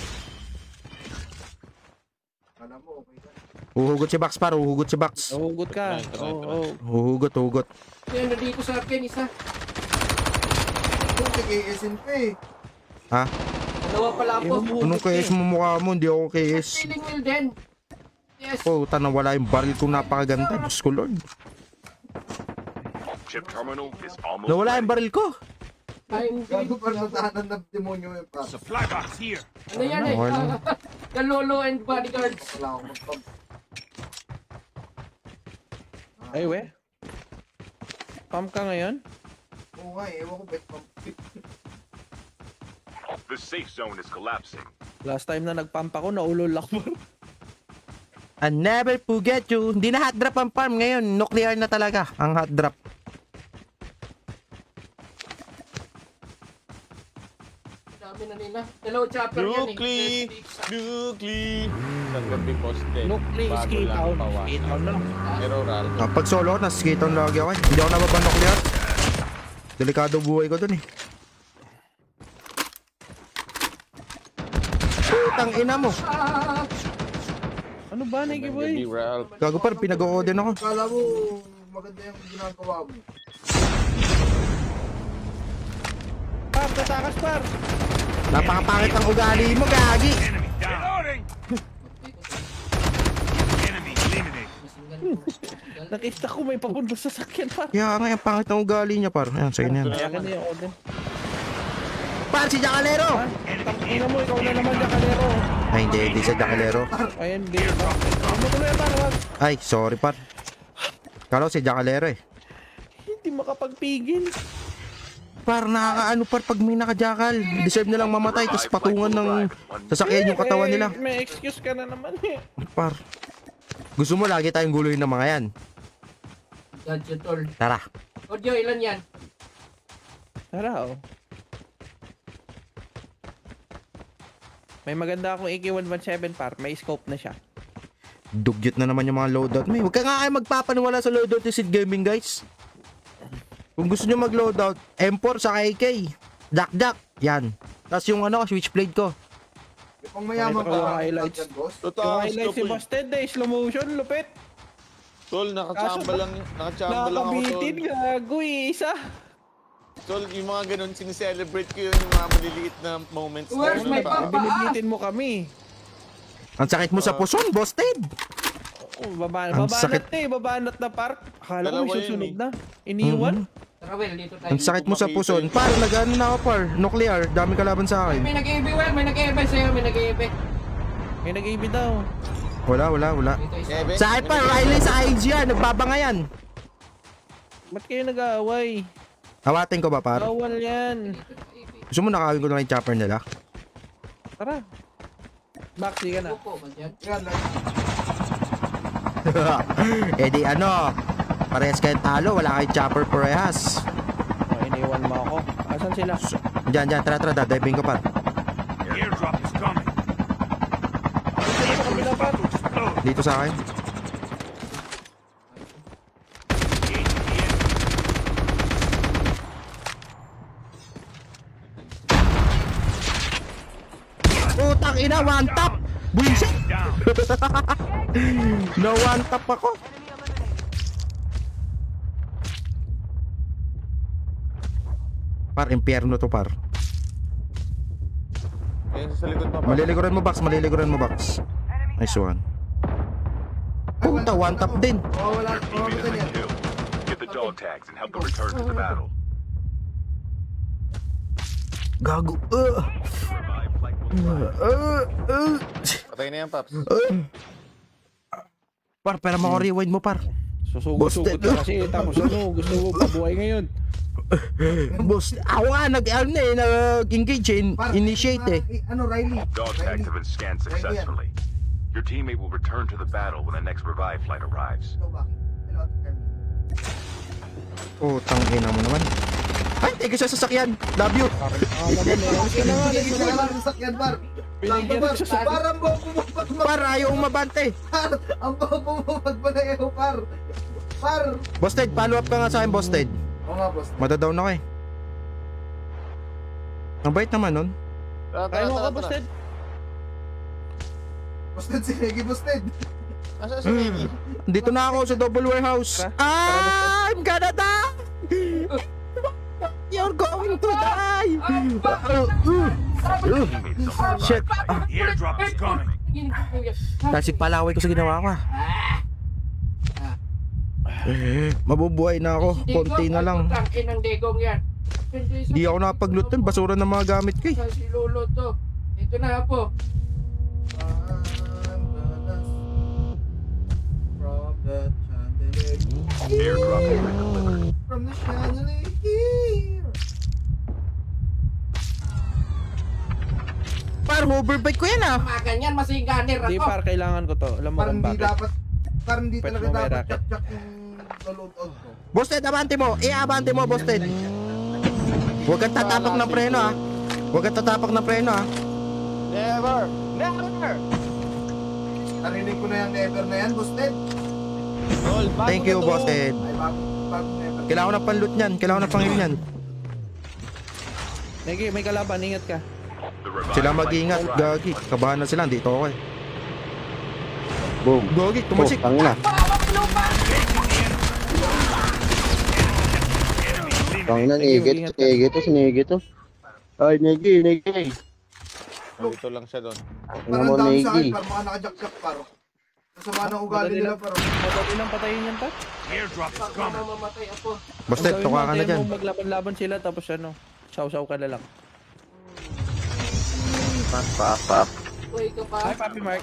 S4: Alam mo, okay ka.
S2: Uhugot si Bax, par, uhugot si Bax.
S5: Nahugot ka.
S9: Try.
S5: Oo.
S2: Uhugot, uhugot.
S6: Yan, nandito sa akin, isa.
S4: Ito, nag-ASN pa eh.
S2: Ha?
S6: Dalawa pala ako.
S2: Anong KS mo mukha mo? Hindi ako KS.
S6: Feeling well din. Yes.
S2: Oh, nawala yung baril kong napakaganda. Diyos ko, Lord.
S1: Chip terminal is almost
S2: Nawala
S1: ready.
S2: yung baril ko.
S6: Ay,
S4: Gago parang natahanan ng demonyo eh pa.
S6: ano yan eh?
S2: Ano?
S6: Kalolo and bodyguards.
S4: Wala akong mag-pump.
S5: Ay, we. Pump ka ngayon?
S4: Oo nga eh, ewan ko bet pump.
S1: The safe zone is collapsing.
S5: Last time na nagpump ako, naulol ako.
S2: I never forget you. Hindi na hot drop ang farm ngayon. Nuclear na talaga ang hot drop.
S6: Dami na nila. Dalawa chopper yan eh.
S9: Nuclear. Sa gabi poste.
S5: Nuclear
S9: Bago
S5: ski
S9: lang
S5: town.
S9: pawa.
S5: Ski town na.
S9: Pero ral.
S2: Pag solo, nasa skateon lagi ako eh. Hindi ako nababa nuclear. Delikado buhay ko dun eh. Putang ina mo.
S5: Ano ba, Nike boy?
S9: Gabi ral.
S2: Gago par, pinag-o din ako.
S4: Kala mo, maganda yung ginagawa mo.
S5: Par, tatakas par.
S2: Napakapangit ang ugali mo, gagi.
S5: Nakita ko may papunta sa sakyan par.
S2: Kaya nga, ang pangit ang ugali niya par. Ayan, sa'yo na yan.
S5: Kaya ka na yung order.
S2: Par, si Jacalero!
S5: Tangina mo, ikaw na naman, Jakalero.
S2: Ay, hindi siya Jacalero.
S5: Ayun, di ba? Ano ko na par, wag.
S2: Ay, sorry par. Kala ko si Jacalero eh.
S5: Hindi makapagpigil.
S2: Par, nakakaano par pag may nakajakal. Deserve nilang mamatay, tapos patungan ng sasakyan yung katawan nila.
S5: May excuse ka na naman eh.
S2: Par. Gusto mo lagi tayong guluhin ng mga yan.
S6: Gadget tol.
S2: Tara.
S6: Audio, ilan yan?
S5: Tara, oh. May maganda akong AK-117 par. May scope na siya.
S2: Dugyot na naman yung mga loadout. May, huwag ka nga kayo magpapaniwala sa loadout ni Sid Gaming, guys. Kung gusto nyo mag-loadout, M4 sa AK. Jack. Yan. Tapos yung ano, switchblade ko.
S4: Pang mayaman
S5: Pakita ko yung
S4: ka,
S5: highlights.
S4: Captain Boss.
S5: Yung
S9: Totoo,
S5: highlight si Busted eh. Slow motion, lupit.
S9: Tol, nakachamba lang ako,
S5: Nakakabitin,
S9: tol.
S5: gago eh. Isa.
S9: Tol, yung mga ganun, sineselebrate ko yun, yung mga maliliit na moments.
S6: Where's my papa?
S5: Binibitin mo kami.
S2: Ang sakit mo sa puson, Busted.
S5: Oh,
S2: Ang
S5: babanat
S2: sakit.
S5: na eh. Babanat na park. Akala ko
S9: Dalawa
S5: may
S9: yun
S5: susunod
S9: eh.
S5: na. Iniwan.
S6: Tara, Will, dito tayo.
S2: Ang sakit mo sa puson. Par, nag-ano na ako par. Nuclear. Dami kalaban sa akin.
S6: May nag-EB, Will. May nag-EB sa'yo. May nag-EB.
S5: May nag-ibig daw.
S2: Wala.
S6: Dito isa.
S9: Ebe,
S2: Sa akin par, Riley sa IG yan. Nagbabangayan.
S5: Ba't kayo nag-aaway?
S2: Awatin ko ba par?
S5: Bawal yan.
S6: Dito nag-EB.
S2: Gusto mo nakawin ko na yung chopper nila?
S5: Tara. Back, di ka na.
S6: Upo ba dyan?
S4: Yan, like,
S2: Eh di ano, parehas kayong talo, wala kayong chopper parehas.
S5: Oh, iniwan mo ako. Asan sila?
S2: Diyan, tara, dadiving ko par.
S5: Dito sa kabila pa.
S2: Dito sa akin. Putang ina, one tap! Buisit! No one tap ako. Par, impyerno to par.
S9: Yan sa likod pa.
S2: Maliliguran mo, Box. Maliliguran mo, Box. Nice one. Puta, one tap din.
S4: wala
S1: Enemy has been killed. Get the dog tags and help them return to the battle.
S2: Gago.
S1: Revive flight will
S9: Patay na yan, Paps.
S2: Par, pero mo rewind mo, par.
S5: Susugod-sugod
S2: Busted.
S5: ka kasi. Tapos ano, gusto mo pabuhay ngayon.
S2: Boss, ako nga nag-engage initiate eh.
S4: Ano, Riley?
S1: Dog tags have been scanned successfully. Your teammate will return to the battle when the next revive flight arrives.
S4: Ito ba? Hello,
S2: Putang ina mo naman. Ay, thank you sa sasakyan. Love you.
S4: Hindi ka lang sasakyan, Bar. Parang bumubag mo.
S2: Par, ayaw umabante.
S4: Par, ang bumubag mo na iyo, Par. Par.
S2: Boss Ted, follow up ka nga sa akin, Boss Ted.
S4: Oo nga, boss.
S2: Madadown ako eh. Ang bait naman nun.
S5: Kaya mo ka, Busted.
S4: Busted si Negi, busted.
S9: Asa si Negi?
S2: Dito na ako sa double warehouse. I'm gonna die! You're going to die! Shit.
S1: Airdrop is coming.
S2: Tasig palaway ko sa ginawa ko ah. Mabubuhay na ako. Konti na lang.
S6: Inang Degong yan.
S2: Hindi ako nakapag-loot dun. Basura ng mga gamit ko eh.
S6: Si Lolo to. Ito na po.
S4: From the chandelier.
S1: Airdrop has been delivered.
S4: From the chandelier.
S2: Par, hoverbike ko yan ah.
S6: Mga ganyan, masiganer
S5: Hindi,
S6: ako.
S5: par, kailangan ko to. Alam mo
S4: Parang
S5: kung
S4: hindi
S5: bakit.
S4: dapat, parang hindi
S5: Pwede
S4: talaga
S5: mo may
S4: dapat
S5: racket.
S4: chak-chak yung load on ko.
S2: Boss Ted, abante mo. Abante mo, Boss Ted. Huwag kang tatapak ng preno ah. Huwag kang tatapak ng preno ah.
S9: Never! Never!
S4: Narinig ko na yung never na yan, busted.
S9: Tol, bago
S2: Thank you,
S9: na to.
S2: Boss Ted.
S4: Ay, bago never.
S2: Kailangan ko ng panloot niyan. Kailangan ko ng pangil niyan.
S5: Negi, may kalaban, ingat ka.
S1: The revive
S2: Sila
S1: flight
S2: mag-iingat,
S1: will arrive
S2: gagi.
S1: once the
S2: Kabahan na sila, dito ako eh.
S7: Boom.
S2: Gagi, tumasik.
S7: Tangina. Tangina, Negi to, si Negi to. Ay, Negi.
S9: Dito lang siya doon.
S7: Ano
S4: Parang
S7: mo,
S4: dami sa akin,
S7: Negi?
S4: parang mga nakajak-jak paro. Kasama ng ugali nila paro.
S5: Madali lang patayin yan, pa.
S1: airdrop is
S6: Baka
S1: coming.
S6: mamamatay ako.
S2: Boss Ted, tuka ka na dyan.
S5: Maglaban-laban sila, tapos ano, saw-saw ka na lang.
S7: Pap.
S6: Uy, ikaw pa.
S5: Hi, Papi Mark.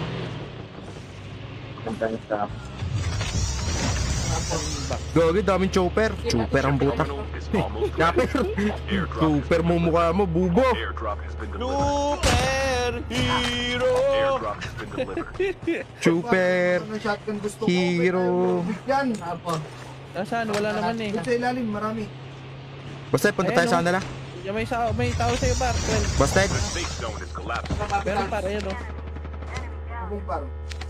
S2: Gagi, daming chopper. Chopper ang butak.
S1: Terminal is almost
S2: Chopper.
S1: ready. Airdrop
S2: Chopper mo mukha mo, bubo.
S1: Airdrop has been delivered.
S9: Super Hero!
S1: Airdrop has been delivered.
S2: Chopper.
S4: Parang ng shotgun gusto ko.
S2: Hero.
S4: Yan.
S6: Apo.
S5: Nasaan? Wala naman eh.
S4: Doon sa ilalim, marami.
S2: Boss Ted, punta tayo
S5: Ayan,
S2: sa kanila.
S5: Yung may tao sa'yo, par. Well,
S2: Boss Ted.
S1: The safe zone is collapsing.
S5: pero par, ayan o.
S4: Abong paro.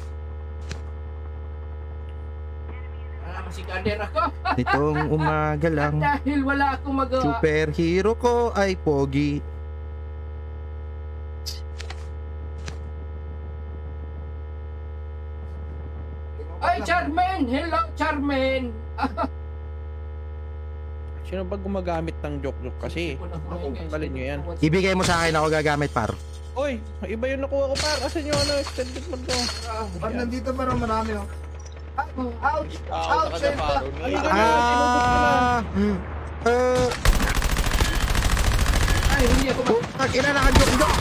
S6: Masiganer ako.
S2: Nitong umaga lang.
S6: Dahil wala akong magawa.
S2: Superhero ko ay pogi.
S6: Ay, Charmaine! Hello, Charmaine!
S5: Sino ba gumagamit ng joke-joke kasi? Tanggalin nyo yan.
S2: Ibigay mo sa akin, ako gagamit par.
S5: Oy, iba yung nakuha ko, par. Asan yung ano, extended mo to?
S4: Par, nandito marami oh. Ouch! Ouch!
S9: Saka na paro ni.
S6: Ay, hindi ako
S2: Ina naka-joke-joke.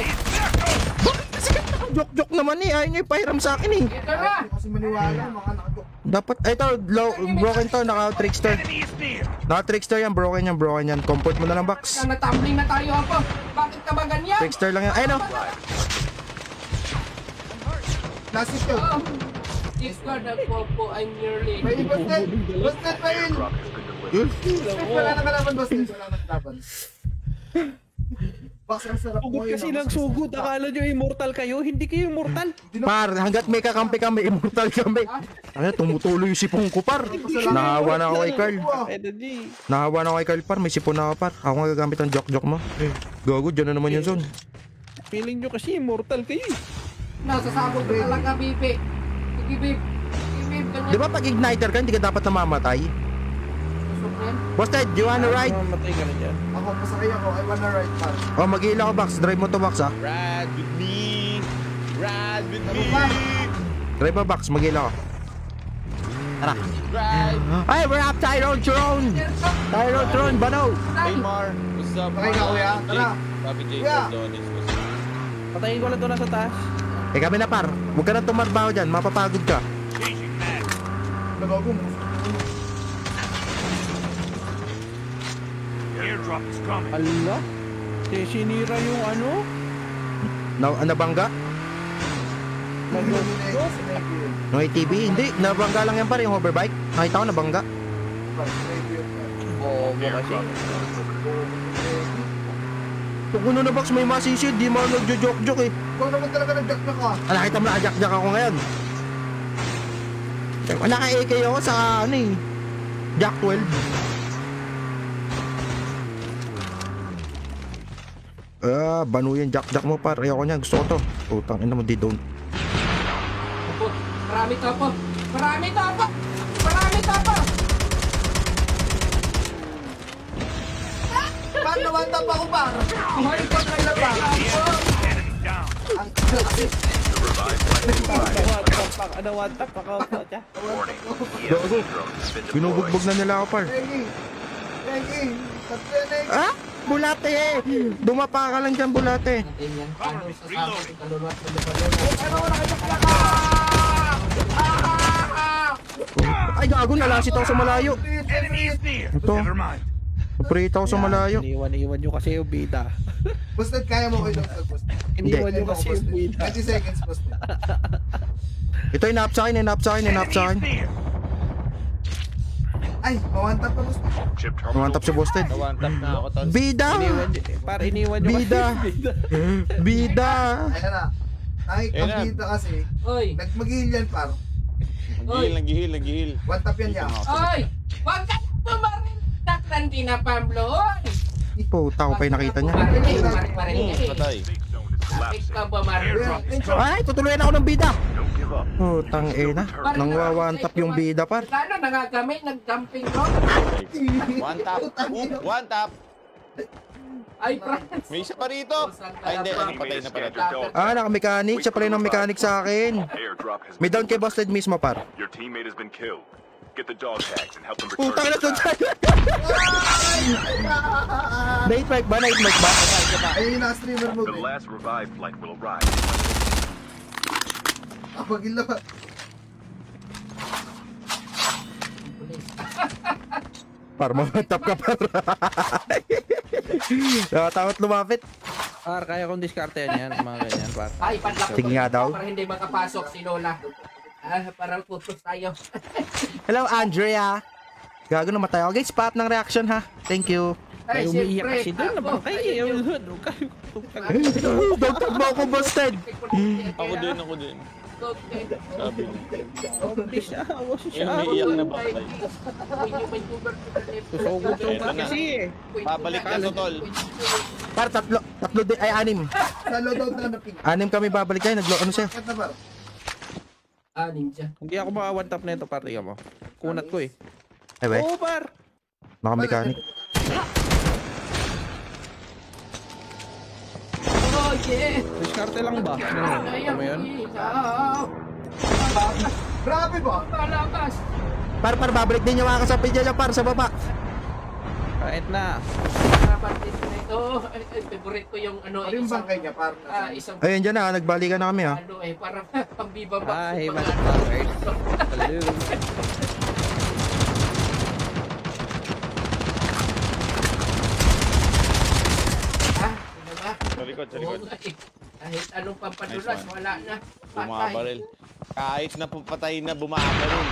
S2: Joke-joke naman eh. Ayaw nyo ipahiram sa akin eh.
S6: Ito na!
S4: Kasi maniwala, mga nakadok.
S2: Dapat, ito, broken to, naka-trickster. Naka-trickster yan, broken yan. Comfort mo na lang, box.
S6: Natumbling na tayo ako. Bakit ka ba ganyan?
S2: Trickster lang yan. Ayun o.
S4: Classic to.
S6: Ikaw na po, I'm nearly.
S4: May busted! Busted pa yun!
S1: Airdrop has been delivered.
S4: Wala na kalaban, busted. Wala na kalaban. Box, ang sarap mo
S5: Sugod
S4: yun.
S5: kasi ng sugod. Akala nyo immortal kayo? Hindi kayo immortal.
S2: Par, hanggat may kakampi kami, immortal kami. Ano, tumutuloy yung sipong ko, par. Nahawa na ako kay Carl.
S5: Energy.
S2: Nahawa na ako kay Carl, par. May sipon na ako, par. Ako nga gagamit ang joke-joke mo. Gago, dyan na naman yung zone.
S5: Feeling nyo kasi immortal kayo eh.
S6: Nasasabog ka talaga, Bibi. Sige, Bib. Sige, Bib. Ganyan.
S2: Di ba pag igniter ka, hindi ka dapat namamatay?
S6: Gusto ko yan.
S2: Boss Ted, you wanna ride?
S5: Mamatay ka na dyan.
S4: Ako, pasakay ako. I wanna ride, par.
S2: Oh, mag-iila ko, box. Drive mo to, box, ha?
S9: Ride with me! Ride with me!
S2: Drive mo, box. Mag-iila ko. Tara.
S9: Ride!
S2: Ay, we're up Tyrone Throne! Tyrone Throne, Bano!
S9: Hey Mar, what's up,
S4: Okay ka, kuya? Tara.
S9: Sabi Jay
S4: Kuya.
S9: Cordones.
S5: Patayin ko lang doon sa taas.
S2: Eh kami na par, huwag ka na tumarbaho dyan, mapapagod ka.
S4: Nagago mo.
S1: Airdrop is coming.
S5: Ala? Sinira yung ano?
S2: Nabangga? Yung ATV? Hindi, nabangga lang yan par, yung hoverbike. Nakita ko nabangga.
S5: Oo, kasi.
S2: Kung ano na box, may masisid, di mo nagjo-joke-joke eh.
S4: Ikaw naman talaga nag-jack-jack ka.
S2: Nakita mo na, ajak-jak ako ngayon. Naka-AK ako sa ano eh, Jack 12. Banu yan, jack-jack mo par. Ayoko niyan, gusto ko to. Putang ina mo, di don't.
S6: Opo, marami topo. Marami topo. Marami topo.
S4: Par, nawantap ako, par.
S6: Mahal ko na labas.
S4: Ang kasi.
S5: Ano, one tap ako.
S1: Warning.
S2: Gago.
S1: Drone has been
S2: Binubugbog na nila ako par.
S4: Rengi. Rengi. Tatlo na eh.
S2: Ah! Bulate eh! Dumapa ka lang dyan, bulate.
S6: Ganyan, ano sa sabi, kaluluwa sa labalula.
S4: Ano, nakajak-jack ka!
S2: Ay gago, nalasit ako sa malayo.
S1: Enemy is near.
S2: Ito.
S1: Never mind.
S2: Naprito ako sa malayo.
S5: Iniwan nyo kasi yung bida.
S4: Busted, kaya mo kayo doon. Busted.
S5: Iniwan nyo kasi yung bida.
S4: 20 seconds, busted.
S2: Ito, inap sa akin, inap sa akin, inap sa akin.
S1: Enemy is near.
S4: Ay, mawantap pa, busted.
S1: Chip terminal.
S2: Mantap si Busted.
S9: One tap na ako, tol.
S2: Bida!
S5: Iniwan nyo
S2: Bida! Bida!
S4: Ayan na.
S9: Ayan na.
S4: Ang bida kasi,
S6: Oy,
S4: nagmag-heal yan, par.
S9: Naghihil.
S4: One tap yan niya.
S6: oy, wag ka pumarin. Taklan din na Pablo. Oy.
S2: Puta ko pa yung nakita niya.
S9: Patay.
S1: Safe zone is collapsing.
S6: Ikaw ba, Mario?
S1: Airdrop is coming.
S2: Ay, tutuloyan ako ng bida!
S1: Don't give up.
S2: Putang ina. Nang wawantap yung bida par.
S6: Ano, nangagamit, nag-dumping rock?
S9: One tap. One tap.
S6: Ay, Franz.
S9: May isa pa rito. Ay, hindi. Ano, patay na pala to.
S2: Naka-mechanic. Siya pala yung mechanic sa akin.
S1: Airdrop has
S2: May
S1: been
S2: down kay Busted mismo par.
S1: Your teammate has been killed. Get the dog tags and help them
S2: Putang ina,
S1: return to the
S2: doon
S1: battle.
S2: Night mic ba? Night mic ba?
S4: Ayun yung naka-streamer mode
S1: The
S4: eh.
S1: last revive flight will arrive.
S4: Pag-heal na ba?
S2: Par, mamantap ka par. Nakatawat lumapit.
S5: Kaya kong diskarte yan, mga ganyan, par.
S6: Ay, panlak.
S2: Sige nga daw.
S6: Para hindi makapasok si Lola. Parang putos tayo.
S2: Hello, Andrea. Gago na matay ako. Guys, spot ng reaction ha. Thank you.
S5: Ay, umiiyak kasi doon, nabangkay.
S2: Dagtag mo ako, Busted.
S9: Ako din. Sabi niya.
S5: Please, awa siya.
S9: Yung umiiyak na ba?
S5: Susugot yung
S9: Eto na.
S5: kasi eh.
S9: Babalik na to, tol.
S2: Par, tatlo din, ay anim.
S4: Sa loadout na na-ping.
S2: Anim kami babalik kayo. Ano siya?
S4: Kat na ba?
S6: Ninja.
S5: Hindi ako maka-one tap na ito, par. Tingnan mo. Kunat ko eh.
S2: Ay, wey.
S5: Oo, par.
S2: Naka-mechanic.
S6: Oh, yeah.
S5: Diskarte lang ba? Ano mo yun?
S4: Grabe ba?
S6: Palabas.
S2: Par, babalik din yung mga kasapi dyan, par, sa baba.
S5: Kahit na.
S6: Kapatid na ito. Favorite ko yung ano.
S4: Ano yung bangkay niya, par?
S6: Isang
S2: Ayun dyan na, nagbalikan na kami ha.
S6: ano parang pambibaba.
S5: Ay, motherfuckers. Hello.
S9: Sa likod.
S6: Kahit anong pampadulas,
S9: Nice one.
S6: wala na.
S9: Bumabaril. Kahit na papatay na bumabaril.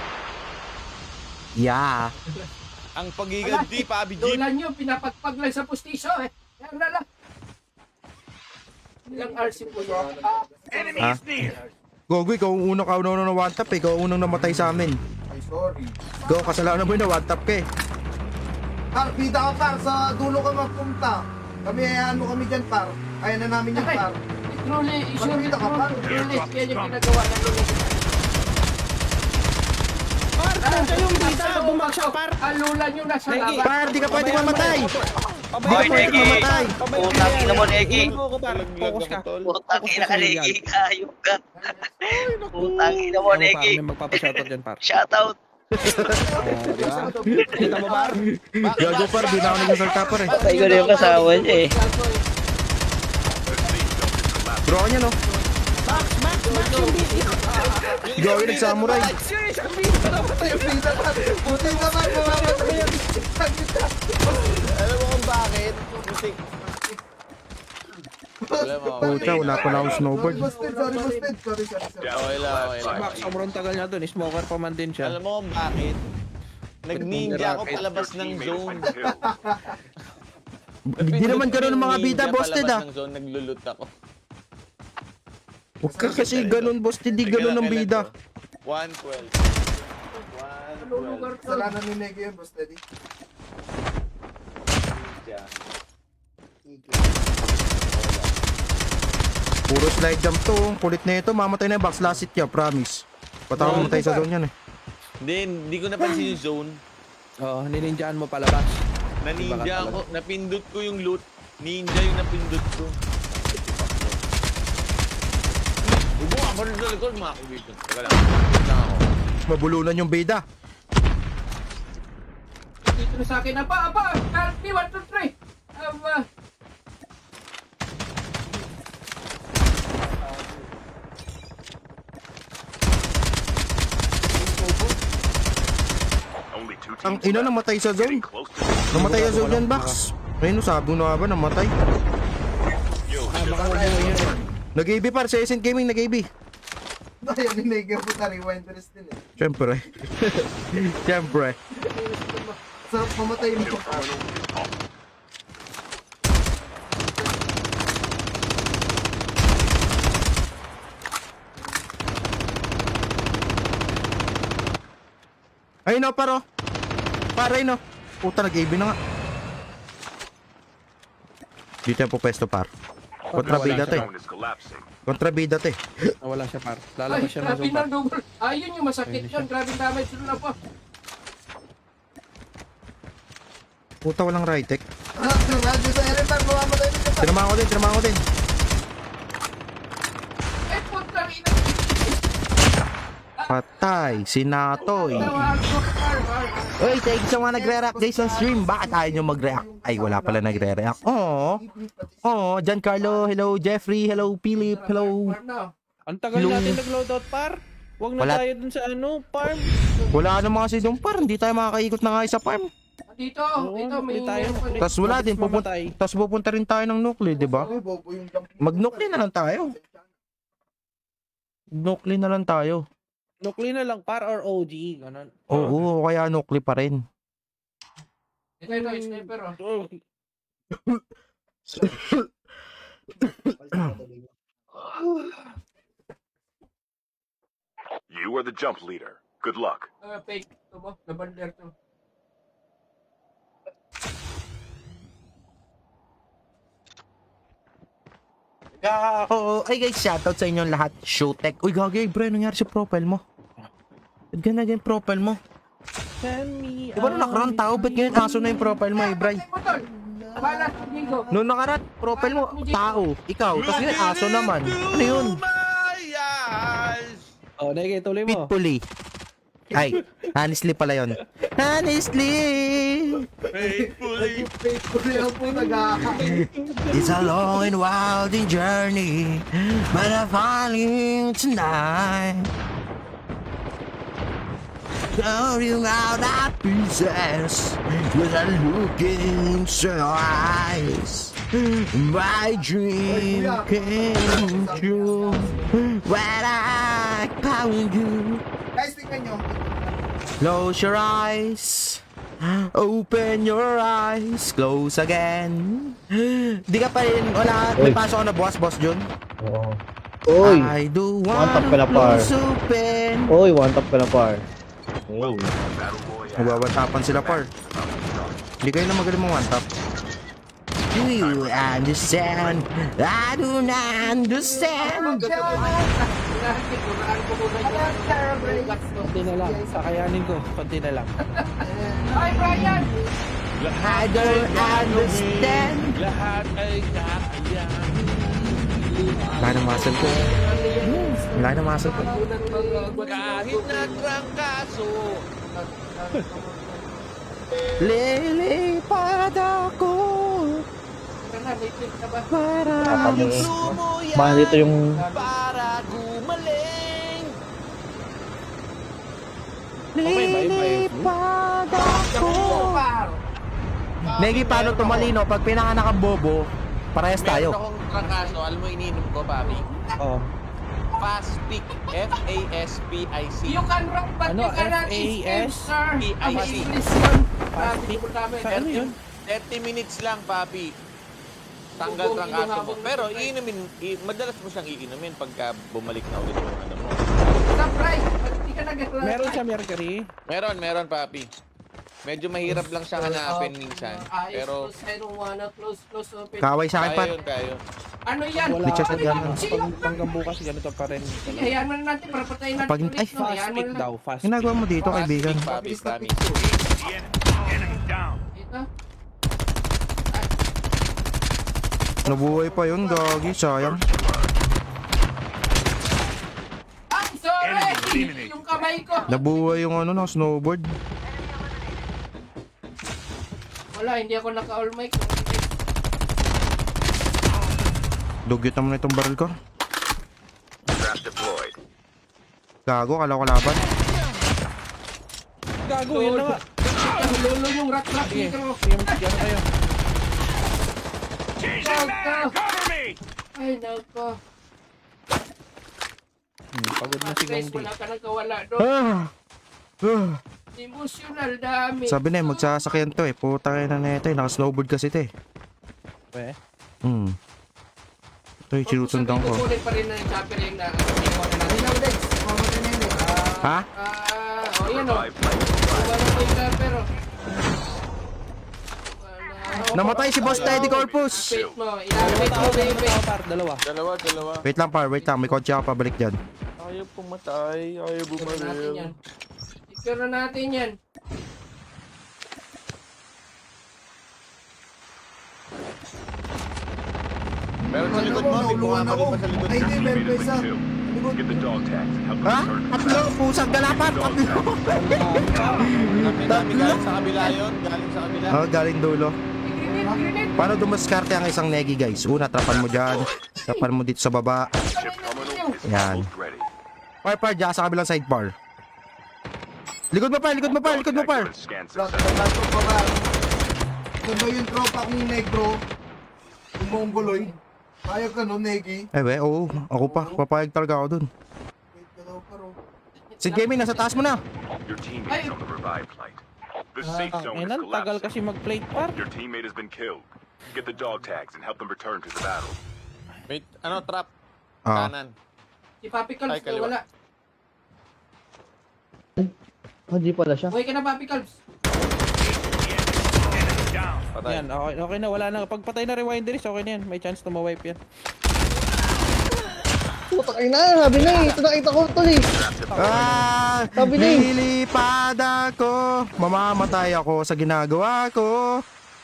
S2: Yeah.
S9: Ang pagiganti, Pabi Jeep.
S6: Lola nyo, pinapagpag lang sa pustiso eh. Yan na lang. Ilang RC po yun.
S1: Enemy
S2: Ha?
S1: is near.
S2: Gogo, ikaw ang unang kauna na one tap eh. Ikaw ang unang namatay sa amin.
S4: Ay, sorry.
S2: Go, kasalanan mo yun na one tap ka eh.
S4: Par, bida ka, par. Sa dulo ka magpunta. Kami, ano kami dyan, par. Kaya na namin yung par.
S6: Truly, isure
S4: Bakit ka pa?
S6: Truly, yan yung pinagawa ng Lola.
S5: Par, nandiyan yung bida. Bumagsak, par.
S6: Ang Lola nyo nasa
S5: Negi.
S6: laban.
S2: Par, di ka pwede mamatay.
S5: Hoy,
S2: Negi!
S5: Mamatay.
S10: Putang ina mo, Negi.
S5: Focus ka.
S10: Putang ina ka, Negi. Ayok ka. Putang ina mo, Negi.
S5: May magpapashoutout dyan, par.
S10: Shoutout.
S5: Kita mo, par?
S2: Gago par, di na ako nagsasalta par eh.
S10: Patay ko na yung kasawa niya eh.
S2: Bro niya no.
S5: Max yung busy.
S2: Gago yung nagsamuray.
S5: Serious, ang busy pa naman tayo.
S4: Buti naman, bumamatay yan.
S9: Alam mo kung bakit? Musik. Alam mo.
S2: Puta, wala pa na akong snowboard.
S4: Sorry, busted. Sorry.
S9: Okay lang.
S5: Max, sobrang tagal niya dun. Smoker pa man din siya.
S9: Alam mo kung bakit? Nag-ninja ako palabas ng zone.
S2: Hindi naman gano'n ng mga bida, busted ah.
S9: Palabas ng zone, naglulot ako.
S2: Huwag ka kasi ganun, busted, di ganun ng bida.
S9: 112.
S4: Salanan ni Negi yun, busted.
S2: Puro slide jump to. Kulit na ito, mamatay na yung backslash it niya, promise. Patawag mamatay sa zone yan eh.
S9: Hindi ko napansin yung zone.
S5: Oo, nininjaan mo palabas.
S9: Naninja ako, napindot ko yung loot. Ninja yung napindot ko. Hubo nga, parang sa likod mga kaibigan. Teka lang, wait lang ako.
S2: Mabulunan yung bida.
S6: Dito na sa akin. Apa. Carpi, 1, 2, 3. Aba.
S1: Only 2
S2: Ang
S1: teams
S2: ina
S1: left.
S2: namatay sa zone.
S1: Getting close to
S2: Namatay sa zone yan, Bax. Ayun, sabi mo na ba, namatay.
S5: Baka mo yun.
S2: Nag-AB par, sa SN Gaming, nag-AB.
S4: Ayun, ni Negi yung puta rewinders din eh.
S2: Siyempre. Siyempre.
S4: Sarap mamatay mo.
S2: Ayun no, paro. Pare no. Puta, nag-AB na nga. Dito yung pupesto par. Kontrabida to eh.
S1: zone is collapsing.
S2: Kontrabida to eh.
S5: Wala siya, par.
S6: Ay,
S5: Lalabas siya ng
S6: grabe
S5: zone,
S6: na
S5: par.
S6: double. Ayun yung masakit yun. Grabe damage doon na po.
S2: Puta, walang right tech.
S4: Radyo sa ere par, mamamatay na siya.
S2: Tinamahan ko din.
S6: Eh, puta rin.
S2: Patay, si Natoy.
S6: Tawag ko, par.
S2: Uy, thank you sa mga nagre-react guys sa stream. Bakit ayaw nyo mag-react? Ay, wala pala nagre-react. Oh, Giancarlo, hello, Jeffrey, hello, Philip, hello.
S6: Par na.
S5: Ang tagal natin nag-loadout, par. Huwag na
S2: Wala.
S5: tayo dun sa farm.
S2: Wala na mga sidong par, hindi tayo makakaikot na nga sa farm.
S6: Dito,
S5: Oo,
S6: dito, may
S5: hindi tayo.
S2: Tapos wala din, tapos pupunta rin tayo ng nuclear, di ba?
S4: Bobo yung jump.
S2: Mag-nuclear na lang tayo. Nuclear na lang tayo.
S5: Nukli na lang, par or OG. Ganun.
S2: Oo, kaya nuclear pa rin.
S6: Ito, sniper oh.
S1: You are the jump leader. Good luck.
S6: Fake. Ito mo, labander to.
S2: Ay guys, shoutout sa inyong lahat. Showtech. Uy, gagay, bro, nangyari sa profile mo? Ba't ganyan yung profile mo? Di ba nung nakaraan tao, ba't ganyan aso na yung profile mo, Bray?
S6: Balat, Diego.
S2: Nung nakaraan, profile mo, tao, ikaw, tapos ganyan aso naman. Ano yun?
S5: Oh, Negi, tuloy mo.
S2: Pitbully. Ay, honestly pala yun. Honestly!
S4: Faithfully lang po nag-aakain.
S2: It's a long and winding journey, but I'm falling tonight. Counting out our pieces, with a look into your eyes. My dream came true when I found you.
S4: Guys, tingnan nyo.
S2: Close your eyes. Open your eyes. Close again. Di ka pa rin, wala. May pasok ka na boss Jun?
S7: Oo. Uy!
S2: I do
S7: One tap
S2: want
S7: ka na, par.
S2: close open.
S7: Uy, one tap ka na, par. Uy.
S2: Nagwawantapan sila, par. Hindi kayo na magaling mong one tap. Do you understand? I do not understand.
S5: Konti na lang. Kakayanin ko. Konti na lang.
S6: Hi, Brian!
S2: I don't understand.
S9: Lahat ay kakayanin.
S2: Wala na muscle ko. Wala na muscle ko.
S9: Kahit natrangkaso,
S2: Lilipad ako
S6: Tara na, may clip na ba?
S2: para
S8: Baka dito yung
S9: Para gumaling.
S2: lilipad ako.
S6: Par!
S2: Negi, paano tumalino? Pag pinanganak ang bobo, parehas
S9: Meron
S2: tayo.
S9: akong trangkaso, alam mo ininom ko, papi.
S8: oh,
S9: Faspic, F-A-S-P-I-C.
S6: You can rock, but
S5: Ano,
S6: you cannot
S5: FAS?
S6: escape, sir.
S9: PIC.
S6: Ang English yun. Sabi ko namin.
S5: Sa ano yun?
S9: 30 minutes lang, papi. Tanggal
S6: Bubong
S9: trangkaso mo.
S6: inuhabol mo
S9: Pero
S6: sa
S9: iinumin, madalas mo siyang iinumin pagka bumalik na ulit yung ano mo.
S6: Surprise! Hindi ka nag-
S5: Meron siya Mercury.
S9: Meron, papi. Medyo mahirap lang siyang hanapin minsan. Pero
S6: I don't wanna close, open.
S2: Kaway sa akin,
S9: kaya
S2: par.
S9: yun, kaya yun.
S6: Ano yan?
S5: Wala.
S2: Picture sa ganun.
S5: Hanggang bukas ganito pa rin.
S6: Sige, hayaan mo na natin para patayin natin
S2: Pag-
S6: ulit.
S2: ay,
S6: no?
S5: Fast
S6: Hayaan mo
S5: pick
S6: na lang.
S5: daw, fast
S2: Ginagawa mo dito, kaibigan.
S9: Faspic, papi,
S4: Mabilis na
S9: promise.
S4: picture.
S1: Enemy down.
S6: Dito.
S2: Nabuhay pa yun, gagi, sayang.
S6: Ang sorry!
S1: Enemy eliminated.
S6: Yung kamay ko.
S2: Nabuhay yung ano na, snowboard.
S6: Wala, hindi ako naka-all mic.
S2: Dugyot naman itong baril ko.
S1: Trap deployed.
S2: Gago, kala ko laban.
S5: Gago, yun na nga.
S6: Lolo yung rat
S5: Sige,
S6: dito.
S5: sige, gano'n kayo.
S1: Cover me!
S6: Ay, nako.
S5: Pagod na si
S6: Guys,
S5: Gandhi.
S6: wala ka nang kawala doon. Emotional damage.
S2: Sabi na magsasakyan to puta kayo na neto naka-snowboard kasi ito
S5: Eh,
S2: Ito yung sinusundan ko.
S6: Kukunin pa rin na yung chopper yung na
S4: Ay, lang, Dex. Mamatay na yun eh.
S2: Ha?
S6: oh, yan o.
S1: Revive flight.
S6: Wala ko yung chopper o.
S2: Namatay si Boss Teddy Corpus!
S6: Wait mo, ilapit mo, baby.
S5: par, dalawa.
S9: Dalawa.
S2: Wait lang par, may kotse ako pabalik dyan.
S9: Ayaw pumatay, ayaw
S6: Secure na natin
S9: bumaril.
S6: yan. Secure na natin yan.
S9: Meron sa likod mo, may
S4: Nauluan ako.
S9: bumabalik pa sa likod
S4: Ay,
S9: mo.
S4: hindi, meron pa
S1: Teammate has
S4: isa.
S1: been killed. Get the dog tags and help them
S2: Ha?
S1: return to the
S2: Tatlo!
S1: battle.
S2: Pusang galapan! Tatlo!
S9: Dami galing sa kabila yun, galing sa kabila.
S2: Oh, galing dulo.
S6: Grenade.
S2: Paano dumaskarte ang isang negi guys? Una, trapan mo dyan. Trapan mo dito sa baba.
S1: Chip terminal is
S2: Yan.
S1: almost ready.
S2: Par, dyan sa kabilang sidebar. Likod mo par!
S1: Dog tag scan
S4: Lang,
S1: successful.
S4: tayo pa ba? Kung ba yung tropa kong negro, yung mongoloy, kaya ka no, Negi?
S2: Oo. Ako pa. Papayag talaga ako dun.
S4: Wait ka daw, paro.
S2: Si Gaming, nasa taas mo na.
S1: Your teammate is on the revive flight. The safe zone is
S5: Tagal
S1: collapsing.
S5: kasi mag-plate par.
S1: Your teammate has been killed. Get the dog tags and help them return to the battle.
S9: Wait, ano, trap?
S2: Ah.
S9: Kanan.
S6: Si Papi Calves,
S9: Ay, kaliwa.
S6: wala.
S8: hindi pala siya.
S6: Buhay ka na, Papi Calves.
S9: Patay.
S5: Yan, okay na, wala na. Pagpatay na rewinderis, okay na yan. May chance na ma-wipe yan.
S7: Putak ay na, sabi na eh. Ito nakita ko ito eh. Sabi na eh.
S2: Lilipad ako, mamamatay ako sa ginagawa ko.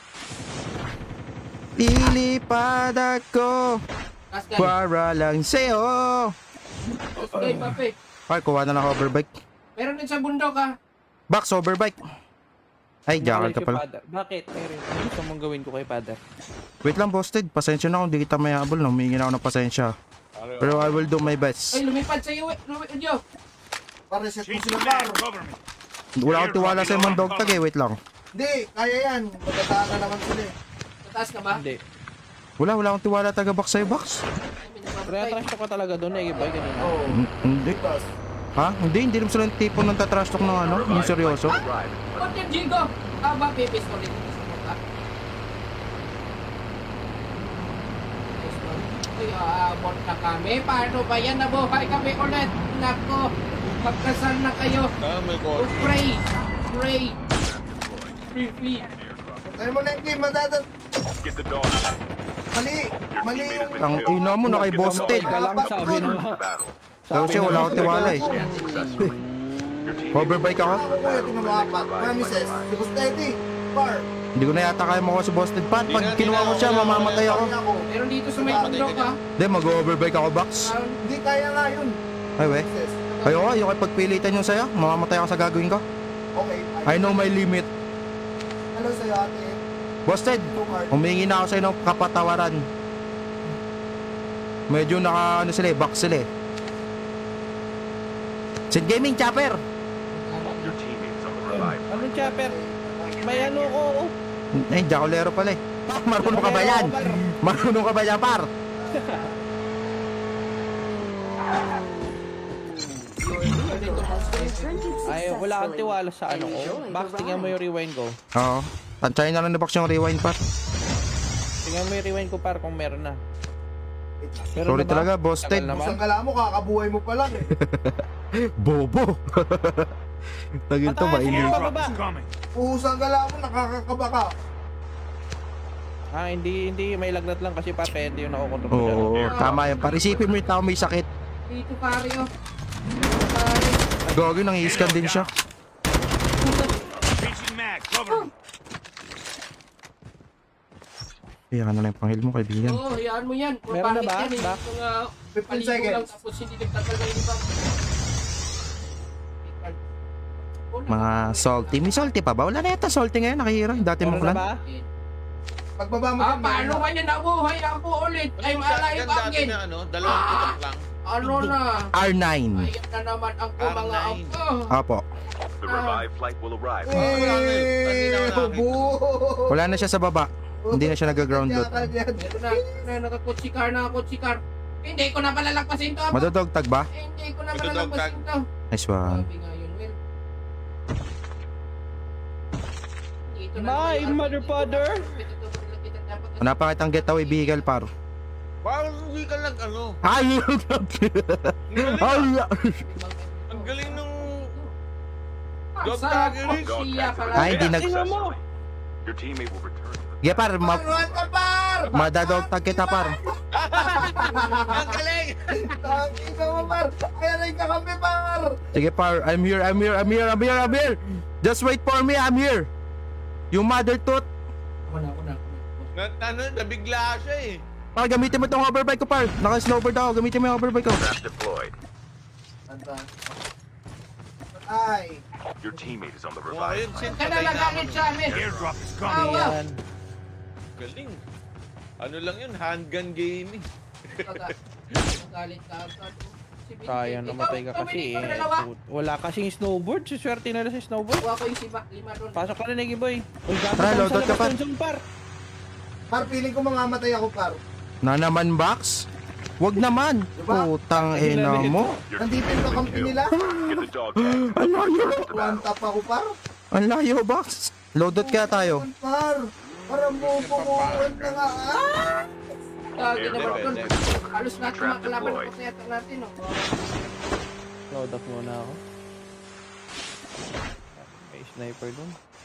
S2: Lilipad ako,
S6: Last guy.
S2: para lang sa'yo.
S6: Last guy, Papi.
S2: Ay, kuha na ng hoverbike.
S6: Meron din sa bundok, ha?
S2: Box hoverbike. Ay, jackal ka
S5: Si
S2: pala.
S5: Father. Bakit? Meron. Ano gusto mong gawin ko kay Father?
S2: Wait lang, Busted. Pasensya na kung di kita mayabol. Humingi na ako ng pasensya. Pero I will do my best.
S6: Ay, lumipad sa iyo, Dio.
S4: Para-reset mo sila, paro.
S2: Wala akong tiwala sa yung dog tag wait lang.
S4: Hindi, kaya yan. Pagkataan na naman sila eh.
S6: Tataas ka ba?
S5: Hindi.
S2: Wala akong tiwala taga box sa'yo, box.
S5: Re-trash talk ka talaga doon, eh. Boy, kanina.
S4: Oo.
S2: Hindi.
S4: Tapos,
S2: Ha? Hindi naman sila yung tipo ng tatrash talk ng ano, yung seryoso.
S6: Ba't yan, Jigo? Ba, pipis ko rin. Uy, aabot na kami. Paano ba yan? Nabuhay kami ulit. Nako, magkasal na kayo.
S9: May
S6: Oh, pray. Pray. Free.
S4: tayo mo, Negi, madadat.
S1: Get the dog tags.
S4: Mali yung...
S2: Ang ina mo na kay Busted.
S5: Ka lang sabi na.
S2: Kasi wala akong tiwala eh. Hoverbike ako.
S4: Ako kuya, tinamapat. Promises. Si Bustedi. Par.
S2: Hindi ko na yata kaya makuha si Busted Pat. Pag kinuha ko siya, mamamatay ako.
S6: Meron dito sa may bundok, ha?
S2: Hindi, mag-hoverbike ako, box.
S4: Hindi kaya nga yun.
S2: Ay, we.
S4: Promises.
S2: Ayoko, yung pagpilitan yung sa'yo, mamamatay ako sa gagawin ko.
S4: Okay.
S2: I know my limit.
S4: Ano sa'yo ate?
S2: Busted, humingi na ako sa'yo ng kapatawaran. Medyo naka, ano sila eh, box sila eh. Sid Gaming, Chopper!
S1: Your teammates on the revive.
S5: Anong chopper? May ano ko.
S2: Eh, Jacolero pala eh. Par, marunong ka ba yan? Marunong ka ba yan, par?
S5: Ay, wala kang tiwala sa ano ko. Box, tingnan mo yung rewind ko.
S2: Oo. Tansyahin na lang na box yung rewind, par.
S5: Tingnan mo yung rewind ko par kung meron na. Meron
S2: Sorry
S5: na ba?
S2: talaga, busted.
S5: Tagal naman.
S4: Isang kala mo, kakabuhay mo pa lang eh.
S2: Bobo. Tagil to,
S5: Mataas,
S2: mainit.
S5: pababa.
S4: Pusang kala mo, nakakakaba ka.
S5: Ah, hindi may lagnat lang kasi par kaya hindi yung nakukontrol ko siya.
S2: Oo, tama yan, par. Isipin mo yung tao may sakit.
S6: Dito pare oh. Dito pare.
S2: Gagawin, nang i-scan din siya. Iyan ka na lang yung panghil mo, kaibigan.
S6: Oo, hayaan mo yan.
S5: Meron na ba?
S6: Bakit yan eh?
S5: Back?
S6: Kung
S4: 15
S6: paligo
S4: seconds.
S6: lang tapos hindi nagtagal na yung iba.
S2: Mga salty. May salty pa ba? Wala na yata salty ngayon, nakahira. Yung dati mong
S5: Meron na
S2: clan.
S5: ba?
S4: Pagbaba mo
S6: Ah,
S4: dyan,
S6: paano
S4: meron
S6: ba niya nabuhay ako ulit? Ay, malay
S9: Shotgun
S6: pa
S9: dati
S6: again.
S9: na ano, dalawang putok lang.
S6: Ano na?
S2: R9.
S6: Ayan na naman ang mga
S9: R9.
S6: apo.
S2: Apo.
S1: The revive flight will arrive.
S2: Wala na siya sa baba. Hindi na siya nag-ground load.
S6: Meron na, nakakutsikar na kutsikar. Hindi ko na palalagpasin to.
S2: Madodogtag ba?
S6: Hindi ko na
S9: Madodogtag.
S6: palalagpasin to.
S2: Nice one.
S6: Sabi nga yun, Will. Dito na
S5: My
S6: naman,
S5: mother father.
S2: Wala pa kitang getaway vehicle, par.
S9: Bakit hindi ka lang ano?
S2: Ay! Ay!
S9: Ang galing nung
S6: Dog
S9: Dog taggeries.
S2: Ay, hindi nag...
S1: Your teammate will return to the
S2: Sige, par.
S4: Paruan ka, par!
S2: Madadogtag kita, par.
S9: Ang galing!
S4: Tangin ka mo, par! Kaya rin ka kami, par!
S2: Sige, par. I'm here. Just wait for me. I'm here. Yung mother tooth.
S6: Ako na.
S9: Ano, nabigla siya eh.
S2: Par, gamitin mo itong hoverbike ko, par. Naka-snowboard ako. Gamitin mo yung hoverbike ko.
S1: trap deployed.
S4: Tanda. Ay!
S1: Your teammate is on the
S9: Wow,
S1: revive
S9: yun,
S1: flight.
S9: sin
S6: Kaya
S9: patay na
S6: nagagamit
S9: ako.
S6: sa amin.
S1: Airdrop is
S5: Ayan.
S9: Galing. Ano lang yun, handgun gaming.
S6: Magalit ka agad. Si Vincent.
S5: Kaya namatay ka
S6: Ikaw,
S5: kasi
S6: Dominic,
S5: eh.
S6: dalawa.
S5: Wala kasing snowboard. Swerte na lang sa snowboard.
S6: Kuha ko yung siba, 5 doon.
S5: Pasok ka na, Negi Boy. Uy, gamit
S2: Tara,
S5: lang
S2: load
S5: sa
S2: out ka, par.
S5: labas ng zone, par.
S4: Par, feeling ko mamamatay ako, par.
S2: Na naman, box? Wag naman.
S4: Diba?
S2: Putang ina mo.
S1: Your
S4: Nandito yung kakampi nila.
S1: Get the dog tag.
S2: Ang layo.
S1: Return to the
S4: One
S1: battle.
S4: tap ako, par.
S2: Ang layo, box. Loaded kaya tayo.
S4: Par! Para mo pumuwan na nga. Ah!
S6: Lagi na ba doon?
S9: Depende.
S6: Halos lahat ng
S1: Trap
S6: mga kalaban
S1: deployed.
S6: ko sa yata natin. Oh.
S5: Load up muna ako. May sniper dun.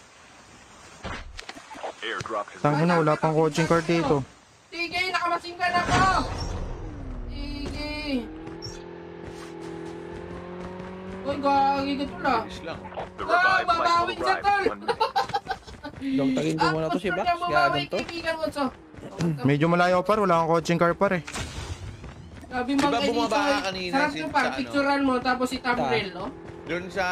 S1: Airdrop has
S2: Tangina, wala pang coaching card dito.
S6: Sige, nakamasinggan ako! Sige. Uy, gagi ka tula.
S9: Bilis lang.
S1: The revive flight
S6: babawi
S1: will
S6: sa
S1: arrive
S6: tol.
S1: in 1 minute.
S5: Dogtagin ko muna to si Bax. Gagan to.
S2: Medyo malayo, par. Wala kang coaching card, par eh.
S6: Sabi
S9: Di
S6: mo
S9: ba
S6: kay
S9: bumaba
S6: dito,
S9: ka kanina
S6: sarap
S9: si-
S6: yung par,
S9: sa ano?
S6: picturean mo, tapos si thumbnail, no?
S9: Doon sa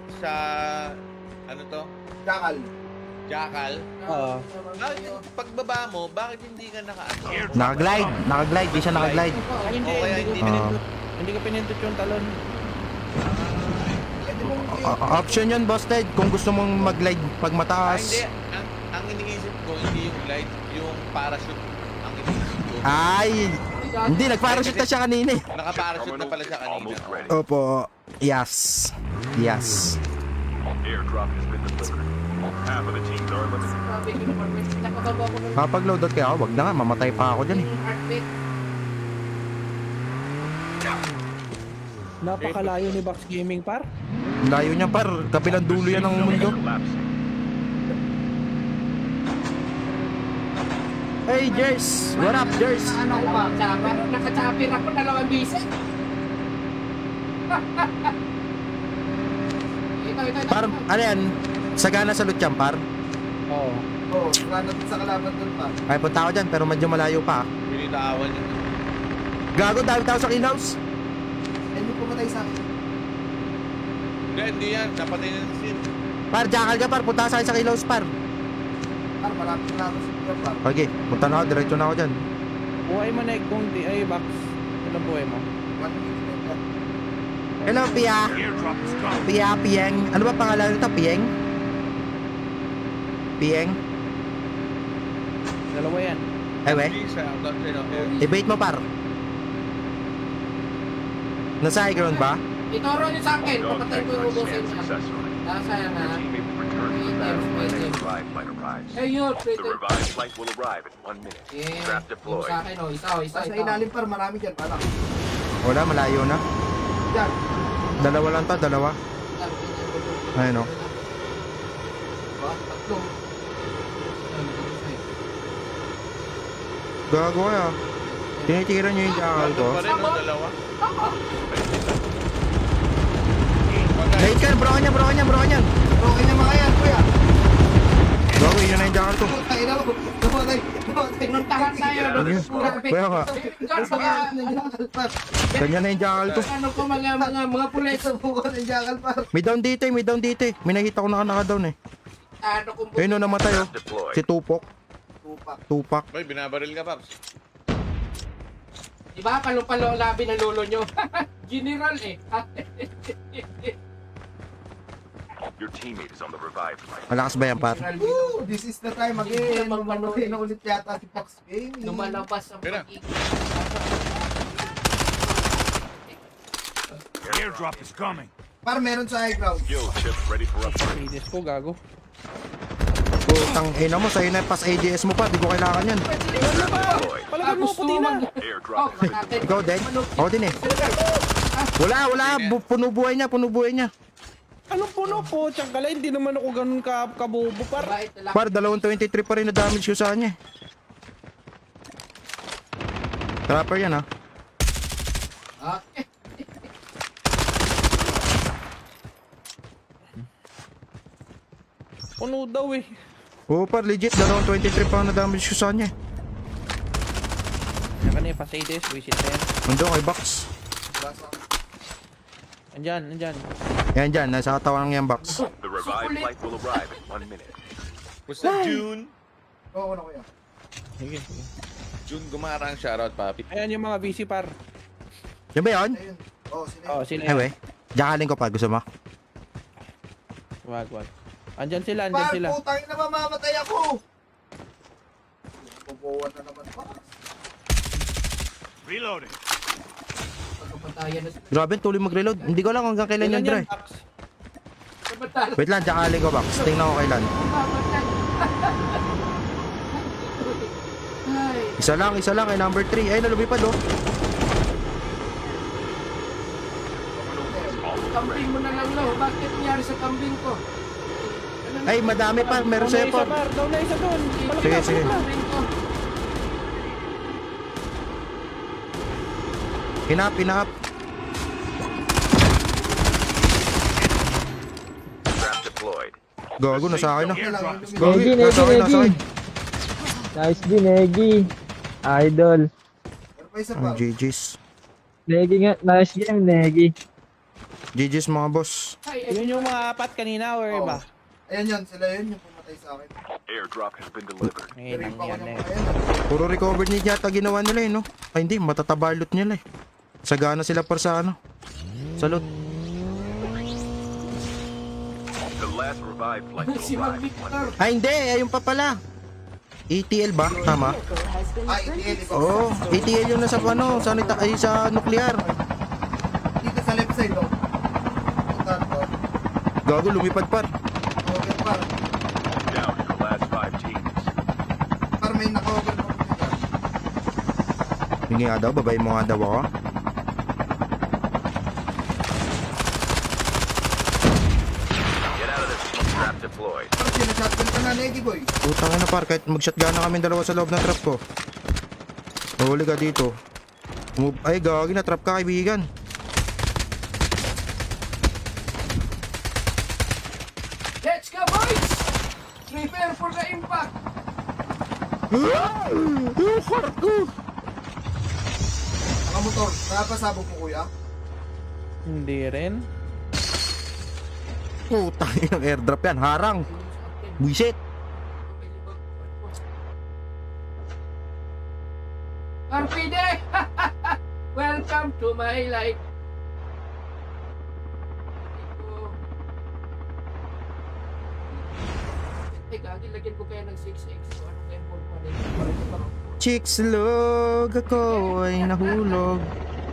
S9: ano to?
S4: Kakal.
S9: Jackal.
S5: Oo.
S9: Bakit pagbaba mo, bakit hindi ka naka-ano?
S2: Nakaglide. Nakaglide. Di siya nakaglide.
S5: Ay, hindi.
S9: O kaya
S5: Hindi ko
S9: hindi
S5: pinindot. Hindi ko pinindot yung talon.
S2: Option yun, busted. Kung gusto mong mag-glide pag
S9: Hindi.
S2: mataas.
S9: Ang iniisip ko, hindi yung glide, yung parachute. Ang iniisip ko.
S2: Ay! Hindi, nag-parachute na siya kanina eh.
S9: Naka-parachute na pala siya kanina.
S1: Almost ready.
S2: Opo. Yes. Yes.
S1: Airdrop has been delivered. Half of the teams are eliminated.
S6: Sabi ko naman, nakababa ko ng
S2: Kapag loaded kaya ako, wag na nga. Mamatay pa ako dyan eh.
S6: heartbeat.
S5: Napakalayo ni Bax Gaming, par.
S2: Layo niya, par. Kabilang dulo yan ng mundo.
S1: Collapsing.
S2: Hey, Jers! What up, Jers?
S4: Ano ko ba?
S6: Nakachapir ako, 2 bisis. Ito.
S2: Par, ano yan? Sagana sa Lutyang, par.
S5: Oo.
S4: Oo, wala na sa kalaban doon, par.
S2: Ay, punta ako dyan, pero medyo malayo pa.
S9: Binitawan yun.
S2: Gago, dami tao sa in-house.
S4: Hindi pumatay sa akin.
S9: Hindi yan. Napatay na si Sid.
S2: Par, jackal ka par, punta sa kilos par.
S4: Par, malapit na ako sa iyo, par.
S2: Okay, punta na ako, diretso na ako dyan.
S5: Buhay mo na kung di ay box. Ano buhay mo?
S4: 1 minute na.
S2: Hello, Pia. Pia, Pieng. Ano ba pangalan nito, Pieng? Pieng?
S5: Dalawa yan.
S2: Ewe, i-bait mo par. Nasa high ground ba?
S6: Itoro niyo sa akin, papatay ko yung
S1: Objective
S6: ubusin
S1: scanned
S6: niya.
S1: successfully.
S6: Nasaan na?
S1: Your teammate will return to the battle when the next revived flight arrives.
S6: Ayun,
S1: The
S6: pwede.
S1: revived flight will arrive in 1 minute.
S6: Eh,
S1: Trap
S6: yung
S1: deployed.
S6: sa akin, oh. Isa,
S4: Sa ilalim, par, marami dyan, pala.
S2: Wala, malayo na.
S4: Yan.
S2: Dalawa lang to, dalawa. Ayun o.
S6: Tatlo.
S2: Gago kaya. Tinitira nyo yung jackal ko.
S9: Pa rin, no? Dalawa.
S2: Late ka, bro ka niyan.
S4: Okay naman kaya, kuya.
S2: Gago, yun na yung jackal ko.
S4: Ay, na mo. Namatay.
S6: Pinuntahan tayo.
S2: Kaya ka,
S4: Par.
S2: ganyan na yung jackal ko.
S6: Ano ko mga pulis.
S4: Sa buko ng jackal, par.
S2: May down dito eh. May nakita ko naka-down eh.
S6: Ano kung
S2: Ayun o, namatay o.
S1: Deployed.
S2: Si Tupak. Tupak.
S9: Boy, binabaril ka, Paps.
S6: Diba, palong-palo ang labi ng lolo nyo. General eh.
S1: Your teammate is on the revived flight.
S2: Malakas ba yan, par?
S4: Woo! This is the time again. Mamatay na ulit yata si Fox Gaming.
S6: Lumalabas ang
S9: Kaya na.
S6: pag-ikot.
S1: Airdrop is coming.
S4: Par, meron sa high ground.
S1: Skill chip ready for upgrade.
S5: Finish ko, gago.
S2: Putang ina mo, sa'yo na yung pass ADS mo pa. Di ko kailangan yan.
S1: Deployed.
S5: Palagan mo, puti na.
S1: Airdrop has been delivered.
S2: Ikaw din? Ako din eh. Wala. Puno buhay niya.
S5: Anong puno po? Tiyangkala, hindi naman ako ganun kabobo par.
S6: Bait na lang.
S2: Par, 223 pa rin na damage ko sa kanya. Trapper yan ha.
S6: Okay.
S5: Puno daw eh.
S2: Oo par, legit. 223 pa na damage ko sa kanya.
S5: Yan ka na yung Pasades, visit na yan.
S2: Nandun kay Box.
S5: Andyan.
S2: Yan dyan, nasa katawan ng yan Box.
S1: The revived flight will arrive in 1 minute.
S9: What's up, June?
S4: Oo, ano kuya?
S5: Sige.
S9: June, gumarang shoutout, papi.
S5: Ayan yung mga VC par.
S2: Yan ba yun?
S4: Ayun. Oo, sila.
S5: Oh, sila.
S2: Ewe, jakalin ko pa. Gusto mo?
S5: Wag. Andyan sila.
S4: Par, putang ina, mamamatay ako. Bubuwan na naman pa.
S1: Reloading.
S6: Pagkapatayan na sila.
S2: Grabe, tuloy mag-reload. Hindi ko lang hanggang kailan yan, Dre.
S6: Sabatala.
S2: Wait lang, jakalin ko Box. Tingnan ko kailan.
S6: Ay.
S2: Isa lang, ay number 3. Ay, nalumipad oh.
S6: Kambing mo na lang, no? Bakit nangyari sa kambing ko?
S2: Ay, madami pa. Meron sa'yo pa.
S5: Daw na isa doon.
S2: Sige.
S6: Kambing ko.
S2: Hinap.
S1: Trap deployed.
S2: Gago, nasa akin na.
S8: Negi.
S2: Nasa akin.
S8: Nice din, Negi. Idol.
S4: Pero pa isa pa.
S2: GG's.
S8: Negi nga. Nice game, Negi.
S2: GG's mga boss.
S5: Yun yung mga apat kanina or
S4: Oo.
S5: iba?
S4: Ayan yun, sila yun yung pumatay sa akin.
S1: Airdrop has been delivered.
S5: Ngayon
S4: Pa ako
S5: yan
S4: ng
S5: eh.
S4: ayan.
S2: Puro recover niya yata ginawa nila eh, no? Ay hindi, matataba loot nila eh. Sagana sila par sa ano. Sa loot.
S1: The last revived flight will
S6: Si Mang
S1: arrive in 1
S6: Victor.
S1: minute.
S2: Ay hindi, ayun pa pala. ETL ba? Tama?
S3: Has been
S4: Ah,
S3: printed
S4: ETL,
S2: Oo, ETL yung nasa ano, sa nuclear.
S4: Dito sa left side, oh. Ito,
S2: Gago, lumipad par.
S4: okay, par.
S1: Down to your last 5 teams.
S4: Par, may naka-over pa po dyan.
S2: Hindi nga daw, babay mo nga daw ako.
S1: Get out of this. Trap deployed.
S4: Par, sinashotgun ka na, Negi boy.
S2: Putang ina par, kahit mag-shotgun na kami dalawa sa loob ng trap ko. Mahuli ka dito. Ay, gagi na trap ka kaibigan.
S6: Let's go, boys! Prepare for the impact!
S4: Nakamotor, nakapasabog mo kuya.
S5: Hindi rin.
S2: Putang inang airdrop yan. Harang. Buisit.
S6: Arpide! Welcome to my life. Gagi, lagyan ko kaya ng 6x. So, ano kaya po pa rin?
S2: Chicks log, ako ay nahulog.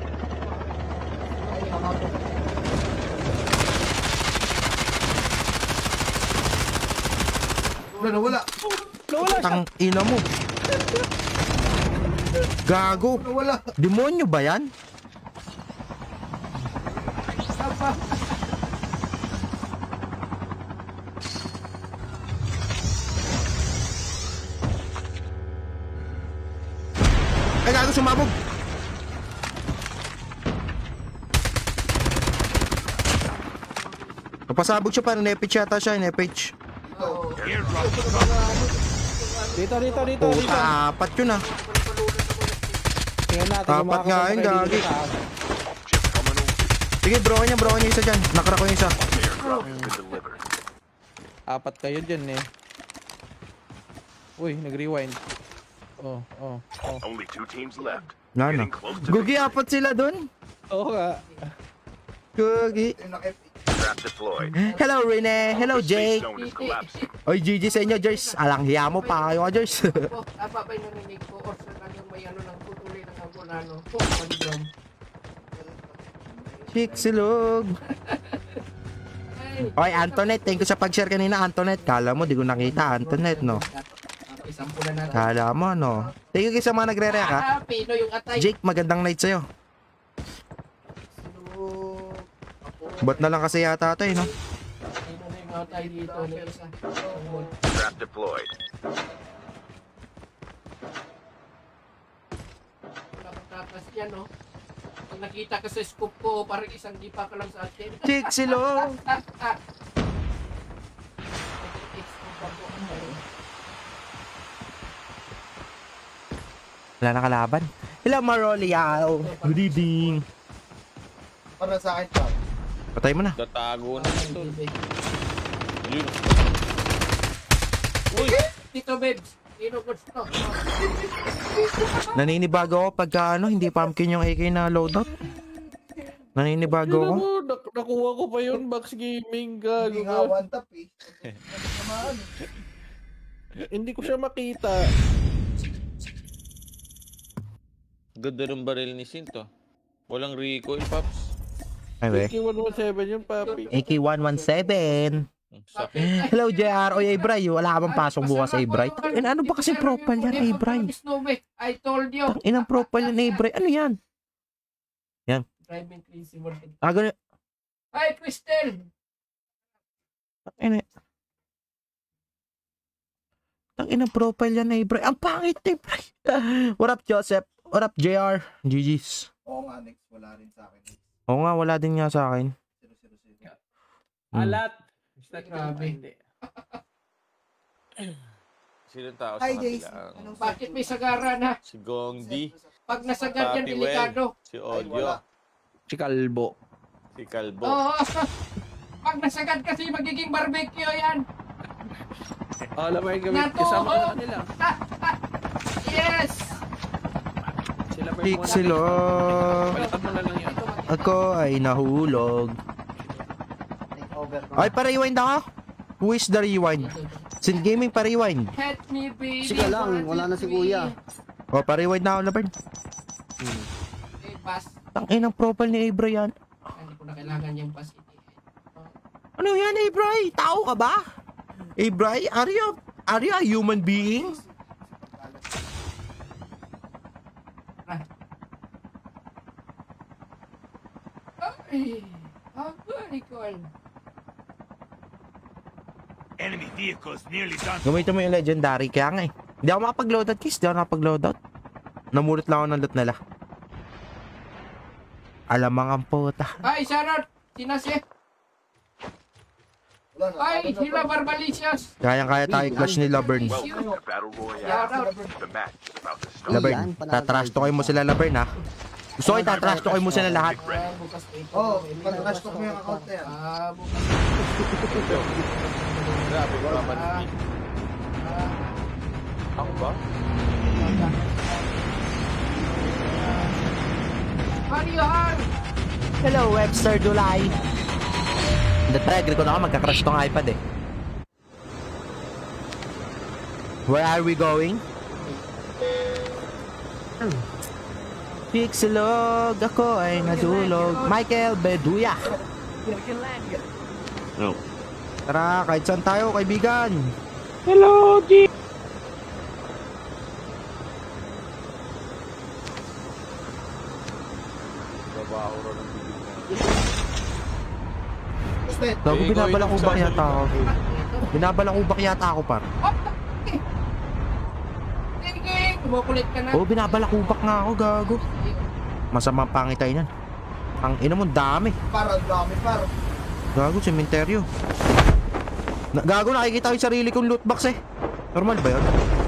S4: Nawala.
S2: Tang ina mo. Gago.
S4: Nawala.
S2: Demonyo ba yan? Ay, gago, sumabog. Napasabog siya, parang nepage yata siya, nepage.
S5: Dito.
S2: Puta, apat yun ah.
S5: Tingnan natin kung
S2: Apat nga yun,
S5: makakasama
S2: gagi.
S5: kayo dito.
S2: Sige, bro niya isa dyan. Nakara ko yung isa.
S5: Apat kayo dyan eh. Uy, nag-rewind. Oh.
S1: Only 2 teams left.
S2: Nana.
S1: Getting close to
S2: Gugi, apat sila dun.
S5: Oo nga.
S2: Gugi.
S1: Trap deployed.
S2: Hello, Rene. Hello,
S1: Safe
S2: Jake.
S1: zone is collapsing.
S2: Oy, GG sa inyo, Joyce. Alang hiya mo pa kayo, Joyce.
S6: Po, tapa ba yung narinig ko? Or sa kanyang may ano ng putuli ng ambulano? Po, pandom.
S2: Chicsilog. Oy, Antoinette. Thank you sa pag-share kanina, Antoinette. Kala mo, di ko nakita, Antoinette, no?
S6: Isampulan natin.
S2: Kala mo, no? Thank you sa mga nagre-react, ha?
S6: Pino yung atay.
S2: Jake, magandang night sa'yo. Ba't na lang kasi yata ito, no?
S6: Pino na yung atay dito. May isa.
S1: Trap deployed.
S6: Wala kang tatas yan, no? Pag nakita ka sa scoop ko, parang isang dipa ka lang sa atin.
S2: Chicsilog. Wala na kalaban. Hello, Maroliao. Good evening.
S4: Para sa akin, Pam.
S2: Patay mo na.
S9: Tatago na ito. Yun.
S6: Tito Babes, Tino gusto.
S2: Naninibago ako pagka hindi pumpkin yung AK na loadout. Naninibago ako.
S5: Nakuha ko pa yun, Max Gaming.
S4: Hindi nga one tap eh.
S5: Hindi ko siya makita.
S9: Ganda ng baril ni Sinto. Walang recoil, Pops.
S2: Ay, we.
S5: AK-117 yun, papi.
S2: AK-117.
S9: Sakit.
S2: Hello, JR. Oy, Abray. Wala ka bang pasok bukas, Abray? Ano ba kasi profile yan, Abray?
S6: I told you.
S2: Inang profile yan, Abray. Ano yan? Yan.
S6: Driving crazy world.
S2: Ganun.
S6: Hi, Crystal.
S2: Inang profile yan, Abray. Ang pangit, Abray. What up, Joseph? What up, JR? GG's.
S4: Oo nga, next. Wala rin sa akin.
S2: Oo nga, wala din nga sa akin.
S5: Alat.
S6: Grabe.
S9: Sinong tao sa
S4: Hi, Jace.
S9: kabilang?
S6: Bakit may sagara na?
S9: Si Gongdi.
S6: Pag nasagad yan,
S9: Papi
S6: delikado.
S9: Si Olyo.
S5: Si Kalbo.
S9: Si Kalbo.
S6: Oo. Pag nasagad kasi magiging barbecue yan.
S5: Alam mo yung gawin.
S6: Nato,
S5: Kasama
S6: oh.
S5: ka nila.
S6: Yes!
S5: Sila pa yung
S2: Chicsilog.
S5: Palitan mo na lang yun.
S2: Ako ay nahulog. Ay, pa-rewind ako. Who is the rewind? Sin Gaming, pa-rewind.
S6: Help me, baby.
S7: Sige lang, wala na si Kuya.
S2: O, pa-rewind na ako, Labern.
S6: Eh, pass.
S2: Tangin ang profile ni Abray yan.
S6: Hindi ko na kailangan yung pass.
S2: Ano yan, Abray? Tao ka ba? Abray, are you a human being?
S6: Ay, very cool.
S1: Enemy vehicles nearly done.
S2: Gamitin mo yung legendary, kaya nga eh. Hindi ako makapag-loadout, Kiss. Hindi ako nakapag-loadout. Namulit lang ako ng loot nila. Alamang ang puta.
S6: Ay, Sharon! Sinasya! Ay, sila Barbalicious!
S2: Kayang-kaya tayo clash ni Labern.
S1: Welcome to Battle
S6: Yeah,
S1: Royale. The match is about to start.
S2: Labern, tatrash to kayo mo sila, Labern, ha? Gusto ko itatrash talk mo sila lahat.
S6: Bukas dito.
S4: Oh, pag-trash talk mo yung account na yan.
S6: Bukas.
S9: Grabe, mamanipid. Ako ba?
S6: Marihan!
S2: Hello, Webster Dulay. Natrigger ko na ako, magka-crash tong iPad eh. Where are we going? Pixelog, ako ay nadulog. Michael Beduya.
S7: No.
S2: Tara, kahit saan tayo, kaibigan.
S8: Hello, G.
S9: Babaho rin ang bibig na.
S2: Gago, binabalakubak yata ako. Binabalakubak yata ako, par.
S6: Kumukulit ka na.
S2: Oo, binabalakubak nga ako, gago. Masamang pangitay nan. Ang ina mo, dami.
S4: Para dami, par.
S2: Gago, sementeryo. Gago, nakikita ko yung sarili kong loot box eh. Normal ba yun?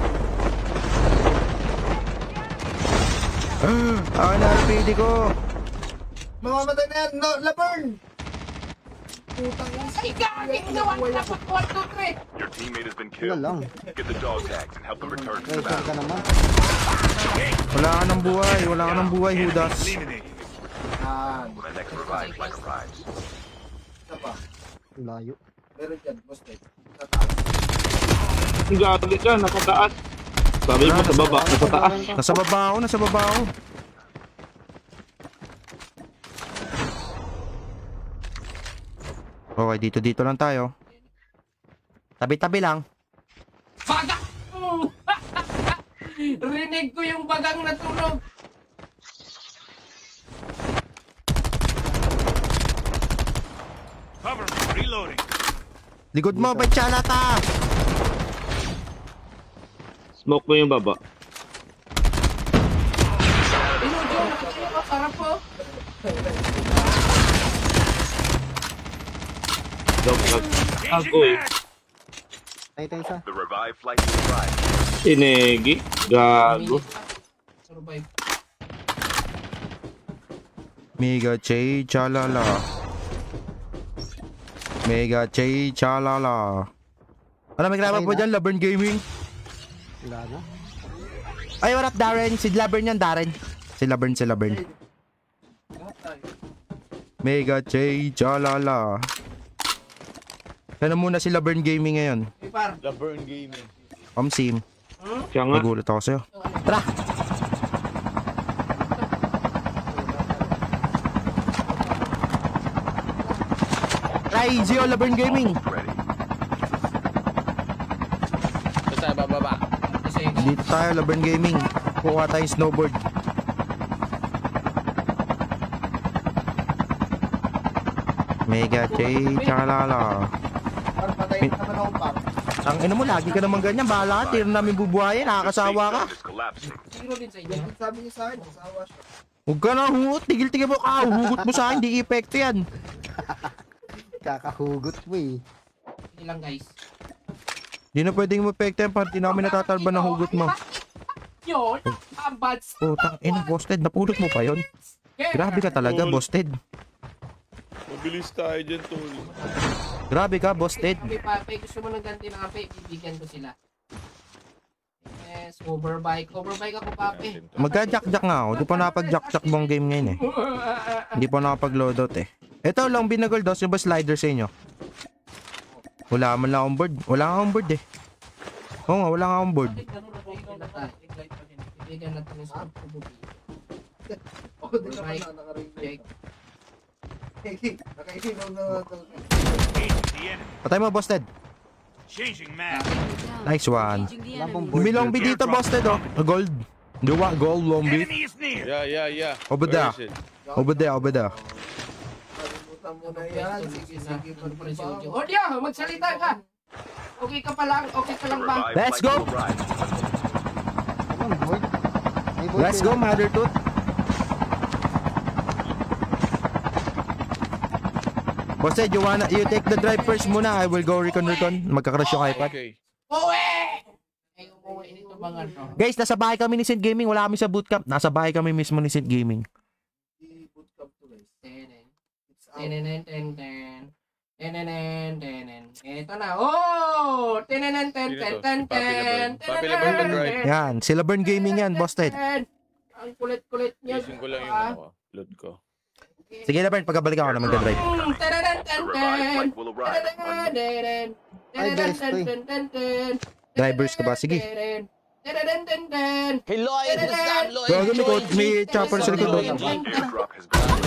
S2: Ah, na-RPD ko.
S4: Mamamatay na yan. No, Laverne! Putang ina.
S6: Ay, gagawin gawa na pa. 1, 2, 3.
S1: Your teammate has been killed.
S7: lang.
S1: Get the dog tags and help them return to the
S7: Saan ka
S1: battle.
S7: naman?
S2: Wala ka ng buhay. Wala ka ng buhay, Judas.
S4: Yan.
S1: When the next revive flight arrives.
S4: Isa pa.
S7: Layo.
S4: Meron dyan, boss Ted.
S8: Gagi ka, nasa taas. Sabi mo sa baba, nasa taas.
S2: Nasa baba ako, nasa baba ako. Okay, dito lang tayo. Tabi-tabi lang.
S6: Bagang! Rinig ko yung bagang natunog.
S1: Cover me, reloading.
S2: Likod mo, Bachalata!
S8: Smoke mo yung baba.
S6: Inujo, nakikita ko, sarap po.
S8: Dog. Agoy.
S7: Ay, tayo isa.
S1: The revive flight will arrive.
S8: Sinegi. Gago.
S6: Survive.
S2: Mega Chay Chalala. Mega Chay Chalala. Ano, may graba po dyan? Laverne Gaming?
S7: Wala na.
S2: Ay, what up, Darren? Si Laverne yan, Darren. Si Laverne. Mega Chay Chalala. Ano muna si Laverne Gaming ngayon?
S6: Hey, par.
S9: Laverne Gaming.
S2: Sim.
S8: Siya nga.
S2: Nagulat ako sa'yo. Tara! Try Zio Laverne Gaming.
S1: Ready.
S9: Basta bababa.
S6: Kasi,
S2: Dito tayo, Laverne Gaming. Kuha tayong snowboard. Mega Chay Chalala.
S4: Par, patayin naman ako, par.
S2: Ang ina mo, lagi ka naman ganyan. Bahala ka, tira namin bubuhayin. Nakakasawa ka.
S1: Is collapsing.
S6: zero din sa inyo.
S4: Yan, sabi niya sa akin, nasawa siya.
S2: Huwag ka na hugot. Tigil-tigil mo ka. Hugot mo sa akin. Di epekto yan.
S7: Kakahugot mo eh.
S6: Hindi lang, guys.
S2: Di na pwedeng mapekto yan. Parang di namin natatalba ng hugot mo.
S6: Yun, ang bad
S2: Putang ina, Busted. Napulot mo pa yon. Grabe ka talaga, Busted.
S9: Mabilis tayo dyan, tol.
S2: Grabe ka, Busted.
S6: Kami, Pape, gusto mo ng ganti ng Pape, bibigyan ko sila. Yes, overbike. Overbike ako, Pape.
S2: Magka-jack-jack nga ako. Di pa nakapag-jack-jack buong game ngayon eh. Hindi pa nakapag-loadout eh. Ito lang binagol dos. Yung ba slider sa inyo? Wala man lang on board. Wala nga on board eh. Oo nga, wala nga on board.
S6: Bibigyan natin yung sa Pububi.
S4: Oh, di naman na, nakaring na ito. Nakailaw na ito.
S2: Patay mo, Busted. Nice one.
S7: Lampong board.
S2: May long B dito, Busted oh. Gold. Duwa, gold, long B.
S9: Yeah.
S2: Over there.
S9: Where is it?
S2: Over there.
S4: Kalimutan mo na yan. Sige, pagbabaw.
S6: O diya, magsalita ka. Okay ka pa lang ba?
S1: Revive
S2: Let's
S1: flight
S2: go.
S1: will arrive.
S7: Ano, board? May board
S2: Let's
S7: kayo.
S2: go, Mother Tooth. Busted, you take the drive first muna. I will go recon. Magkakrush yung iPad.
S9: Okay.
S6: Uwe! Ay, umuwi nito mga to.
S2: Guys, nasa bahay kami ni Sid Gaming. Wala kami sa bootcamp. Nasa bahay kami mismo ni Sid Gaming.
S6: Ito na. Oh!
S2: Yan, sila Burn Gaming yan, Boss Ted.
S6: Ang kulit-kulit niya.
S9: Isin ko lang yung ano ko, loot ko.
S2: Sige na, Burn, pagkabalik ako na magdadrive. Drivers ka ba? Sige.
S9: Hello, I understand.
S2: Gago, may chopper sa likod doon.
S1: Airdrop has gone.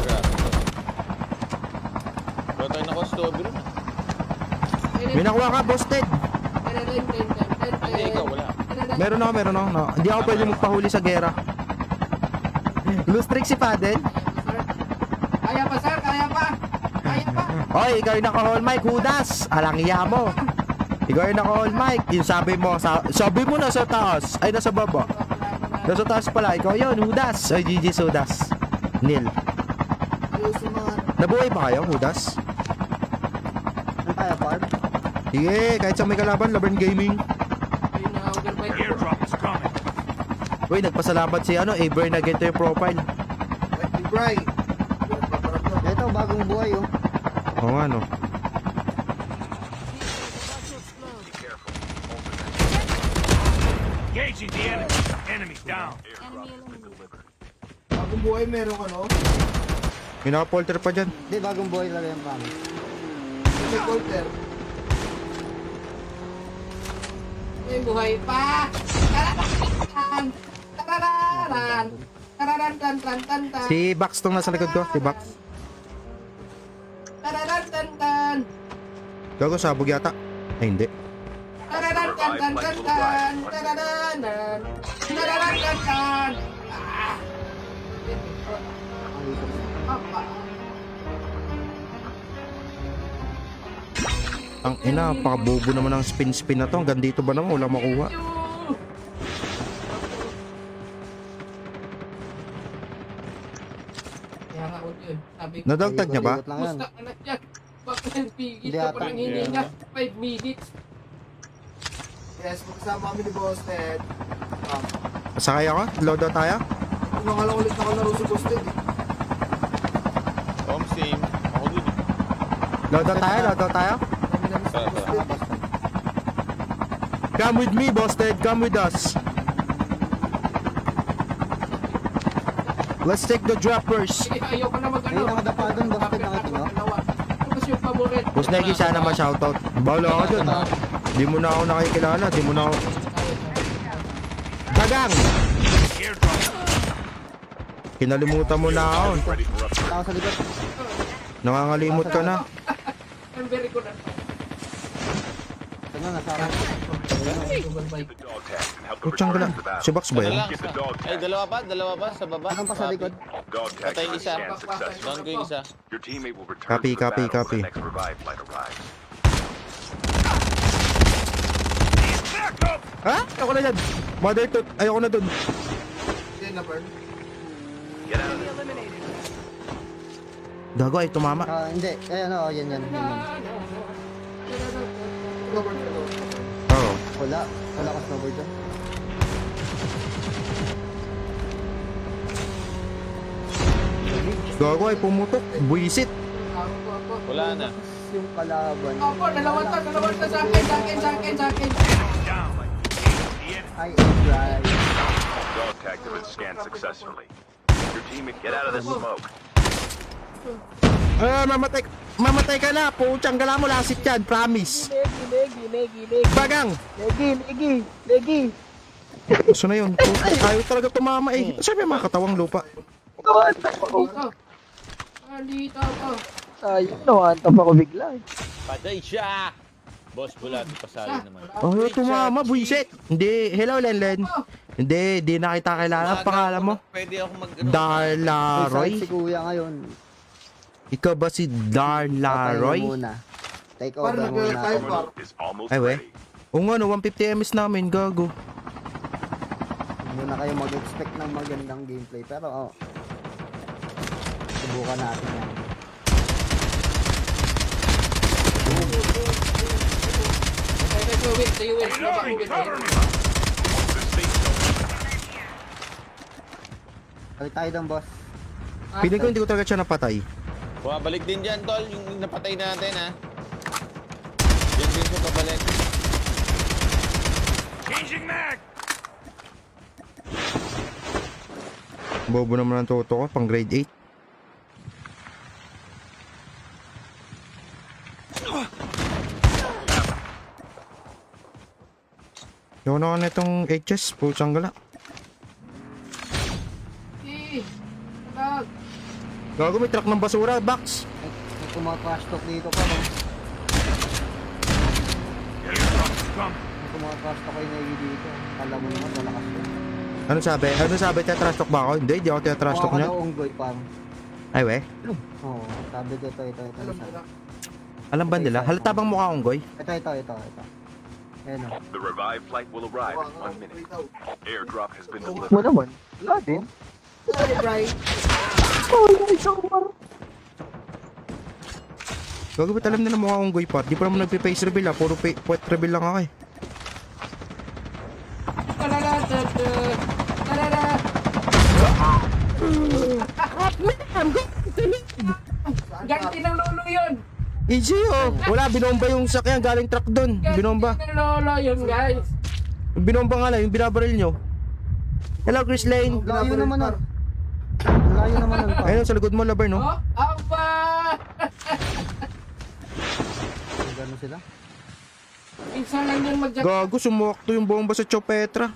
S9: Wala tayo naka strawberry na.
S2: May nakuha ka, Boss Ted.
S9: Hindi, ikaw, wala.
S2: Meron ako. No. Hindi ako pwede magpahuli sa gera. Loose trick si Padel.
S6: Kaya pa, sir. Kaya pa.
S2: Oy, ikaw yung naka-hall mic, Hudas. Alang iya mo. Ikaw yung naka-hall mic. Yung sabi mo nasa taas. Ay, nasa baba. Nasa taas pala. Ikaw yun, Hudas. Ay, GG Hudas. Nil. Nabuhay ba kayo, Hudas?
S7: Ano kaya, Barb?
S2: Sige, kahit sa may kalaban, Laban Gaming.
S1: Airdrop is coming.
S2: Uy, nagpasalamat si Aber na ganito yung profile.
S4: Bright.
S7: Ito, bagong buhay, oh.
S2: Oo nga, no.
S1: Engaging the enemy. Enemy down.
S4: Bagong buhay merong ano?
S2: May naka-polter pa dyan.
S7: Hindi, bagong buhay talaga yung pang.
S4: May Colter.
S6: May buhay pa. Tararan.
S2: Si Bax tong nasa likod ko. Si Bax.
S6: Tararan.
S2: Gago, sabog yata. Ay, hindi. Ang ina, pakabobo naman ang spin na to. Hanggang dito ba naman? Wala makuha. Nadagtag niya ba?
S6: Musta anak yan? Bakit nagpigil
S7: Hindi
S6: ka
S7: ata.
S6: pa ng hininga? 5 minutes.
S4: Yes, magkasama kami ni Boss Ted.
S2: Pasakay ako? Load out tayo?
S4: Mga lang ulit nakalaro si Boss Ted.
S9: Same. Ako din.
S2: Load out tayo?
S4: Kami namin si Boss Ted.
S2: Come with me, Boss Ted. Come with us. Let's take the droppers.
S6: Ayaw ka na mag-ano.
S7: Ayun, nakadapa doon, Boss Ted, nakita nyo?
S6: Ito kasi yung paborit.
S2: Boss Negi, sana ma-shoutout. Bawala ako dun. Di mo na ako nakikilala. Di mo na ako... Tagang! Kinalimutan mo na ako.
S7: Tao sa likod.
S2: Nangangalimot ka na.
S6: I'm very good at
S7: Ito na, nasarang.
S1: Get the dog tag and help the
S2: Kutsang ka
S1: return
S2: lang.
S1: to the battle.
S2: Si Box ba yan?
S1: Get the dog
S9: Ay,
S1: tag.
S9: dalawa ba? Sa baba?
S7: Anong pa sa likod?
S1: Dog tag
S9: Patay isa.
S1: scan successful.
S9: Down ko yung isa.
S1: Your teammate will return
S2: Copy,
S1: to the battle
S2: copy.
S1: when the next revive flight arrives.
S2: Ha? Ayoko na dyan. Mother to... Ayoko na dun.
S4: Hindi na, Bern.
S1: Get out of there.
S2: Gago ay tumama.
S7: Hindi. Ayan, oh, yan.
S4: Ikaw, Bern, ikaw.
S2: Oo.
S7: Wala ka snowboard dyan.
S2: Gago ay pumutok. Buisit.
S9: Wala na.
S7: Yung kalaban.
S6: Opo, dalawa to sa akin.
S7: I am right.
S1: Dog tag has been scanned successfully. Your teammate, get out of this smoke.
S2: Ah, mamatay ka na. Puchang gala mo lasit yan. Promise.
S7: Legi.
S2: Bagang.
S7: Legi.
S2: Gusto na yun. Ayaw talaga tumama eh. Sabi mga katawang lupa.
S6: Dito ako.
S7: Ayun, nahantam ako bigla.
S9: Patay siya! Boss Bulat, pasali naman.
S2: Oh, tumama. Buisit. Hindi. Hello, Lenlen. Hindi. Di na kita kilala. Pangalan mo?
S9: Pwede ako mag...
S2: Darla Roy?
S7: Si kuya ngayon.
S2: Ikaw ba si Darla Roy?
S7: Take
S4: Parang
S7: over muna.
S4: nag-type pa.
S1: Terminal is almost
S2: Ay, we.
S1: ready.
S2: O nga, no, 150 ms namin, gago.
S7: Muna kayo mag-expect ng magandang gameplay. Pero, subukan natin yan. Balik tayo doon, boss.
S2: Piling ko hindi ko talaga siya napatay.
S9: Bumabalik din dyan, tol. Yung napatay natin, ha. Yan din siya pabalik.
S1: Changing mag!
S2: Bobo naman ang toto ko, pang grade 8. Yung na itong HS, pusang gala.
S6: Talag.
S2: Gago, may truck ng basura, box.
S4: May tumatrash talk dito pa. No? May tumatrash talk kay Negi dito. Alam mo naman, malakas yun.
S2: Ano sabi? Ano sabi? Tetrash talk ba ako? Hindi, di ako tetrash talk niya.
S4: Ako daw unggoy parang.
S2: Ay, we?
S4: Oo, sabi dito, ito.
S2: Alam ba nila? Halata bang mukha unggoy?
S4: Ito. Ayan o.
S1: The revived flight will arrive in 1 minute. Airdrop has been delivered.
S4: Mo naman. Wala din.
S2: Gago, ba't alam nila mukha unggoy pa? Di pa naman nagpe-face reveal, puro point reveal lang ako eh.
S6: Ganti ng lolo yun.
S2: Easy oh! Wala, binomba yung sakyan, galing truck doon. Binomba.
S6: Ganti ng lolo yun, guys.
S2: Binomba nga lang, yung binabaril nyo. Hello, Chris Lane.
S4: Layo naman nun. Layo naman nun pa.
S2: Ayun, sa likod mo, Labar, no?
S6: Oh, aba!
S4: Gano'n sila?
S6: Minsan lang yun mag-jack.
S2: Gago, sumuwakto yung bomba sa Chopetra.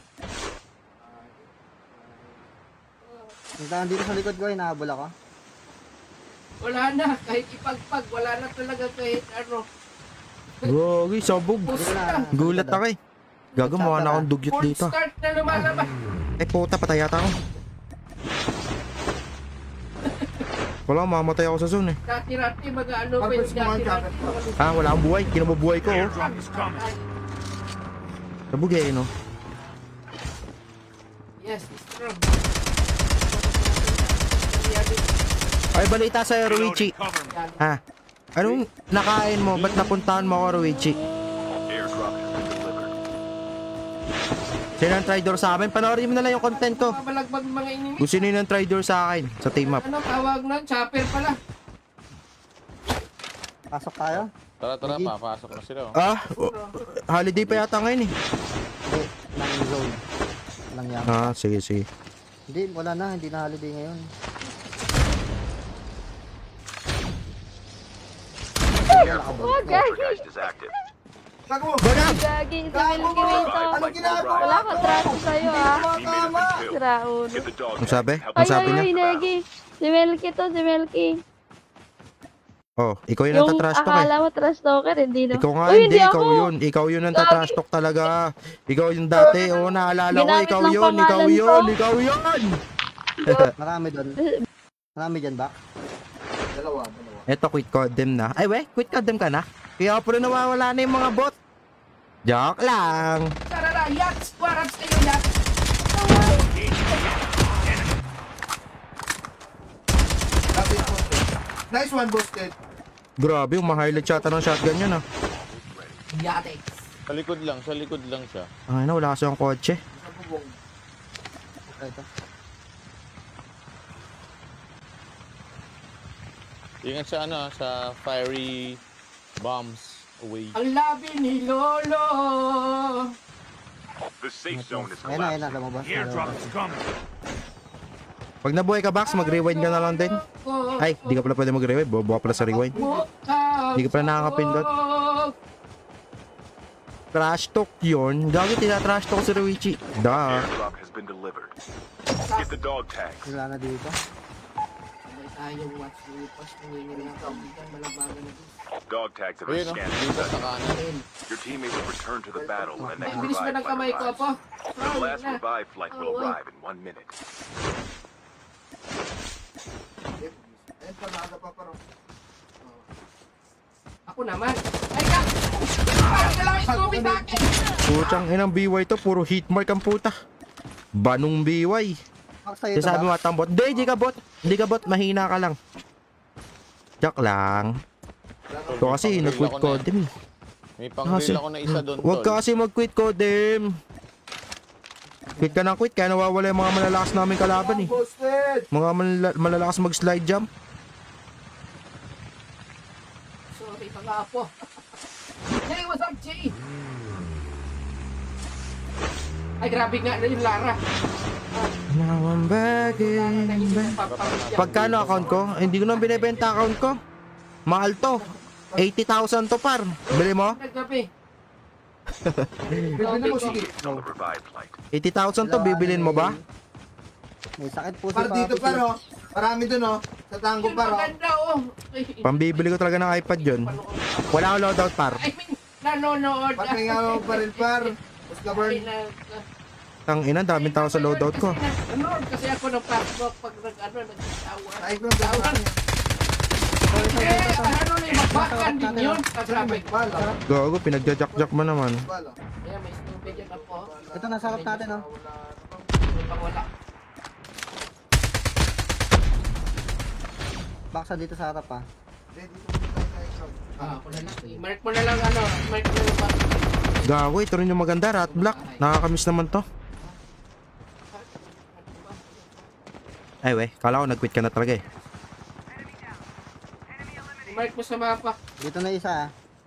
S4: Nagtaan dito sa likod ko, inahabol ako.
S6: Wala na, kahit ipagpag, wala na talaga kahit ano.
S2: Gago, sabog. Gulat ako eh. Gago, mukha na akong dugyot
S6: Full
S2: dito.
S6: start na lumalabas.
S2: Eh puta, patay yata ako. Wala, mamatay ako sa zone eh.
S6: Dati-rati mag-ano pa yung dati-rati.
S2: Ah, wala akong buhay. Kinabubuhay ko oh. Sabog eh, no?
S6: Yes, strong.
S2: Ay, balita sa'yo, Ruichi. Ha? Anong nakain mo? Ba't napuntahan mo ako, Ruichi?
S1: Airdrop has been delivered.
S2: Sino ang traitor sa amin? Panoorin mo na lang yung content ko.
S6: Mabalagbag mga inimi.
S2: Kung sino yung traitor sa akin sa team up.
S6: Ano tawag nun? Chopper pala.
S4: Pasok tayo?
S9: Tara, papasok na sila. Oh.
S2: Ah, holiday pa yata ngayon eh.
S4: Hindi, lang zone. Lang yan.
S2: Ah, sige.
S4: Hindi, wala na. Hindi na holiday ngayon.
S1: Poltergeist is active.
S2: Baga!
S3: Gagi, sa Milky Way to. Wala ka trato sa'yo ah. Siraun.
S1: Get the dog
S2: Ang
S1: tag.
S2: sabi?
S1: Help
S2: Ang
S3: Ay,
S2: sabi
S3: ay,
S2: niya?
S3: ay, Negi. Si Melky to, si Melky.
S2: Oh, ikaw yun ang
S3: Yung
S2: tatrash talk eh.
S3: akala mo trash talker, hindi no?
S2: Ikaw nga
S3: Uy,
S2: hindi, ikaw
S3: ako.
S2: yun. Ikaw yun ang tatrash talk talaga. Ikaw yung dati. Oo, naalala ko.
S3: Ginamit
S2: Ikaw
S3: ng
S2: yun, ikaw
S3: pangalan
S2: yun,
S3: ko.
S2: ikaw yun.
S4: Marami doon. Marami dyan ba? Dalawa.
S2: Eto, quit condemn na. Ay, we, quit condemn ka na. Kaya pa rin nawawala na yung mga bot. Joke lang.
S6: Sarara, yats! Warats kayo, yats!
S4: Nice one, Busted.
S2: Grabe, yung ma-highlight yata ng shotgun yun ah.
S6: Yate.
S9: Sa likod lang siya.
S2: Ay na, wala kasi yung kotse.
S4: Ito.
S9: Ingat sa sa fiery bombs away.
S6: Ang labi ni Lolo!
S1: The safe zone is
S4: Ayan na,
S1: collapsing.
S4: lumabas.
S1: Airdrop is coming.
S2: Pag nabuhay ka, Bax, mag-rewind ka na lang din. Ay, di ka pala pwede mag-rewind. Bobo ka pala sa rewind. Di ka pala nakakapindot. Trash talk yun. Gagi, tina-trash talk si Ruichi. Da.
S1: Airdrop has been delivered. Get the dog tags.
S4: Wala na dito.
S6: May tayong watch ni Pas. Nangingin lang kami dyan. Malabagan na dito.
S1: Dog tags have been
S9: Ayun,
S1: scanned.
S9: dito sa kanan.
S1: Your teammate will return to the battle when the
S6: Ay,
S1: next
S6: bilis ba
S1: revive
S6: ng kamay
S1: flight
S6: ko, Apo?
S1: arrives. The last revive flight will arrive in 1 minute.
S6: Ako naman. Ay ka! Parang ka lang Scooby sa akin!
S2: Putang inang BY to. Puro hit mark ang puta. Banong BY.
S4: Sa'yo ito
S2: Sabi mo
S4: ba?
S2: atang bot. Hindi ka bot. Hindi ka bot. Mahina ka lang. Joke lang. Ito kasi, nag-quit codem.
S9: May pang-grill ako na isa doon,
S2: Huwag ka kasi mag-quit codem. Quit ka ng quit, kaya nawawala yung mga malalakas namin kalaban eh.
S4: Busted!
S2: Mga malalakas mag-slide jump.
S6: Sorry, mga apo. Hey, what's up, Jay? Ay, grabe nga na yung Lara.
S2: Now I'm begging. Pagkano account ko? Hindi ko naman binibenta account ko. Mahal to. 80,000 to par. Bili mo?
S6: Naggabi.
S4: Bibili mo, sige.
S1: On the revived flight.
S2: 80,000 to, bibilin mo ba?
S7: May sakit po
S4: Par dito pa, no? Marami doon, no? Sa tango
S6: Yung
S4: pa, no?
S6: maganda, oh.
S2: Pambibili ko talaga ng iPad yun. Wala akong loadout par.
S6: I mean, nanonood.
S4: Patinga mo pa rin, par. Basta burn.
S2: Tang ina, daming tao sa loadout ko.
S6: Nanonood kasi ako ng passport pag nag-asawa.
S4: Ay, kung gawin.
S6: Ano na yung magbakan din yun? Grabe.
S2: Gago, pinagjajack-jack mo naman.
S6: Kaya may stupid yun ako.
S7: Ito, nasa harap natin, oh.
S6: Wala.
S7: Baksa dito sa harap, ah.
S6: Ako na lang. Mark mo na lang ano. Mark mo na lang passport.
S2: Gago, ito rin yung maganda, Rat Black. Nakakamiss naman to. Ay we, kala ko nag-quit ka na talaga eh.
S6: Mark mo sa mapa.
S7: Dito na isa, ah.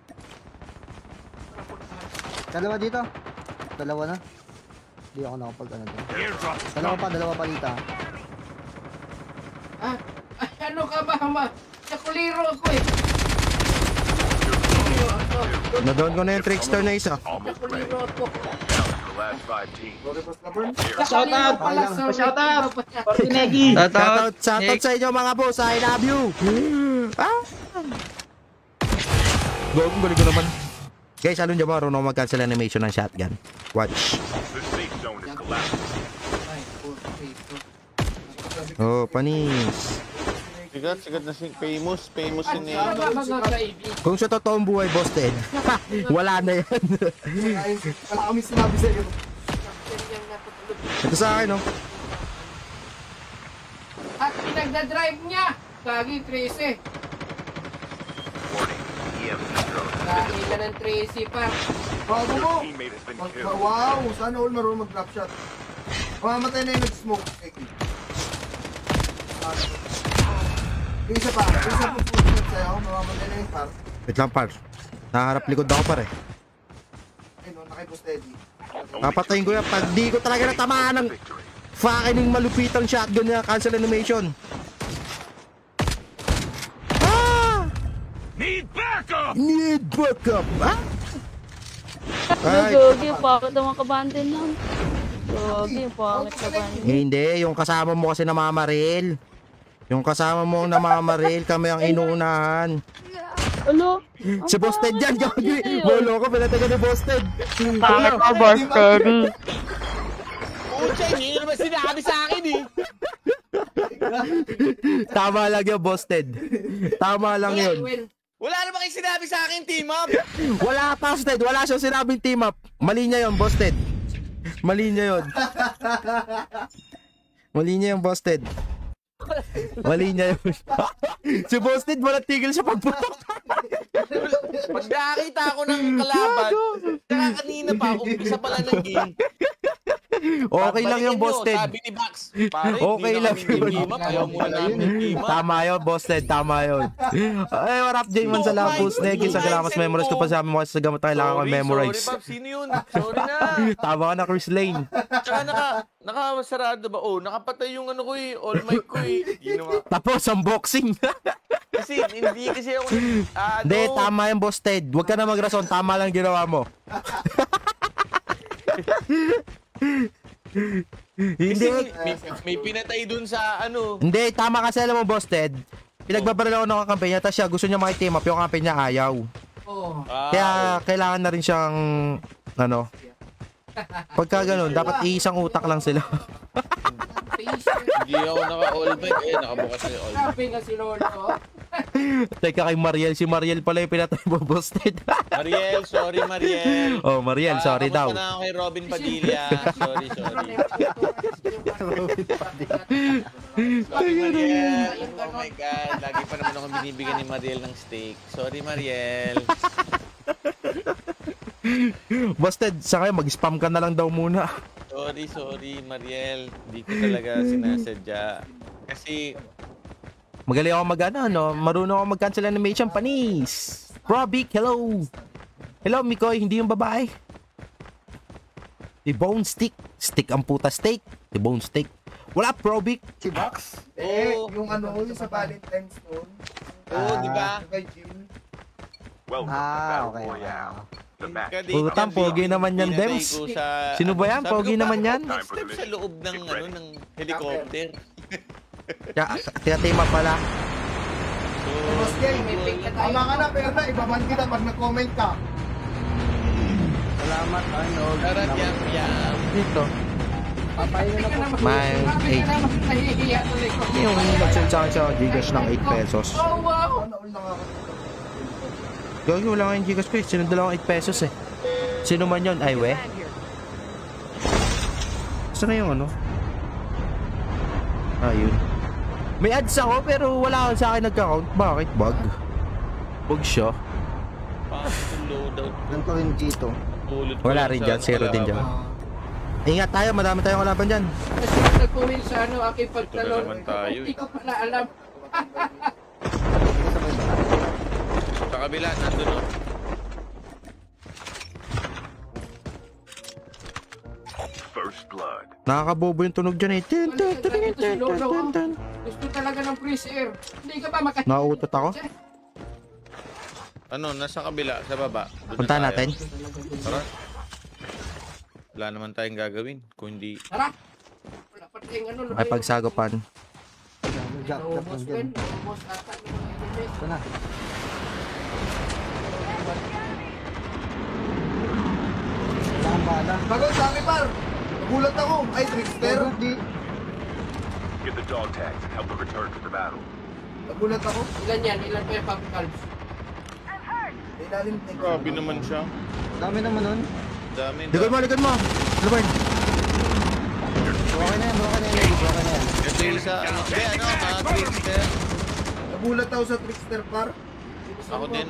S7: Dalawa dito. Dalawa na. Hindi ako nakapag ano dito. Dalawa pa dito, ah.
S6: Ah, ay, ano ka ba, ma? Nakuliro ako eh.
S2: Nadown ko na yung trickster na isa.
S1: Almost ready.
S6: Nakuliro ako.
S1: The last 5 teams.
S6: Shout out! Shout out!
S2: Shoutout sa inyo mga boss, I love you! Ah! Gawin ko naman. Guys, alun dyan mo, marunong mag-cancel animation ng shotgun. Watch.
S1: The safe zone is collapsing.
S2: Oh, panis.
S9: Sigat na si famous yun eh.
S6: Ano ba mga kaibigan?
S2: Kung sa totoong buhay, boss Ted, wala na yan.
S4: Wala kami sinabi sa'yo.
S2: Ito sa akin, oh.
S6: At pinagdadrive niya! Gagi, Tracy.
S1: Warning. EMP drone.
S6: Gagi na ng Tracy pa.
S4: Bago mo!
S1: Your teammate has been killed.
S4: Wow! Sana all marunong mag-drop shot. Mamamatay na yung nag-smoke. Yung isa pa. Yung isa po full shot sa'yo. Mamamatay na yung par.
S2: Wait lang, par. Naharap likod ako, pare.
S4: Ayun, nakipos steady.
S2: Papatayin ko yan. Pag di ko talaga natamaan ng fucking malupitang shotgun na cancel animation. Ah!
S1: Need backup!
S2: Need backup! Ah!
S3: Gogi, bakit naman kabandin lang? Gogi, bakit kabandin?
S2: Hindi, yung kasama mo kasi namamaril. Yung kasama mo namamaril, kami ang inuunahan.
S3: Ano?
S2: Si Busted dyan, Gogi. Bolo ko, pinataga ni Busted.
S3: Bakit ka, Busted?
S9: Pucha, hindi naman sinabi sa akin eh.
S2: Tama lang yun, Busted. Tama lang yun.
S9: Wala naman kayo sinabi sa akin, team up.
S2: Wala, Busted. Wala siyang sinabing team up. Mali niya yun, Busted. Mali niya yun. Mali niya yung Busted. Mali niya yun. Si Busted, walang tigil siya pagputok.
S9: Pag nakakita ako ng kalaban, saka kanina pa, umpisa pala ng game.
S2: Okay lang yung Busted.
S9: Sabi ni Bax, pare,
S2: Okay
S9: hindi
S2: lang
S9: na kami
S2: yun.
S9: team up, ayaw muna namin team up.
S2: Tama yun, Busted. Tama yun. Ay, what up, Jayman sa labos. Negi, sa Galamas Memories ko pa sa amin mo kasi sa gamot tayo kailangan ko memorize.
S9: Sorry, Bob, sino yun? Sorry na.
S2: Tama ka na, Chris Lane.
S9: Tsaka nakasarado ba? Oh, nakapatay yung ano ko eh, all mic ko eh. Di naman.
S2: Tapos, unboxing.
S9: Kasi, hindi kasi ako,
S2: Hindi, tama yung Busted. Huwag ka na magrason. Tama lang ginawa mo. Hindi.
S9: May pinatay dun sa ano.
S2: Hindi, tama kasi alam mo, Busted. Pinagbabaril ako ng kakampi niya, tapos siya gusto niya makiteam up, yung kakampi niya ayaw. Kaya kailangan na rin siyang, ano, pagka ganun, dapat iisang utak lang sila.
S9: Hindi ako naka-all back, nakabukas na yung all back.
S6: Sabi nga si Lolo.
S2: Teka kay Mariel, si Mariel pala yung pinatay mo, Busted.
S9: Mariel, sorry Mariel.
S2: Oh, Mariel, sorry daw.
S9: Kamusta na ako kay Robin Padilla. Sorry. Sorry Mariel. Oh my God, lagi pa naman ako binibigyan ni Mariel ng steak. Sorry Mariel.
S2: Busted, sa kayo, mag-spam ka na lang daw muna.
S9: Sorry, Mariel. Hindi ko talaga sinasadya. Kasi...
S2: Magaling ako marunong ako mag-cancel animation, panis. Robic, hello. Hello, Mikoy, hindi yung babae. T-bone stick. Stick ang puta steak. T-bone steak. Wala, Probic.
S7: Si Box?
S4: Yung yung sa Valentine's noon.
S9: Di ba?
S4: Kay Jim.
S1: Welcome to Battle
S7: okay.
S1: Royale. The match.
S2: Putang, pogi naman yan, Dems. Sino ba yan? Pogi naman yan?
S9: Step sa loob ng helicopter.
S2: Kaya tema pala.
S4: Boss Jay, tama ka na, pero ibaban kita pag nag-comment ka.
S7: Salamat, Arnold.
S9: Karat yam.
S2: Dito.
S7: Papayin na po.
S2: May 8.
S6: Nahihiya tuloy ko.
S2: Yung nag-send sa akin sa Gcash ng 8 pesos.
S6: Oh, wow.
S4: Ano lang ako.
S2: Gagi, wala nga yung Gcash ko eh. Sinunod lang 8 pesos eh. Sino man yun? Ay, we? Saan na yung ano? Ayun. May ads ako pero wala sa akin nagka-count. Bakit? Bug? Bug siya.
S9: Loadout.
S7: Ganito rin dito.
S2: Wala rin dyan. Zero din dyan. Ingat tayo. Madami tayong kalaban dyan.
S6: Kasi nag-comment sa aking pagtalon.
S9: naman tayo,
S6: Hindi ko pala alam.
S9: Sa kabila, nandun o.
S1: First blood.
S2: Nakakabobo yung tunog dyan eh.
S6: Gusto talaga ng freeze air. Hindi ka ba makahihintay?
S2: Nauutot ako.
S9: Ano, nasa kabila, sa baba. Doon
S2: Punta
S9: na tayo.
S2: natin.
S9: Tara. Wala naman tayong gagawin. Kung hindi...
S6: Tara! Wala pa tayong ano.
S2: Ay pagsagopan.
S7: Jack
S6: Naubos
S7: nandyan.
S6: Ben. Naubos ata ng mga enemies.
S7: Ito na.
S4: Bago, dami par. Nagulat ako. Ay, trickster.
S1: Get the dog tags and help them return to the battle.
S4: Nagulat ako.
S6: Ilan yan? Ilan pa yung puppy calves?
S4: Ilalim.
S9: Grabe naman siya.
S7: Dami naman nun.
S9: Dami.
S2: Likod mo. Lupan.
S7: Okay na yan. Okay na yan.
S9: Ito yung isa, mga trickster.
S4: Nagulat ako sa trickster par.
S9: Ako din.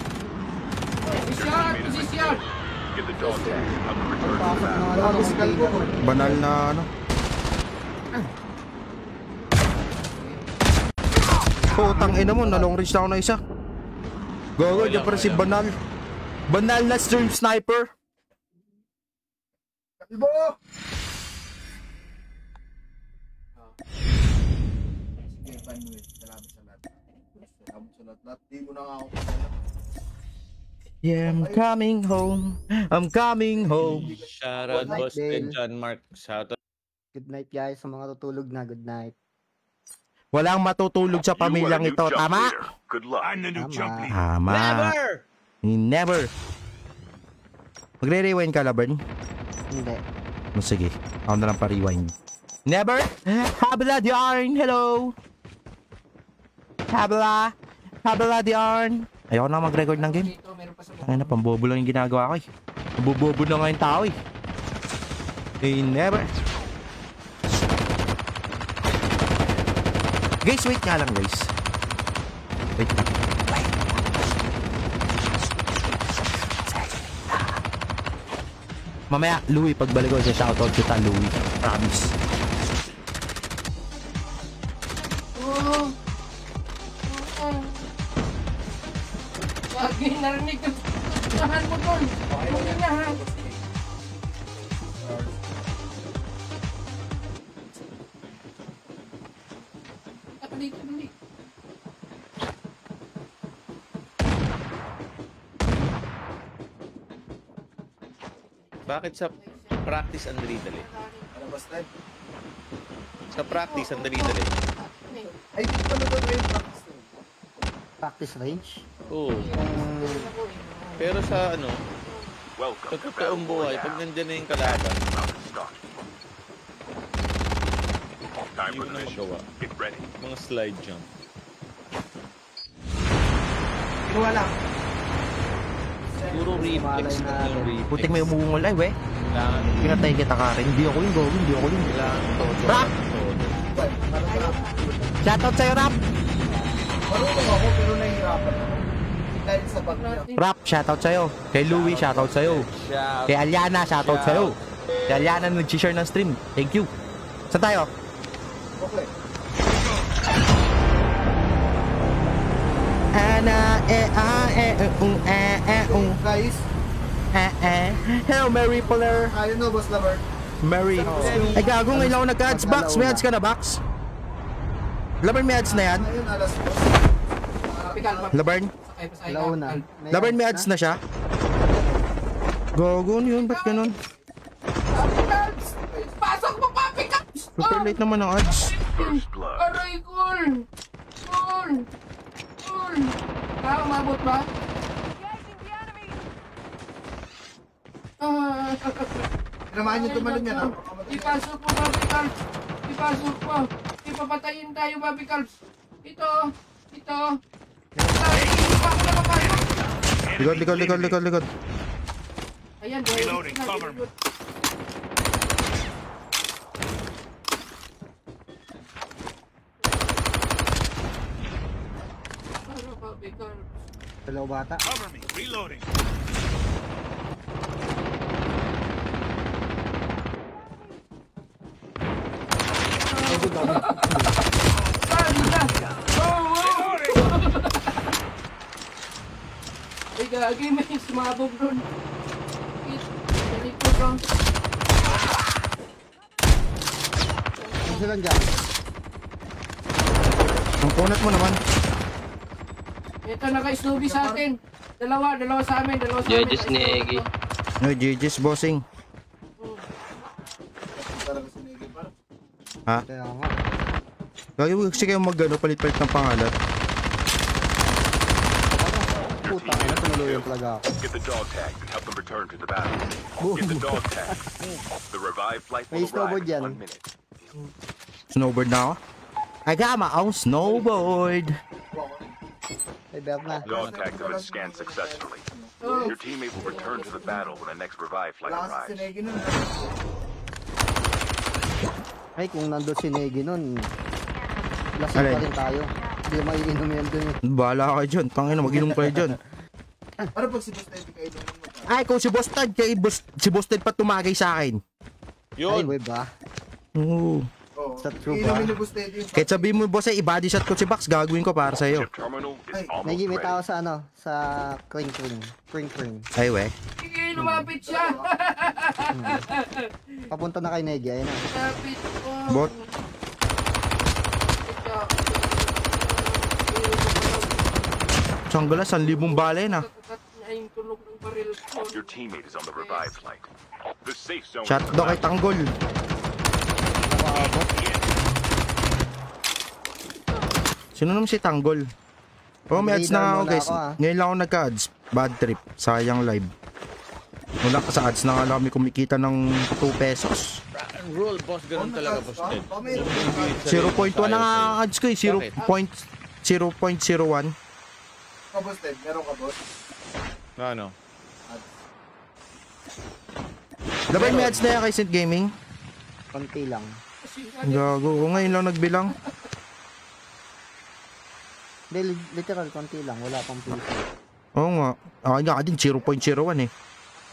S6: Posisyon!
S1: Get the dog tags and help them return to the
S7: Pasok
S1: battle.
S7: na
S4: Tapos kalbo ko.
S2: Banal na ano. Putang ina mo, na long range na ako na isa. Gogo, dyan pa rin si Banal. Banal na stream sniper.
S4: Kalbo! Sige, Panuel. Salamat sa lahat. Salamat sa lahat. Di mo na nga ako kasalamat.
S2: Yeah, I'm coming home.
S9: Shout out, Boss Ted John Mark. Shout out.
S7: Good night guys sa mga tutulog na. Good night.
S2: Walang matutulog sa
S1: You want a
S2: pamilyang
S1: new
S2: ito,
S1: jump
S2: tama?
S1: leader. Good luck. I'm the new
S7: jump leader.
S2: Tama. Never. Magre-rewind ka, Labern?
S7: Hindi.
S2: No, sige. Ako na lang pa-rewind. Never? Habla the Arn, hello. Habla the Arn. Ayoko na mag-record ng game. Ay na, pambobo lang yung ginagawa ko eh. Nabubobo na nga yung tao eh. Never. Guys, wait nga lang guys. Wait lang. Mamaya, Louie, pagbalik ko sa shoutout kita, Louie. Promise.
S6: Lagi narinig ko. Tahan mo doon. Muli na ha. Dito, dali.
S9: Bakit sa practice ang dali-dali?
S4: Ano ba, Stan?
S9: Sa practice ang dali-dali.
S4: Ay, di pa naman yung practice.
S7: Practice range.
S9: Oo. Pero sa ano,
S1: Welcome
S9: sa
S1: to Battle
S9: totoong buhay, pag
S1: Royale.
S9: nandyan na yung kalaban,
S1: About to start. Time for
S9: yun
S1: the
S9: ang
S1: mission.
S9: magawa.
S1: Get ready.
S9: Mga slide jump.
S4: Kinuha lang.
S9: Puro reflex na yung reflex.
S2: Putik may umungol ay, we.
S9: Kailangan,
S2: Pinatay kita ka rin. Hindi ako yun, Gogo. Hindi ako yun.
S9: kailangan todo.
S2: Rap! Shoutout sa'yo, Rap!
S4: Marunong ako, pero nahihirapan ako. Dahil sa bag niya.
S2: Rap, shoutout sa'yo. Kay Louie, shoutout sa'yo.
S9: Shout.
S2: Kay Aliana, shoutout sa'yo. Si Aliana nag-share ng stream. Thank you. Saan tayo?
S4: Okay. Guys,
S2: Hello, Mary Polar.
S4: ayun no, boss lover.
S2: Mary. Ay, gago, ngayon ako nag-ads. Box, may ads ka na, Box? Labarn, may ads na yan?
S4: Ayun, alas boss.
S2: Labarn?
S7: Launa.
S2: Labarn, may ads na siya? Gago, ano yun? Ba't ganun?
S6: Pasok mo, Papi Caps!
S2: Super late naman ang ads.
S1: First blood.
S6: Aray, cool! Cool! Cool! Umabot ba?
S4: Pinamahan niyo tumalon yan, ha?
S6: Ipasok mo, Papi Caps! Ipasok mo! Ipapatayin tayo, Papi Caps! Ito! Ito!
S2: Likod.
S6: Ayan, reloading, cover me.
S7: Hello, bata.
S1: Cover me. Reloading.
S6: Ay, gagi, may sumabog doon. Likod doon.
S7: Ano sila dyan?
S2: Ang kunat mo naman.
S6: Ito, naka-snowbie sa atin. Dalawa sa amin,
S10: Judges ni Egi.
S2: No, GG's bossing. Ha?
S7: Kaya nga.
S2: Gagi, kasi kayo mag-ano, palit-palit ng pangalan.
S7: Puta, ano tumuloy talaga ako.
S1: Get the dog tags and help them return to the battle. Get the dog tags. The revived flight
S7: May
S1: will
S7: snowboard
S1: arrive in
S7: yan.
S1: 1 minute.
S2: Snowboard na ako. I got my own snowboard.
S7: May belt na.
S1: Dog tags have been scanned successfully. Your teammate will return to the battle when the next revived flight
S4: Lakas si
S1: arrives.
S4: Negi nun.
S7: Ay, kung nandun si Negi nun, lasing pa
S2: Alin?
S7: rin tayo. Hindi maiinom yan dun eh.
S2: Bahala kayo dyan. Tangina, mag-inom kayo dyan.
S4: Ano pag si Boss Teddy kayo nun?
S2: Ay, kung si Boss Ted, si Boss Ted pa tumagay sa akin.
S7: Ay,
S9: Yun.
S7: web ba?
S2: Oo.
S4: Oo.
S7: Sa true ba?
S4: Iinumin ni Boss Teddy yung
S2: Kahit sabihin mo, boss, ay i-body shot ko si Box, gagawin ko para sa'yo.
S1: Ship terminal is
S4: Ay,
S1: almost
S7: Negi, may tao
S1: ready.
S7: sa ano? Sa kring.
S2: Ay, we.
S6: Sige, lumapit siya.
S7: Papunta na kay Negi, ayun na.
S6: Lumapit ko.
S2: Bot.
S6: Ito.
S2: Sanggala, 1,000 bale na.
S6: Ay, yung tunog ng baril ko.
S1: Your teammate is on the revived flight. The safe zone
S2: Shot
S1: is
S2: daw kay Tanggol. Sino naman si Tanggol? Oh, may ads na ako, guys. Ngayon lang ako nagka-ads. Bad trip. Sayang live. Wala ka sa ads na nga lang kami kumikita ng 2 pesos.
S9: Rule, boss, ganun talaga, boss Ted.
S2: 0.1 na nga ang ads ko eh. 0.01.
S4: Ka Boss Ted, meron ka boss?
S9: Ano?
S2: Laban may ads na yan kay Synth Gaming.
S7: Konti lang.
S2: Gago. O, ngayon lang nagbilang.
S7: Hindi, literal, konti lang. Wala pang piso.
S2: Oo nga. Akin nga din 0.01 eh.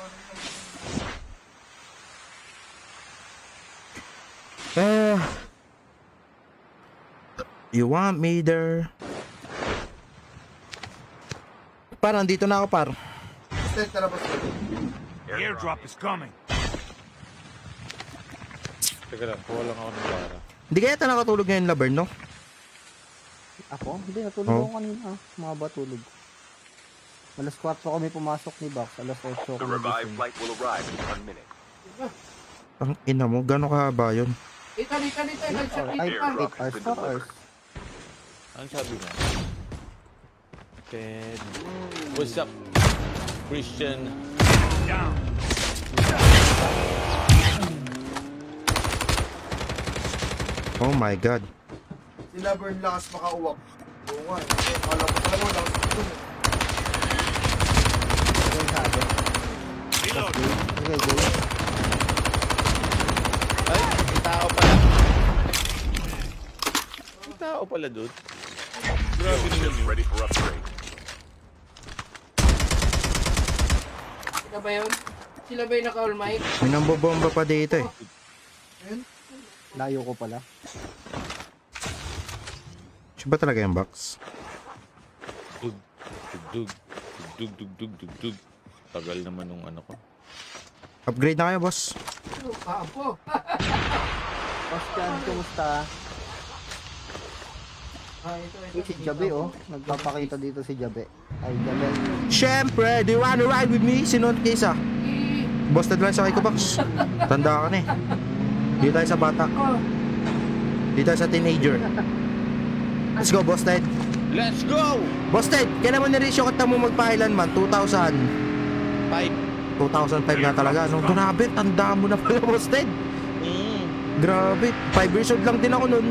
S2: You want me there? Parang dito na ako par.
S4: Boss Ted, tara Boss Ted.
S1: airdrop is coming.
S9: Teka lang, kuha lang ako ng para.
S2: Hindi kaya ito nakatulog ngayon Laverne, no?
S7: Ako? Hindi, natulog
S2: Oh.
S7: ako kanina. Mababa tulog. Alas 4 kami pumasok ni Box. Alas 8
S1: The
S7: kami
S1: revived
S7: gising.
S1: flight will arrive in 1 minute.
S2: Ang ina mo, gano'ng kahaba yun?
S6: Dito.
S7: Ay, 8 hours, 4 hours.
S9: Ano sabi mo? Ted. What's up, Christian?
S2: Oh my god.
S4: Si Laverne lakas makauwak. Oo nga. Alam ko talaga lakas ito.
S7: Ano yung sabi? Okay, Jay.
S9: Ay, may tao pala. May tao pala, dude. Grabe
S1: Shield
S9: naman
S1: ships
S9: yun.
S1: ready for upgrade.
S6: Ano ba yun? Sila ba yung naka-all mic?
S2: May nambobomba pa dito eh.
S7: Layo ko pala.
S2: Siya ba talaga yung box?
S9: Dug. Tagal naman nung ano ko.
S2: Upgrade na kayo, boss.
S6: Papo.
S7: Boss Chan, kumusta? Si Jabe oh. Nagpapakita dito si Jabe. Ay, Jabe.
S2: Siyempre, do you wanna ride with me? Sinunod case ah. Boss Ted lang sa ko, box. Tanda ka na eh. Dito tayo sa bata. Dito tayo sa teenager. Let's go, Boss Ted.
S9: Let's go!
S2: Boss Ted, kailan mo niresyo ka mo magpahilan man? 2000? 2005 na talaga, no? Grabe, tanda mo na pala, Boss Ted. Grabe, 5 years old lang din ako nun.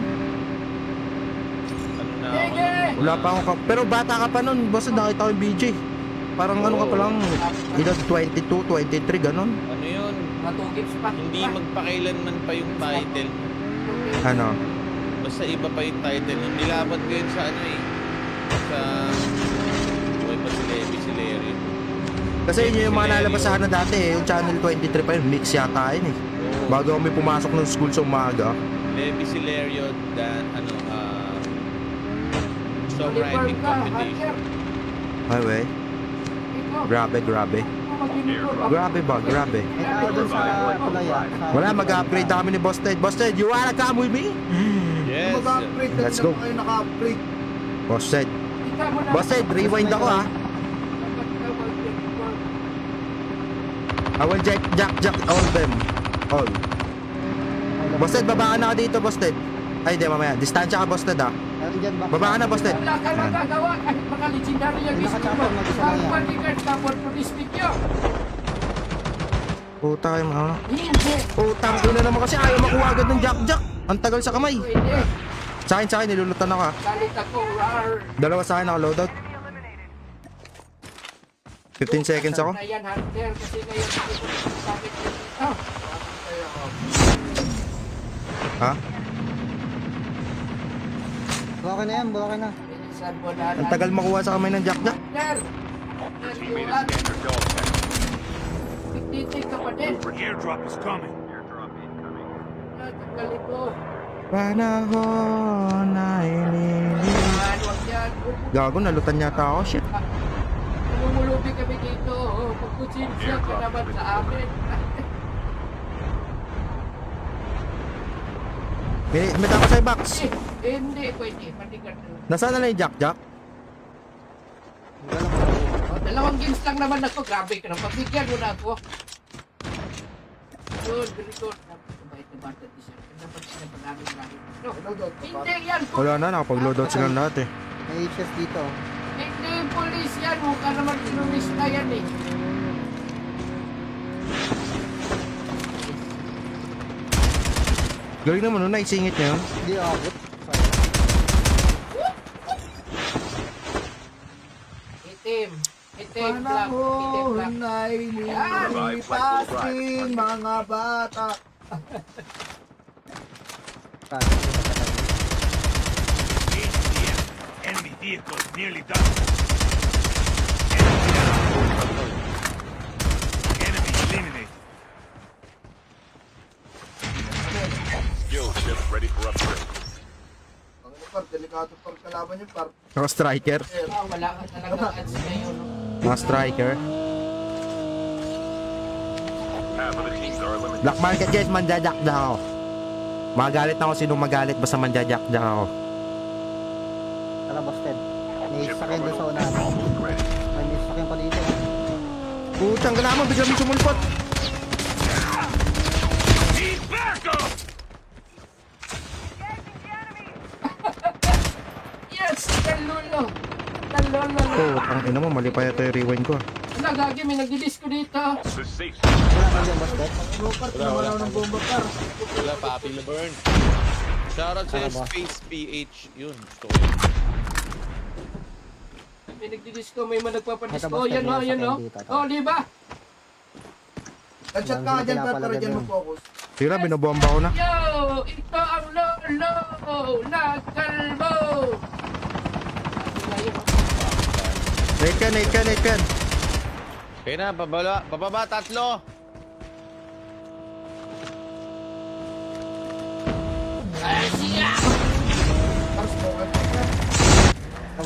S2: Wala pa ako pero bata ka pa nun, Boss Ted, nakita ko yung BJ. Parang ano ka pa lang, edad 22, 23, ganon.
S9: Ano yun?
S6: Matugip pa.
S9: Hindi magpakailanman pa yung title.
S2: Ano?
S9: Basta iba pa yung title. Yung nilaban ko yun sa ano eh. Sa... Buhay pa si Levi, si Larry.
S2: Kasi yun yung mga nalabasahan na dati eh. Yung Channel 23 pa yun, mix yata yun eh. Bago kami pumasok ng school sa umaga.
S9: Levi, si Larry, ano, songwriting competition.
S2: Ay, wey. Grabe. Grabe ba? Grabe. Wala, mag-upgrade kami ni Boss Ted. Boss Ted, you wanna come with me?
S9: Yes.
S2: Let's go. Boss Ted. Boss Ted, rewind ako ha. I will jack all them. All. Boss Ted, baba ka na ka dito, Boss Ted. Ay, di mamaya. Distansya ka, Boss Ted ha. Baba ka na, Boss Ted.
S6: Wala ka magagawa kahit mga legendary yung gusto mo. Ang bodyguard ka for police video.
S2: Puta kayo mga.
S6: Hindi.
S2: Putang ina naman kasi ayaw makuha agad ng jack. Ang tagal sa kamay. Sa akin, nilulutan ako ha.
S6: Galit ako, rar.
S2: Dalawa sa akin naka-loadout. 15 seconds ako.
S6: Ayan, Hunter, kasi ngayon sabit dito.
S2: Ha?
S7: Buka na yan, buka na.
S2: Ang tagal makuha sa kamay ng jack.
S6: Hunter! Titik ka pa din.
S1: Airdrop is coming.
S6: Galit ko.
S2: Panahon na inilig. Gago, nalutan yata ako. Shit.
S6: Namumulubi kami dito. Pagkutsinsya ka naman sa amin.
S2: May tama sa'yo, box.
S6: Hindi, pwede. Pandigat na lang.
S2: Nasaan na lang yung jack?
S6: Dalawang games lang naman ako. Grabe ka na. Pagbigyan mo na ako. Good, very good. Mabait na bata di siya. Dapat sila pag-aming-aming. Hindi yan.
S2: Wala na, nakapag-loadout sila lahat eh.
S7: May HS dito.
S6: Hindi yung police yan. Mukha naman kinumista yan eh.
S2: Galing naman nun, naisingit niya yun.
S7: Hindi abot.
S6: Itim. Itim lang. Itim lang.
S4: Panahon ay nilipas din mga bata.
S1: Enemy vehicle nearly done. Enemy eliminated. Skill ship ready for upgrade.
S4: Ang ano par, delikado par kalaban yung par.
S2: Mga striker.
S6: Wala ka talagang ads ngayon.
S2: Mga striker.
S1: Half of the teams are eliminated.
S2: Black market guys, manjajakda ako. Magalit na ako sino magalit basta manjajakda ako.
S7: Tara, Boss Ted. May sakyan doon sa unahan. May sakyan pa dito.
S2: Putang ka naman, bigla mo sumulpot.
S1: Need backup!
S6: Yes! Talolo! Talolo!
S2: Oh, ang ina mo, mali pa yata yung rewind ko.
S6: Wala, gagi, may nagdi-disco dito.
S1: The safe
S7: Wala ka dyan, Boss Ted.
S4: Lukart naman ako ng bomba par.
S9: Wala, Papi Laverne. Shoutout sa Space PH. Yun, gusto ko.
S6: May nagdi-disco, may mga nagpapadisco.
S7: Ito, Boss Ted,
S6: Yan o,
S7: may
S6: yan o.
S7: sakyan dito.
S6: Oh, di ba?
S4: Headshot ka dyan par, para dyan mag-focus.
S2: Tira, binobomba ko na.
S6: Yo! Ito ang lolo na kalbo!
S2: Nate can.
S9: Kaya na, bababa, tatlo.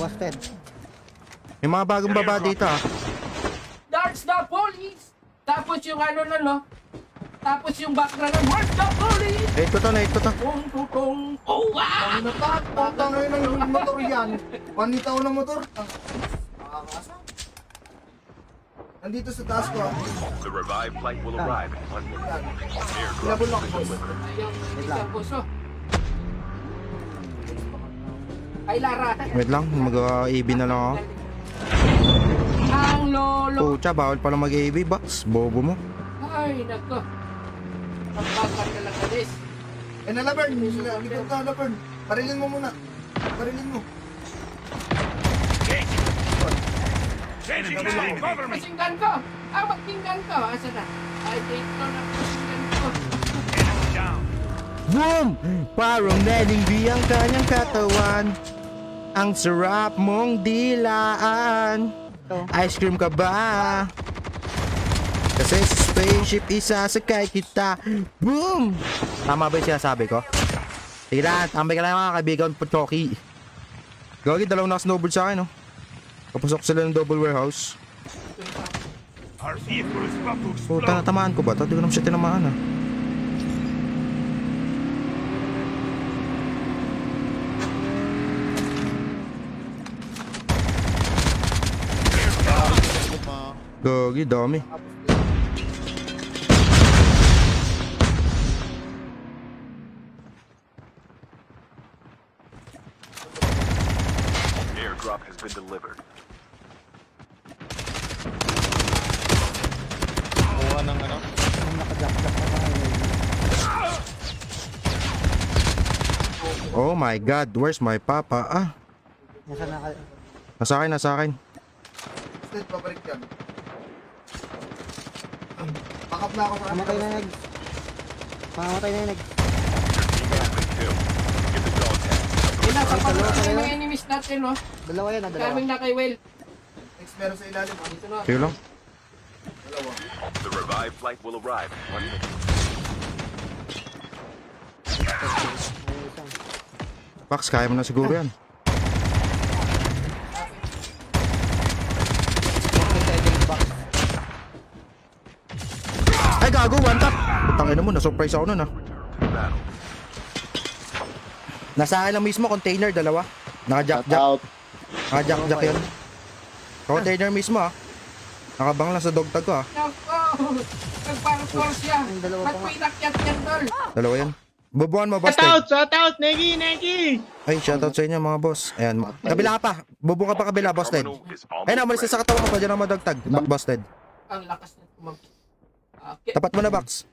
S7: Wasted.
S2: May mga bagong baba dito ah.
S6: That's the police! Tapos yung ano na no? Tapos yung background ng where's the police?
S2: Nahit ko to.
S6: Kung tutong. Oh wow!
S4: Ang natatang ngayon ng motor yan. Panitaw na motor. Nakakasa. Nandito sa taas ko.
S1: The revived flight will arrive in 1 minute. Airdrop
S4: Labon
S1: has
S4: ako.
S1: been delivered.
S6: Ayaw, isang puso. Ay, Lara.
S2: Wait lang, mag-AV na lang ako.
S6: Ang lolo.
S2: Pucha, bawal pala mag-AV, Box. Bobo mo.
S6: Ay, nako. Pagbakan ka lang, Alis.
S4: Eh na Laverne, likod ka Laverne. Parilin mo muna. Parilin mo.
S6: Pasinggan ko! Magpinggan ko! Asa na? Ay, dito na pasinggan ko.
S2: Boom! Parang nalimbi ang kanyang katawan. Ang sarap mong dilaan. Ice cream ka ba? Kasi sa spaceship isasakay kita. Boom! Tama ba yung sinasabi ko? Sige lang, tambay ka lang mga kaibigan po Choki. Gagi, dalawang naka-snowboard sa akin, no? Kapusok sila ng double warehouse. Puta, natamaan ko ba ito? Di ko naman siya tinamaan, ah. Gagi, dami.
S1: Airdrop has been delivered.
S9: Kuha ng ano?
S7: Ang nakajack-jack pa tayo.
S2: Oh my god, where's my papa? Ah,
S7: Nasa naka...
S2: nasa akin.
S4: Instead, pabalik yan. Pakap na ako sa
S7: Mamatay na nag... Mamatay na nag...
S6: Ina, kapag yung mga enemies natin, no?
S7: Dalawa yan, dalawa.
S6: Kaming na kay Will.
S4: Next, meron sa ilalim.
S6: Dito na.
S2: Sige lang.
S4: Dalawa.
S1: The revived flight will arrive in 1 minute.
S2: Pax, kaya mo na siguro yan. Ay gago, one tap! Putangin na mo, na-surprise ako nun ah. Nasa akin lang mismo, container, dalawa. Naka-jack-jack. Naka-jack-jack yun. Container mismo ah. Nakabang lang sa dog tag ko ah.
S6: Nako! Nagparkour siya. Nagpinakyat yan, tol.
S2: Dalawa yan. Bubuan mo, boss.
S8: Shout out, Negi!
S2: Ay, shoutout sa inyo mga boss. Ayan, kabila ka pa. Bubuan ka pa kabila, boss Ted. Ayun, umalis na sa katawan ko pa dyan ang madagtag. Boss Ted.
S6: Ang lakas na tumag...
S2: Tapat mo na, Box.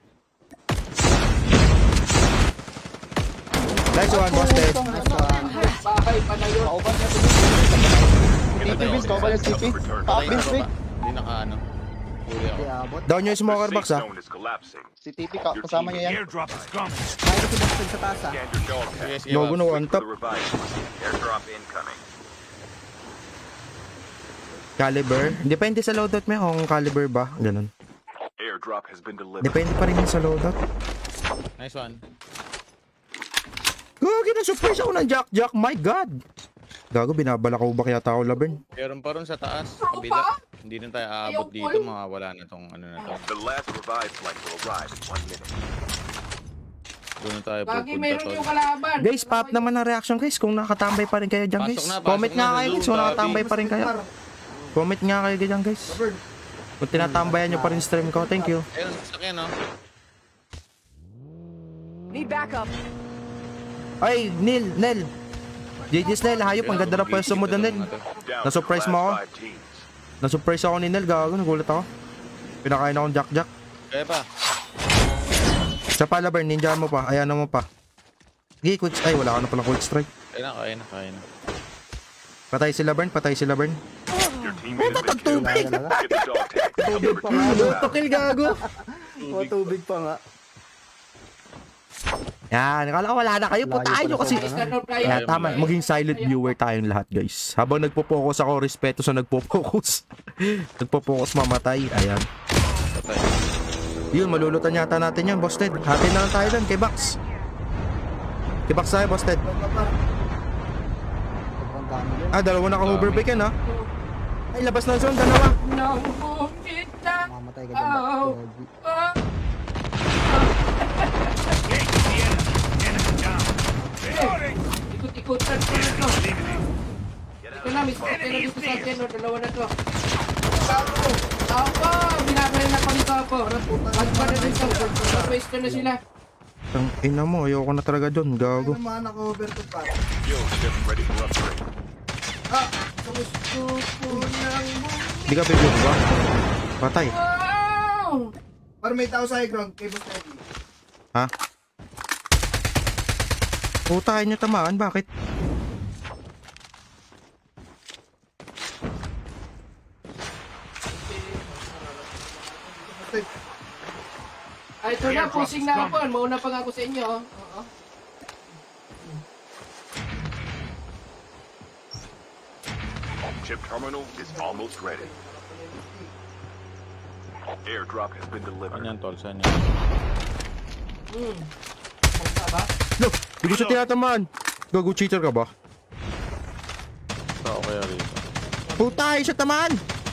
S2: Nice one, boss Ted.
S6: Bahay pa na yun.
S8: CP, Vince, kau ba yung CP? Top, Vince, Vic.
S9: Hindi naka ano. Huli ako.
S2: Down nyo yung smoker box ah.
S8: Si TP, kasama niya yan.
S7: Kaya ko si Boston sa taas ah.
S9: Yes,
S2: Logo na one tap.
S1: Airdrop incoming.
S2: Caliber. Depende sa loadout mo kung caliber ba. Ganun.
S1: Airdrop has been delivered.
S2: Depende pa rin yun sa loadout.
S9: Nice one.
S2: Gagi na surprise ako ng Jack-Jack. My God. Gago, binabala ko ba kaya tao, Laverne?
S9: Meron pa rin sa taas. Kabila. Hindi na tayo aabot dito. Mawawala na tong ano na to.
S1: The last revived flight will arrive in 1 minute.
S9: Doon na tayo
S6: Lagi
S9: pupunta
S6: meron
S9: tol.
S6: yung kalaban.
S2: Guys, pop naman ang reaction guys kung nakatambay pa rin kayo dyan guys.
S9: Pasok na,
S2: Comment
S9: pasok
S2: nga
S9: na,
S2: kayo guys kung
S9: Lulu,
S2: nakatambay pa rin kayo. Comment nga kayo dyan guys. Kung tinatambayan nyo pa rin stream ko, thank you.
S9: Ayun, sakyan no.
S11: Need backup.
S2: Ay, Nel. JJ's Nel, hayop, ang ganda na pwesto mo doon Nel. Na-surprise mo ako. Na-surprise ako ni Nel, gago, nagulat ako. Pinakain akong Jack-Jack.
S9: Kaya pa.
S2: Sa pa, Laverne, ninja mo pa, ayan mo pa. Sige, quick, ay wala ka na pala quick strike.
S9: Kaya na.
S2: Patay si Laverne.
S1: Your teammate has been killed.
S2: Tubig!
S1: Get the dog tag.
S7: Tubig pa nga.
S2: Tukil gago!
S7: O, tubig pa nga.
S2: Yan, nakala ko wala na kayo, putahin nyo kasi. Kaya tama, maging silent viewer tayong lahat guys. Habang nagpo-focus ako, respeto sa nagpo-focus. Nagpo-focus mamatay, ayan. Yun, malulutan yata natin yan, Boss Ted. Hati na lang tayo doon, kay Bax. Kay Bax tayo, Boss Ted.
S7: Dami yun.
S2: Ah, dalawa naka-hoverbike yan, ha? Ay, labas na zone, dalawa.
S6: Nang bumita.
S7: Mamatay ka dyan. Gogi.
S6: Ikot-ikotan ko na to. Ito na, miss. Ito na dito sa atin, no? Dalawa na to. Ako! Binabayan ako nito ako. Magpa na dito. Pag-waste na sila.
S2: Ang ina mo, ayoko na talaga doon, gago.
S4: Ano naman naka-over to pa?
S1: Yo, ship ready for upgrade.
S4: Gusto ko lang mo.
S2: Di ka pipot ba? Patay.
S6: Wow!
S4: Para may tao sa high ground, kay Boss Teddy.
S2: Ha? Puta, nyo tamaan, bakit?
S6: Ay, ito na, pusing na ako. Mauna pa nga ako sa inyo. Oo.
S1: Chip terminal is almost ready. Airdrop has been delivered.
S9: Saan yan, tol? Saan yan?
S6: Basta ba?
S2: No, hindi ko siya tinatamaan. Gago, cheater ka ba?
S9: Tao kaya rito.
S2: Puta, ay siya tamaan.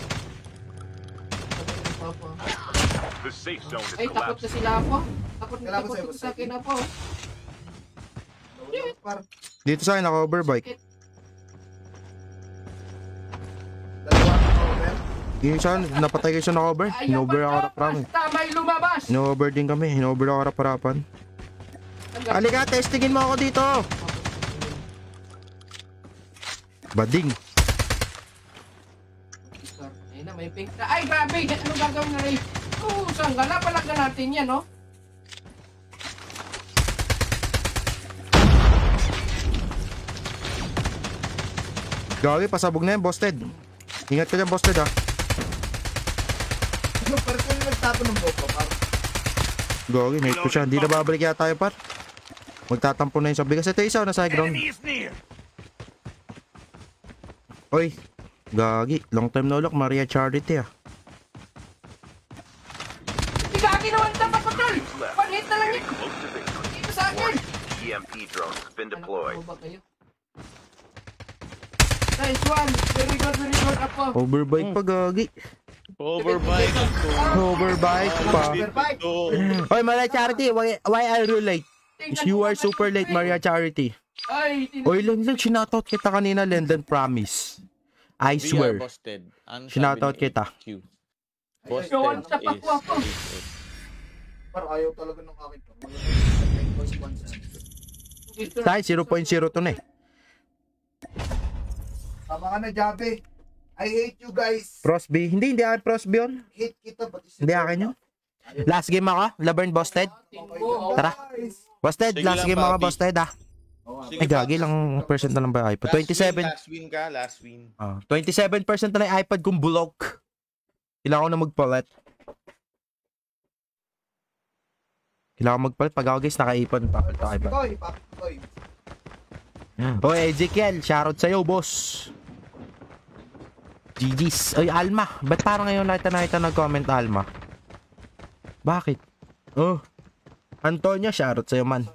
S1: The safe zone is
S6: Ay, takot na
S1: collapsing.
S6: sila ako. Takot na
S4: Kailangan
S6: takot
S4: sa'yo,
S6: ito
S4: Boss
S6: sa akin ako.
S4: Par,
S2: Dito sa akin, naka-overbike.
S4: dalawa naka-over.
S2: Yung isa, napatay kayo sa naka-over. Hinover ako harap-harapan.
S6: Basta may lumabas!
S2: Hinover din kami, hinover ako harap-harapan. Halika, testingin mo ako dito. Bading.
S6: Ayun na, may pink na. Ay, grabe! Anong gagawin na rin? Oo, sanggala. Palag na natin yan, no?
S2: Gagi, pasabog na yan, Busted. Ingat ka dyan, Busted, ha.
S4: Ano, parang kung nagtato ng boto, par.
S2: Gagi, mate ko siya. Hindi na babalik yata tayo, par. Magtatampo na yun sa bigas. Ito isa, nasa high ground. Oy, gagi. Long time no look, Maria Charity, ah.
S6: Igagi naman na papatol! Panhit na lang yun!
S1: Close to victory.
S6: Dito sa akin!
S1: EMP drone has been deployed.
S6: Ano ba kayo? Nice one! Very good ako.
S2: Overbike pa, gagi.
S9: Overbike.
S2: Overbike pa.
S4: Overbike.
S2: Oy, Maria Charity, why are you late? You are super late, Maria Charity.
S6: Ay,
S2: Oy, Lenlen, shoutout kita kanina, Lenlen, promise. I swear.
S9: Busted. Ano
S2: Shoutout
S9: sabi ni
S2: kita.
S9: HQ? Busted
S6: Gawan sa
S9: is...
S6: pakwa ko.
S4: Par, ayaw talaga ng akin to.
S6: Dito na.
S2: Tayo, 0.0 to na eh.
S4: Tama ka na, Jabe. I hate you guys.
S2: Prosby. Hindi akin Prosby yun.
S4: Hate kita, pati si
S2: Hindi akin yun. Last game ako. Laverne Busted. Tara. Busted,
S9: Sige
S2: last
S9: lang,
S2: game ako,
S9: papi.
S2: Busted, ah.
S9: Sige,
S2: Ay, gagi lang percent na lang ba yung iPad? 27.
S9: Last win ka, last win.
S2: 27% na lang yung iPad kung bulok. Kailangan ko na magpalit. Kailangan ko magpalit. Pag ako guys, naka-iPad. Papalit ako iPad.
S4: Koy, papi, koy.
S2: Oy, Ezekiel, shoutout sa'yo, boss. GG's. Oy, Alma. Ba't parang ngayon nakita nag-comment, Alma? Bakit? Oh. Antonio, shoutout sa'yo, man.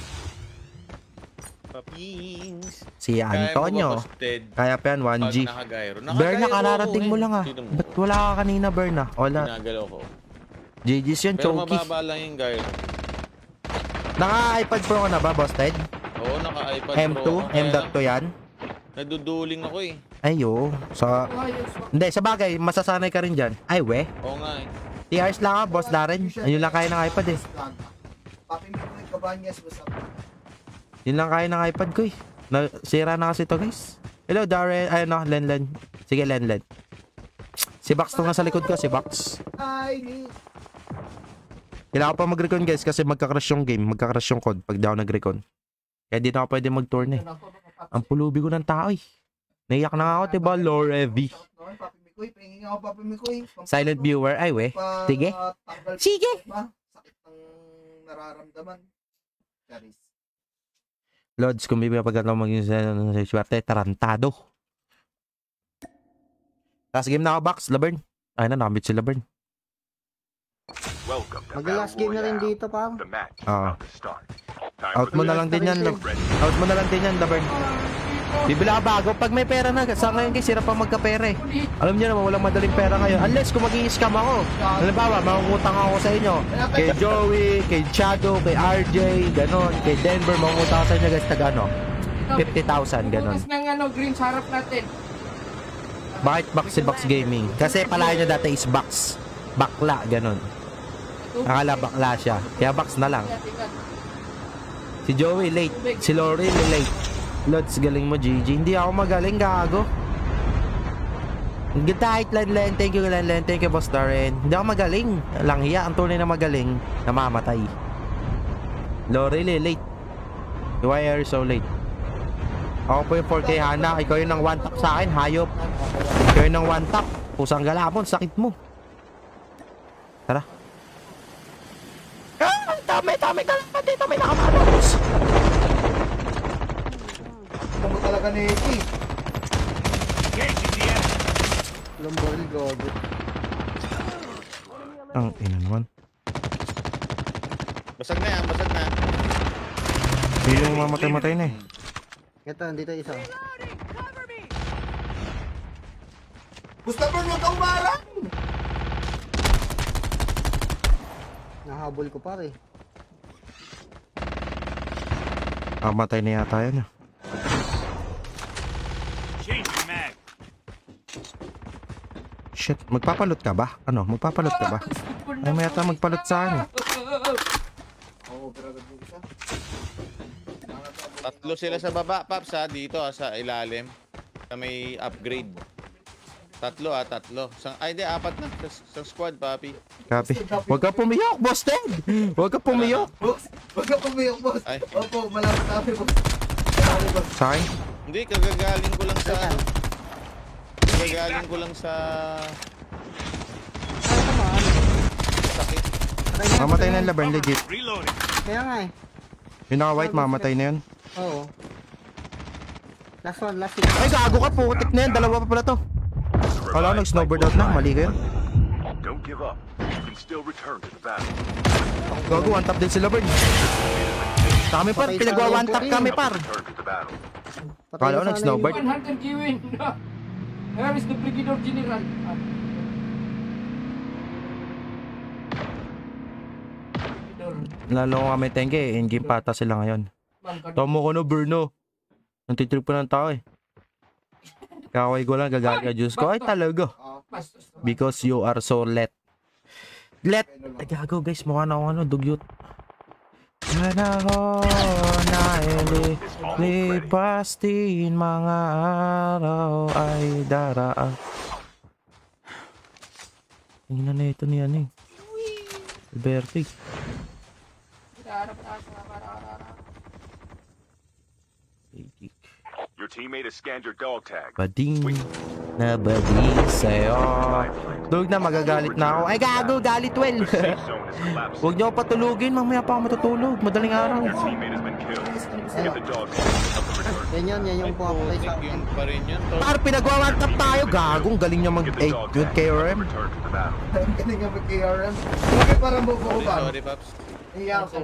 S9: Papings.
S2: Si Antonio. Kaya pa yan, 1G.
S9: Pag nakagairo.
S2: Berna, kararating mo lang, ah.
S9: Sino mo?
S2: Ba't wala ka kanina, Berna? Wala.
S9: Ginagalaw ko.
S2: GG's yun,
S9: Pero
S2: choky.
S9: mababa lang yung gyro.
S2: Naka-iPad Pro ka na ba, boss Ted?
S9: Oo, naka-iPad
S2: M2?
S9: Pro.
S2: M.2 yan?
S9: Naduduling ako eh.
S2: Ayo, sa... Hindi, sa bagay, masasanay ka rin dyan. Ay, we.
S9: Oo nga eh.
S2: TRs lang ka, boss Darren. Ayun lang kaya ng iPad eh.
S4: Papi, may mga kabanyas, what's up?
S2: Yun lang kaya ng iPad ko eh. Sira na kasi to guys. Hello, Darren. Ay, no, Len. Sige, Len. Si Bax to nga sa likod ko, si Bax.
S4: Ay, ni.
S2: Kailangan ko pa mag-recon guys kasi magka-crash yung game. Magka-crash yung code pag di ako nag-recon. Kaya di na ako pwede mag-turn eh. Ang pulubi ko ng tao eh. Naiyak na ako, diba? Lore Evie.
S4: Papi Mikoy, pahingin ako, Papi Mikoy.
S2: Silent viewer. Ay, we. Sige. Sige.
S4: Sakit ng nararamdaman. Charis.
S2: Lods, kung bibigyan pagkatapos maging sa swerte, tarantado. Last game na ako, Bax. Laverne. Ay na, nakabit si Laverne.
S7: Mag-last game na rin dito, pa.
S2: Out mo na lang din yan, Laverne. Bibili ako bago. Pag may pera na, sa ngayon guys, hirap pa magkapera eh. Alam niyo naman, walang madaling pera ngayon. Unless kung mag-i-scam ako. Halimbawa, mangungutang ako sa inyo. Kay Joey, kay Shadow, kay RJ, ganon. Kay Denver, mangungutang ako sa inyo guys, tag ano? 50,000, ganon.
S6: Bukas ng green sa harap natin.
S2: Bakit box si Box Gaming? Kasi pala niya dati is box. Bakla, ganon. Akala bakla siya. Kaya box na lang. Si Joey late. Si Lori late. Lods, galing mo Gigi. Hindi ako magaling, gago. Good night, Lenlen. Thank you, Lenlen. Thank you, Boss Darren. Hindi ako magaling. Langhiya, ang tunay na magaling, namamatay. Lori late. Why are you so late? Ako po yung 4K Hana. Ikaw yung ng 1 tap sa akin, hayop. Ikaw yung ng 1 tap. Pusang galapon, sakit mo. Tara. Dami ka lang dito, may nakamanos.
S4: Ito mo talaga ni Eki.
S7: Ilang baril, gago.
S2: Ang ina naman.
S9: Basag na yan, basag na.
S2: Hindi yung mamatay-matay na eh.
S7: Ito, nandito isa.
S4: Gusto mo nyo kang barang?
S7: Nahabol ko pare.
S2: Matay na yata yan. Shit, magpapalot ka ba? Ano, magpapalot ka ba? Ay, may yata magpalot sa akin.
S4: Oo, pero gagawin siya.
S9: Tatlo sila sa baba, Paps, ha? Dito, ha, sa ilalim. Sa may upgrade. Tatlo. Ay, di, 4 na. Sa squad, papi.
S2: Copy. Huwag ka pumiyok, boss Ted! Huwag ka pumiyok!
S4: Huwag ka pumiyok, boss.
S9: Ay.
S4: Opo, malapit namin, boss.
S2: Sa akin?
S9: Hindi, kagagaling ko lang sa ano. Kagagaling ko lang sa... Sakit.
S2: Mamatay na yung Laverne, legit.
S7: Kaya nga eh.
S2: Yung naka-white, mamatay na yun.
S7: Oo. Last one.
S2: Ay, gago ka, putik na yan. Dalawa pa pala to. Wala ko, nag-snowboard out na. Mali kayo.
S1: Don't give up. You can still return to the battle.
S2: Gago, one tap din si Laverne. Kami par, pinagwa-one tap kami par.
S1: Return to the battle.
S2: Wala ko, nag-snowboard.
S6: 100 Kiwin. Where is the Brigadier General?
S2: Lalo ko kami tengke, in-game pata sila ngayon. Tomo ko no, Bruno. Nantitrip po ng tao eh. Kakaway ko lang, gagaga-juice ko. Ay talaga. Because you are so let. Let! Gago guys, mukha na ako dugyot. Panahon na lipas din, mga araw ay daraan. Tingnan na ito niyan eh. Alberti.
S1: Your teammate has scanned your dog tag.
S2: Bading na bading sa'yo. Dug na, magagalit na ako. Ay gago, galit well. Huwag niyo ako patulugin, mamaya pa ako matutulog. Madaling araw.
S1: Your teammate has been killed. Get the dog tag and help them return.
S7: Yan yung pumapunay sa akin.
S9: Yung pa rin yun.
S2: Par, pinagwa-one-tap tayo. Gagong, galing niya
S1: Get the dog tag and help
S2: mag-KRM.
S1: them return to the battle.
S4: Ang galing nga mag-KRM. Bakit parang bobo ba?
S9: Sorry, Paps.
S4: Iya ako.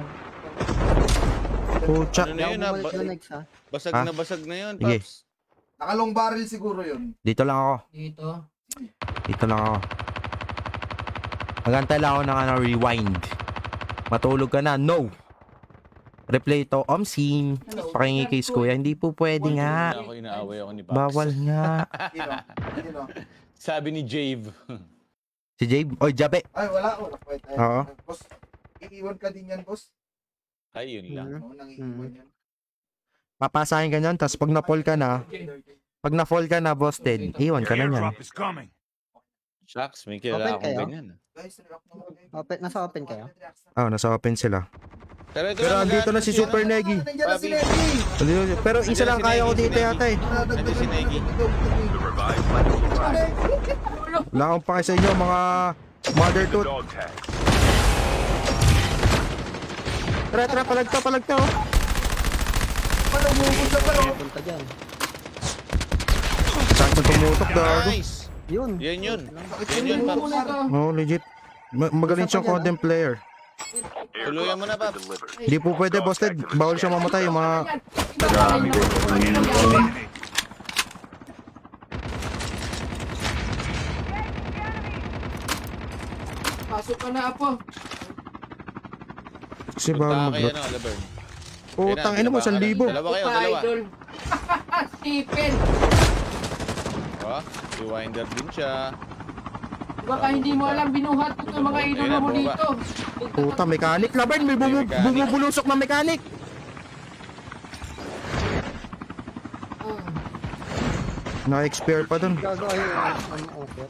S2: Pucha.
S9: Ano na yun, ha?
S7: Bumalik na next ha.
S9: Basag na yun,
S2: Sige.
S9: Paps.
S4: Nakalong barrel siguro yun.
S2: Dito lang ako. Dito lang ako. Magantay lang ako ng rewind. Matulog ka na. No! Replay to. Omsim. Pakingi kay Kuya. Hindi po pwede nga.
S9: Ako inaaway ako ni Paps.
S2: Bawal nga.
S4: Sino?
S9: Sabi ni Jave.
S2: Si Jabe. Oy, Jabe.
S4: Ay, wala. Pwede.
S2: Oo.
S4: Boss, iiwan ka din yan, boss.
S9: Ay, yun lang.
S4: Oo, nang iiwan yan.
S2: Papasahin ka nyan. Tapos pag na-fall ka na, boss Ted, iwan ka na nyan.
S9: Shucks, may kilala
S7: Open
S9: akong
S7: kayo?
S9: ganyan.
S4: Guys, react naman kayo.
S7: Nasa open kayo?
S2: Nasa open sila.
S9: Pero
S2: andito na si Super Negi.
S4: Nandiyan na si Negi.
S2: Pero isa lang kaya ko dito yata eh.
S9: Nandiyan si Negi.
S1: The revived flight will arrive.
S2: Wala akong pake sa inyo, mga mother
S1: Get the
S2: tooth.
S1: dog tag.
S2: Tara, palagta oh.
S4: Paano bubog sa palo?
S7: Punta dyan.
S2: Saan ka tumutok, gago?
S9: Nice!
S7: Yun.
S9: Yan, Paps.
S2: Oh, legit. Magaling siyang content player.
S9: Tuluyan mo na,
S1: Airdrop has been
S9: Paps.
S1: delivered.
S2: Hindi po pwede, boss Ted. Bawal siya mamatay. Yung mga
S6: Pasok ka na, Apo.
S2: Kasi bago
S9: Punta kayo,
S2: mag-drop.
S9: Laverne.
S2: Oh, tangin mo, 1,000.
S9: Dalawa kayo,
S6: Puta,
S9: dalawa.
S6: idol. Stephen.
S9: Oh, rewinder din siya.
S6: Baka hindi mo alam, binuhat ko itong mga idolo mo dito.
S2: Puta, mechanic. Laverne, may bumubulusok na mechanic. Na-expire pa dun.
S7: Gago ayun. Okay.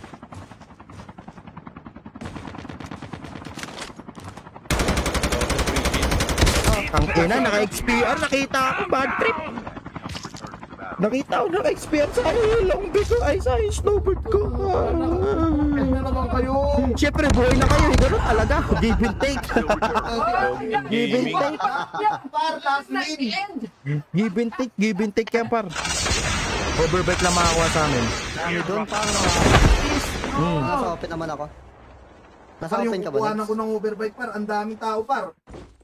S2: Ang ina, naka-XPR, nakita ako, bad trip. Nakita ko, naka-XPR sa yung long bit ko, ay sa yung snowboard ko.
S4: Ano naman kayo?
S2: Siyempre, buhay na kayo, ganun talaga. Give and take. Give and take.
S4: Par, last lane.
S2: Give and take yan, par. Overbet lang makakuha sa amin.
S7: Dami doon, parang nasa open naman ako. Nasa
S4: Par, yung
S7: open ka ba?
S4: kukuhanan ko ng overbike, par. Ang daming tao, par.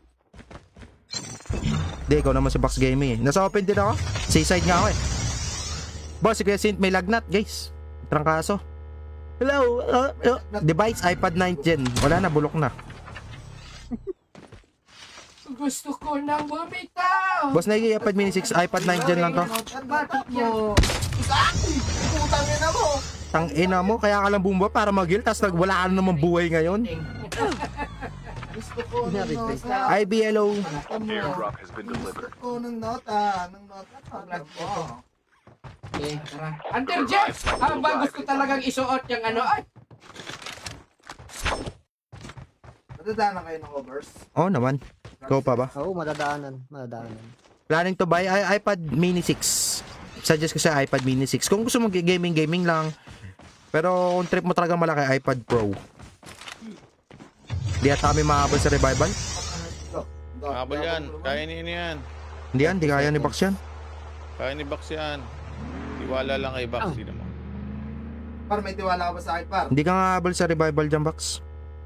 S2: Hindi, ikaw naman si Box Gaming eh. Nasa open din ako. Seaside nga ako eh. Boss, si Kuya Sint may lagnat, guys. Trangkaso. Hello. Device, iPad 9 Gen. Wala na, bulok na.
S6: Gusto ko nang bumitaw.
S2: Boss, nagiging iPad mini 6, iPad 9 Gen lang to.
S6: Bakit mo?
S4: Putang ina mo.
S2: Tangina mo, kaya ka lang bumaba para mag-heal, tapos wala ka na naman buhay ngayon.
S4: Gusto ko ng nota.
S2: IBLO.
S1: Airdrop has been delivered.
S4: Gusto ko ng nota. Ng nota. Paglag ko.
S6: Okay, tara. Hunter Jeff! Habang gusto talagang isuot yung ano, ay!
S4: Madadaanan kayo ng overs.
S2: Oo naman. Ikaw pa ba?
S7: Oo, madadaanan. Madadaanan.
S2: Planning to buy iPad mini 6. Suggest ko sa iPad mini 6. Kung gusto mo gaming lang. Pero kung trip mo talaga malaki, iPad Pro. Di ata kami mahabol sa revival.
S9: Habol yan. Kaya ni yan.
S2: Hindi yan, di kaya ni Box yan.
S9: Kaya ni Box yan. Tiwala lang kay Box. Di naman.
S4: Par, may tiwala ka ba sa akin, par?
S2: Hindi ka nga habol sa revival dyan, Box.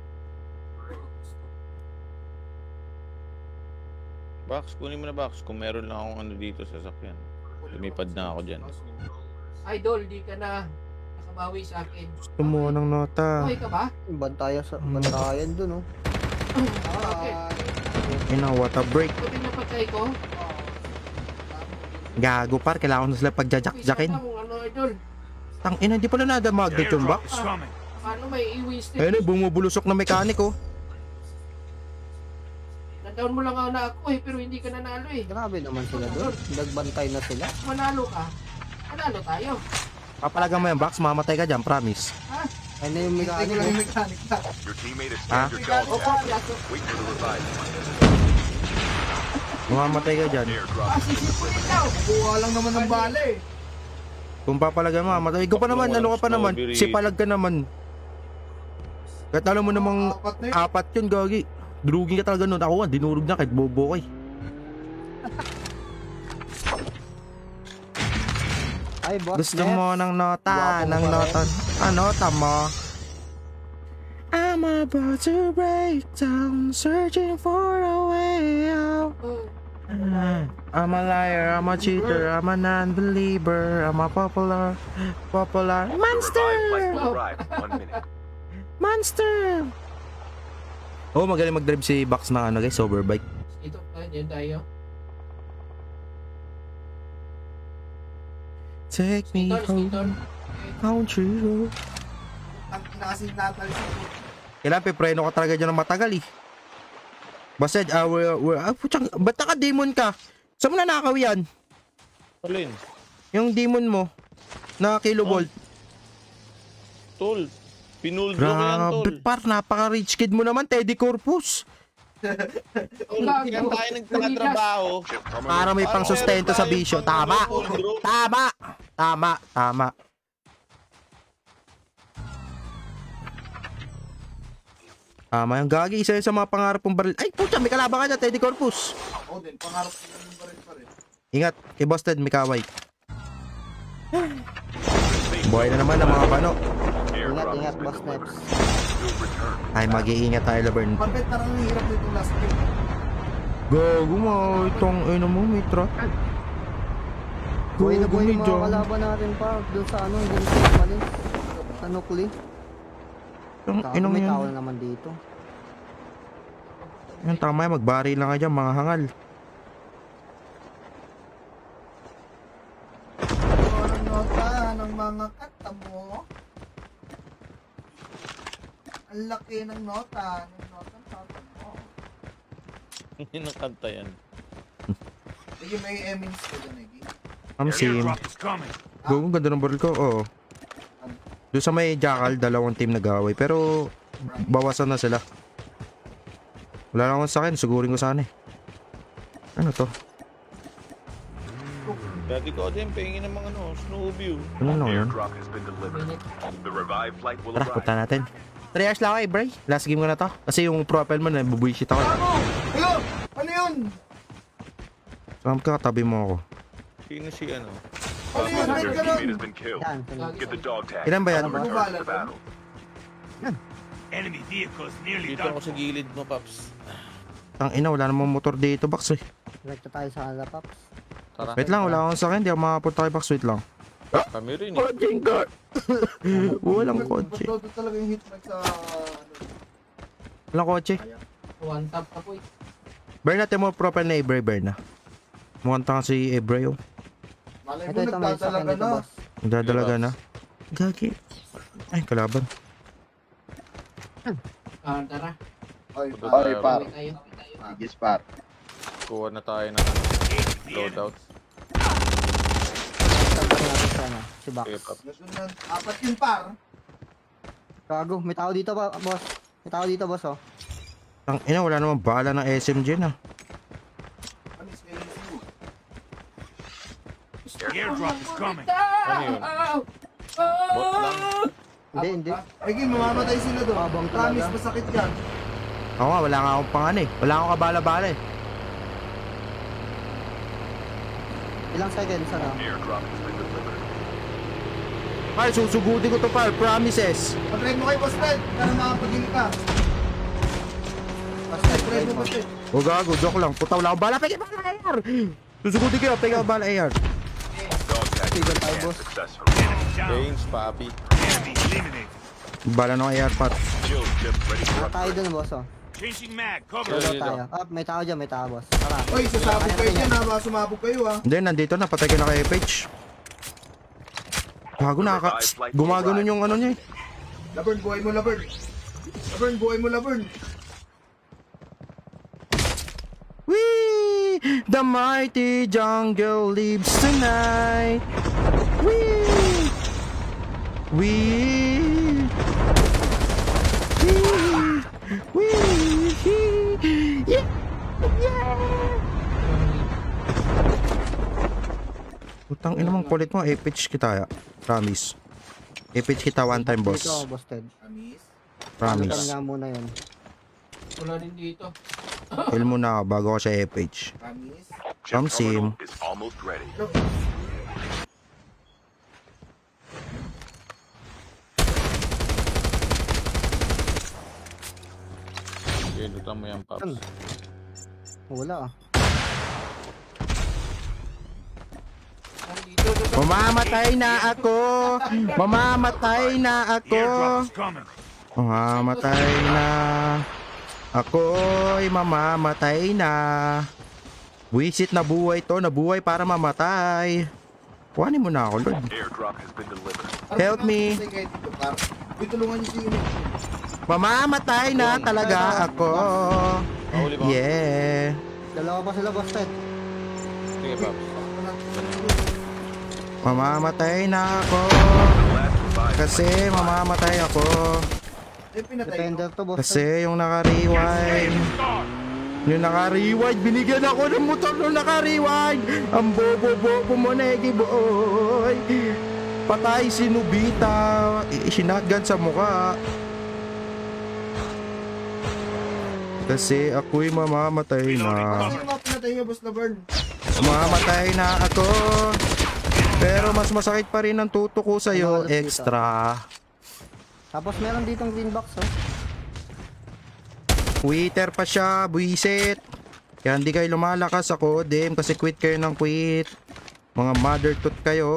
S9: Box, kunin mo na Box. Kung meron lang akong ano dito sa sakyan. Lumipad na ako dyan.
S6: Idol, di ka na nakabawi sa akin.
S2: Gusto mo ng nota.
S6: Okay ka ba?
S7: Bantayan dun, oh.
S6: Okay.
S2: What a break.
S6: Pwede na patay ko?
S2: Gago par, kailangan ko na sila pagjajakjakin.
S6: Ano, idol?
S2: Tangina, hindi pala nadamagnet yung Box.
S6: Paano may i-wasted?
S2: Ayun, bumubulusok na mechanic, oh.
S6: Down mo lang na ako eh, pero hindi ka nanalo eh.
S7: Grabe naman sila doon. Nagbantay na sila.
S6: Manalo ka. Manalo tayo.
S2: Papalagan mo yung Box, mamatay ka dyan, promise.
S6: Ha?
S7: Ano yung
S4: Hindi ko lang yung mechanic na.
S1: Your teammate has
S2: Ah?
S1: scanned your call. Wait for the revive.
S2: Mamatay ka dyan.
S1: Airdrop.
S6: Sisipulin daw.
S4: Kuha lang naman ng bala eh.
S2: Kung papalagan mo, mamatay. Ikaw pa naman, ano ka pa naman. Sipalag ka naman. Kahit alam mo namang
S4: Apat na yun.
S2: apat yun, gagi. Drugin ka talaga nun. Ako nga, dinurog na kahit bobo ko eh.
S7: Ay, boss.
S2: Gusto mo ng nota, ng nota. Nota mo. I'm about to break down, searching for a way out. I'm a liar, I'm a cheater, I'm a non-believer, I'm a popular monster!
S1: Revive flight will arrive in 1 minute.
S2: Monster! Oh, magaling mag-drive si Box na ano guys, overbike.
S6: Ito, dyan tayo.
S2: Take me home, country road.
S4: Ang kinakasing natalsin.
S2: Kailangan pipreno ka talaga dyan ng matagal eh. Basta, putsang, ba't naka-demon ka? Saan mo nanakaw yan?
S9: Alin?
S2: Yung demon mo, na kilovolt.
S9: Tol. Pinuldro ko yan, Tol.
S2: Grabe par, napaka-rich kid mo naman, Teddy Corpus.
S9: Kaya tayo nagtatrabaho.
S2: Para may pang sustento sa bisyo. Tama. Tama. Tama. Tama. Tama yung gagi. Isa yun sa mga pangarap ng baril. Ay, putya, may kalaban ka dyan, Teddy Corpus.
S4: Ako din, pangarap ko yung baril pa rin.
S2: Ingat, kay Boss Ted, may kaway. Buhay na naman ang mga pano.
S7: Ingat, boss Neps.
S2: Ay, mag-iingat tayo, Laverne.
S4: Pabet, parang ang hirap nito last game.
S2: Gago mo, itong ino mo, Mitra.
S7: Buhay na buhay yung mga
S2: Gago,
S7: kalaban natin pa. Doon sa ano, hindi sa mali. Sa Nukli.
S2: Yung
S7: Gago,
S2: inong
S7: may
S2: yan.
S7: tao na naman dito.
S2: Yung tama yan, magbari lang ka dyan, mga hangal.
S4: Ang nota ng mga kata mo. Ang laki ng nota ng kata mo.
S9: Hindi kanta yan.
S4: Sige, may Emmings ko dyan, Egi.
S2: Sim. Gago, ganda ng baril ko, oo. Doon sa may Jackal, dalawang team nag-away. Pero, bawasan na sila. Wala lang akong sa akin, sugurin ko sana eh. Ano to?
S9: Dati ko din, pahingin ng mga snow view.
S2: Ano lang yun?
S1: Airdrop has been delivered. The revived flight will
S2: Tara, punta
S1: arrive.
S2: natin. 3 hours lang ako eh, Bray. Last game ko na to. Kasi yung profile mo na, bubuisit ako.
S4: Hello! Ano yun?
S2: Saan ka, tabi mo ako.
S9: Sino si ano?
S4: Ano yun?
S1: Your
S4: May
S1: teammate
S4: ganun!
S1: has been killed.
S7: Yan.
S1: Get the dog tag.
S2: Ilan ba yan?
S1: and return to the battle.
S9: Dito ako sa gilid mo, Paps.
S2: Ang ina, wala namang motor dito, Box eh.
S7: Direkta tayo sa ala, Paps.
S9: Tara.
S2: Wait lang, wala akong sa akin. Di ako makapunta kay Box, wait lang.
S9: Kami rin eh.
S2: Coaching guard! Walang kotse.
S4: Ba't daw talaga yung hitmark sa...
S2: Walang kotse.
S6: One tap ka po eh.
S2: Burn natin mo profile na Ebray, burn na. Mukhang tanga si Ebray oh.
S4: Malay
S7: Ito,
S4: mo,
S7: ito, may sakyan
S4: nagdadalaga
S7: dito,
S4: na.
S7: boss.
S2: Nagdadalaga na. Gagi. Ay, kalaban.
S6: Tara.
S4: Ay,
S9: Punta
S4: pare,
S9: tayo.
S4: pare.
S6: Tayo.
S4: Sige, par.
S9: Kuha na tayo ng loadout.
S7: Tagpag natin sa ano, si Box.
S9: Sige, Paps.
S4: Gusto na, apat yun, par.
S7: Gago, may tao dito ba, boss? May tao dito, boss, oh.
S2: Ang ina, wala namang bala ng SMG na.
S4: Ano is ASU?
S1: Airdrop is coming.
S9: Ano yun? Bot lang.
S7: Hindi, hindi.
S4: Egi, mamamatay sila doon.
S7: Abang
S4: Promise,
S7: talaga.
S4: masakit yan.
S2: Ako nga, wala nga akong pangan eh. Wala akong kabala-bala eh.
S7: Ilang seconds, ano?
S1: Airdrop has been delivered.
S2: Ay, susugutin ko to par, promises.
S4: Pag-drive mo kay Boss Red, para makapagili ka. Boss Red, drive mo, Boss Red.
S2: O gago, joke lang. Puta, wala akong bala. Peke bala AR! Susugutin ko yun, peke bala AR.
S1: Dog tag
S7: Tigil
S1: has
S7: tayo,
S1: been
S7: boss.
S1: successfully.
S9: James, Papi.
S2: Bala ng AR pat.
S1: Shield just ready for
S7: Tayo
S1: upgrade.
S7: dun, boss, oh.
S9: Dito,
S7: Dito
S9: dito.
S7: tayo. Ah, may tao dyan, may tao, boss. Tara.
S4: Oy, sasabog kayo dyan ha, baka sumabog kayo ha.
S2: Hindi, nandito na. Patay ka na kay FH. Gago, gumaganon yung ano niya eh.
S4: Laverne, buhay mo, Laverne. Laverne, buhay mo, Laverne.
S2: Wee! The mighty jungle lives tonight. Wee! Wee! Wee! Wee! Yeah! Yeah! Putang ina mong kulit mo, FH kita ya. Promise. FH kita one time, boss.
S7: Dito, boss Ted.
S4: Amis.
S7: Palitan
S2: Promise.
S7: nga muna yun.
S6: Wala din dito.
S2: Kill mo na ako bago ako sa FH.
S4: Amis.
S2: Come sim.
S1: Is almost ready.
S9: Okay, lutan mo yan, Paps.
S7: Wala, ah.
S6: Nandito.
S2: Mamamatay na ako! Mamamatay na ako! Mamamatay na! Ako'y mamamatay na! Wisit na buhay to, nabuhay para mamatay! Kuhanin mo na ako, Lord.
S1: Airdrop has been delivered.
S2: Help me.
S4: Uy, tulungan niyo si Ino.
S2: Mamamatay na talaga ako!
S9: Mahuli ba?
S2: Yeah!
S7: Dalawa pa sila, boss Ted.
S9: Sige, Paps.
S2: Mamamatay na ako! Kasi mamamatay ako!
S4: Eh, pinatay ko.
S7: Defender to, boss Ted.
S2: Kasi yung naka-rewind. Yung naka-rewind, binigyan ako ng motor nung naka-rewind. Ang bobo-bobo mo, Negi boy. Patay si Nobita. Sinatgan sa mukha. Kasi ako'y mamamatay na.
S4: Sino mga pinatay niyo, Boss Laverne?
S2: Mamamatay na ako. Pero mas masakit pa rin ang tuto ko sa'yo. Extra.
S7: Tapos meron ditong green box, oh.
S2: Twitter pa siya, buisit. Kaya hindi kayo lumalakas ako, dim, kasi quit kayo ng quit. Mga mother tooth kayo.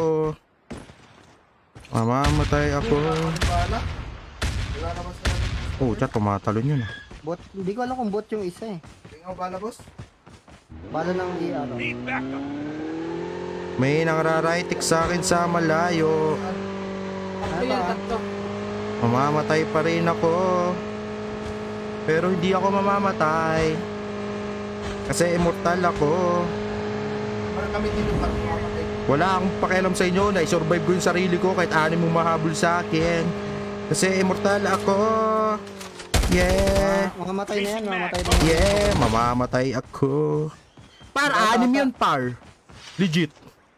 S2: Mamamatay ako.
S4: Bala. Wala naman sa...
S2: Oh, chat, tumatalon yun.
S7: Bot, hindi ko alam kung bot yung isa eh.
S4: Tingnan mo bala, boss.
S7: Bala ng ano.
S2: May nangraraitik sa akin sa malayo.
S6: Tatlo yan, tatlo.
S2: Mamamatay pa rin ako. Pero hindi ako mamamatay. Kasi immortal ako.
S4: Parang kami tinukat.
S2: Wala akong pakialam sa inyo. Na-survive ko yung sarili ko kahit anim mo mahabol sa akin. Kasi immortal ako. Yeah.
S7: Mamamatay na yan, mamamatay na yan.
S2: Yeah, mamamatay ako. Par, anim yun, par. Legit.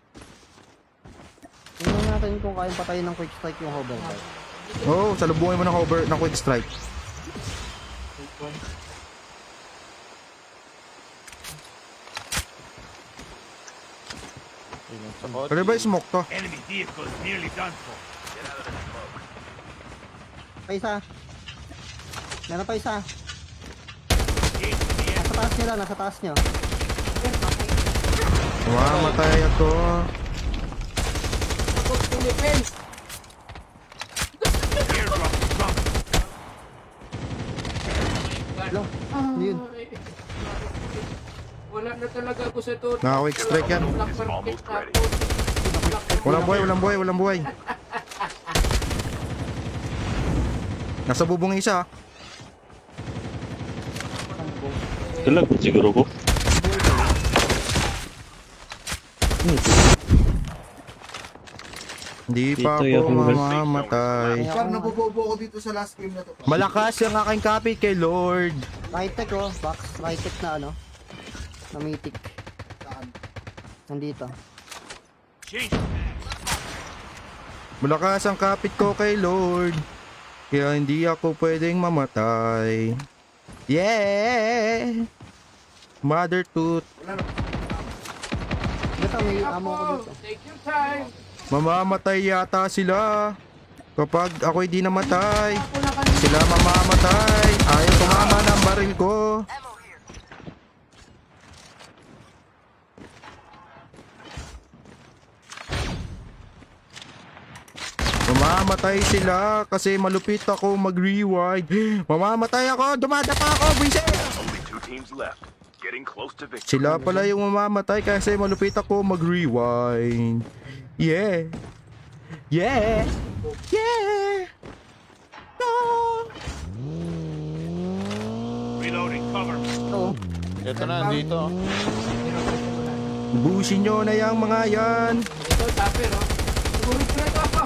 S7: Tingnan natin kung kayang patayin ng quick strike yung hover.
S2: Oh, salubungin mo ng hover, ng quick strike. Pero ba yung smoke to?
S7: Pa isa. Meron pa isa. Nasa taas nyo lang, nasa taas nyo.
S2: Mamamatay ako.
S6: Philippines.
S7: Hello? Ano yun?
S6: Wala na talaga ako sa to.
S2: Naka-quick strike yan. Walang buhay, walang buhay, walang buhay. Nasa bubong isa.
S8: Talag siguro ko.
S2: Hindi pa
S8: Dito
S2: ako
S8: yung-
S2: mamamatay.
S4: Parang nabubobo ko dito sa last game na to.
S2: Malakas yung aking kapit kay Lord.
S7: Right tech oh, box. Right tech na ano. Na mythic.
S4: Saan?
S7: Nandito.
S2: Malakas ang kapit ko kay Lord. Kaya hindi ako pwedeng mamatay. Yeah! Mother tooth.
S7: Dito may ammo ko dito.
S6: Take your time.
S2: Mamamatay yata sila. Kapag ako'y di namatay, sila mamamatay. Ayaw tumama ng baril ko. Mamamatay sila kasi malupit ako mag-rewind. Mamamatay ako, dumadapa ako, buisit!
S1: Only 2 teams left. Getting close to victory.
S2: Sila pala yung mamamatay kasi malupit ako mag-rewind. Yeah. Yeah. Yeah. No.
S1: Reloading, cover.
S7: Ito.
S9: Ito na, dito.
S2: Busin nyo na yung mga yan.
S6: Ito, tapir, oh. Sumulit ko na ito ako.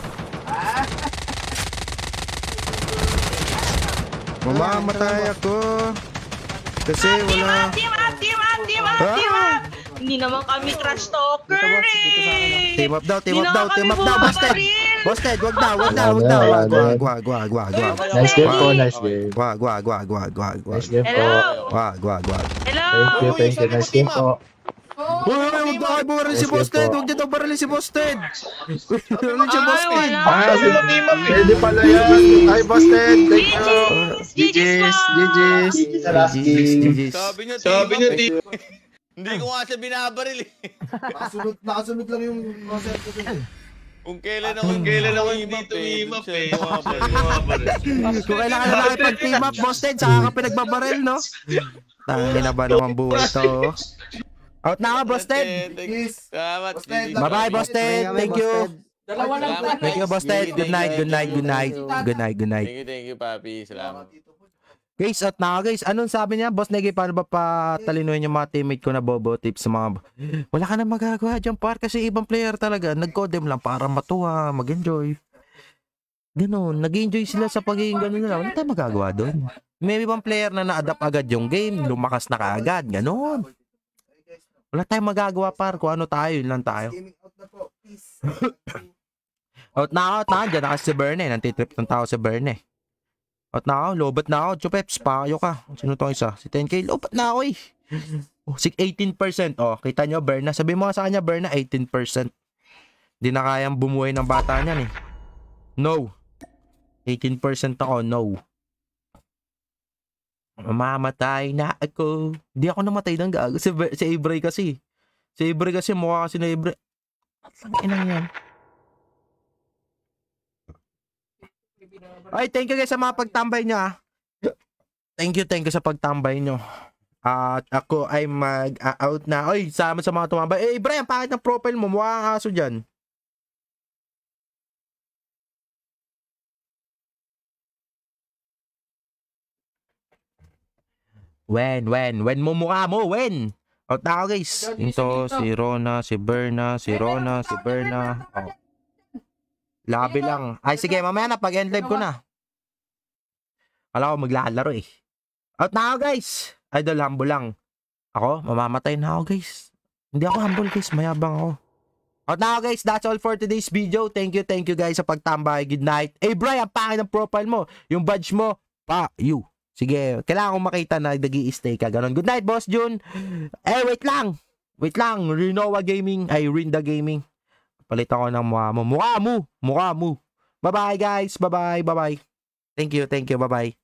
S2: Mamamatay ako. Kasi wala.
S11: Team up!
S2: Ah!
S11: Hindi naman kami trash talker eh!
S2: Team up daw, team
S11: Hindi
S2: up daw,
S11: naman
S2: team
S11: kami
S2: up daw, busted.
S11: bumabaril.
S2: Busted, wag daw, wag daw, wag daw. Wag, wag, wag, wag, wag, wag.
S11: Nice game po,
S12: nice game.
S2: Wag, wag, wag, wag, wag, wag.
S12: Nice game po.
S11: Hello!
S2: Wag, wag, wag.
S11: Hello!
S12: Thank you. Nice game po.
S2: Uy, wag daw kayo baril si Busted. Wag niyo daw baril si Busted. Baril si
S11: Ay,
S2: Busted.
S11: wala.
S12: Pwede pala yan. Hi, Busted. Thank you.
S11: GG's!
S12: GG's. Sa last game.
S9: Sabi niyo, team. Hindi ko nga siya binabaril eh.
S4: Nakasunod lang yung concept ko dun.
S9: Kung kailan ako hindi tumimap eh.
S2: Kung kailangan na nakipag-team up, Busted, saka ka pinagbabaril, no? Tangin na ba naman buhay to? Out na ka, Busted.
S4: Yes.
S9: Salamat.
S4: Busted.
S2: Bye-bye, Busted. Thank you.
S6: Dalawa lang
S9: Salamat.
S2: Thank you, Busted. Good night, good night, good night. Good night, good night.
S9: Thank you, Papi. Salamat.
S2: Guys, at na guys, anong sabi niya? Boss Negi, paano ba patalinuhin yung mga teammate ko na bobo tips sa mga... Wala ka na magagawa dyan, par, kasi ibang player talaga. Nag-codem lang para matuwa, mag-enjoy. Ganon, nag-enjoy sila sa pagiging ganon nila. Wala tayong magagawa doon. May ibang player na na-adapt agad yung game, lumakas na kaagad, ganon. Wala tayong magagawa, par, kung ano tayo, yun lang tayo.
S4: Gaming out na po. Peace.
S2: Out na, dyan na kasi si Berne, nantitrip ng tao si Berne. Out na ako, lobat na ako. Chupeps, pakayo ka. Sino tong isa? Si 10K, lobat na ako eh. Oh, 18%. Oh, kita nyo, Berna. Sabi mo sa kanya, Berna, 18%. Hindi na kayang bumuhay ng bata niyan eh. No. 18% ako, no. Mamamatay na ako. Hindi ako namatay ng gago. Si Ibray kasi. Si Ibray kasi mukha kasi na Ibray. Ang inang yan. Ay, thank you guys sa mga pagtambay nyo ah. Thank you sa pagtambay nyo. At ako ay mag-out na. Oy, sama sa mga tumambay. Eh, Ibray, ang pangit ng profile mo. Mukha kang aso dyan. When mo mukha mo, when? Out na ako guys. Ito, si Rona, si Berna, si Rona, si Berna. Oh. Labi lang. Ay sige, mamaya na, pag-end live ko na. Kala ko maglalaro eh. Out na ako guys. Idol, humble lang. Ako, mamamatay na ako guys. Hindi ako humble guys, mayabang ako. Out na ako guys, that's all for today's video. Thank you guys sa pagtambay. Good night. Hey Brian, ang pangit ng profile mo. Yung badge mo, you. Sige, kailangan kong makita na nag-i-stay ka. Ganon. Good night, Boss Jun. Eh, wait lang. Rinoa Gaming. Ay, Rinda Gaming. Palit ako ng mukha mo. Mukha mo. Bye-bye, guys. Bye-bye. Thank you. Bye-bye.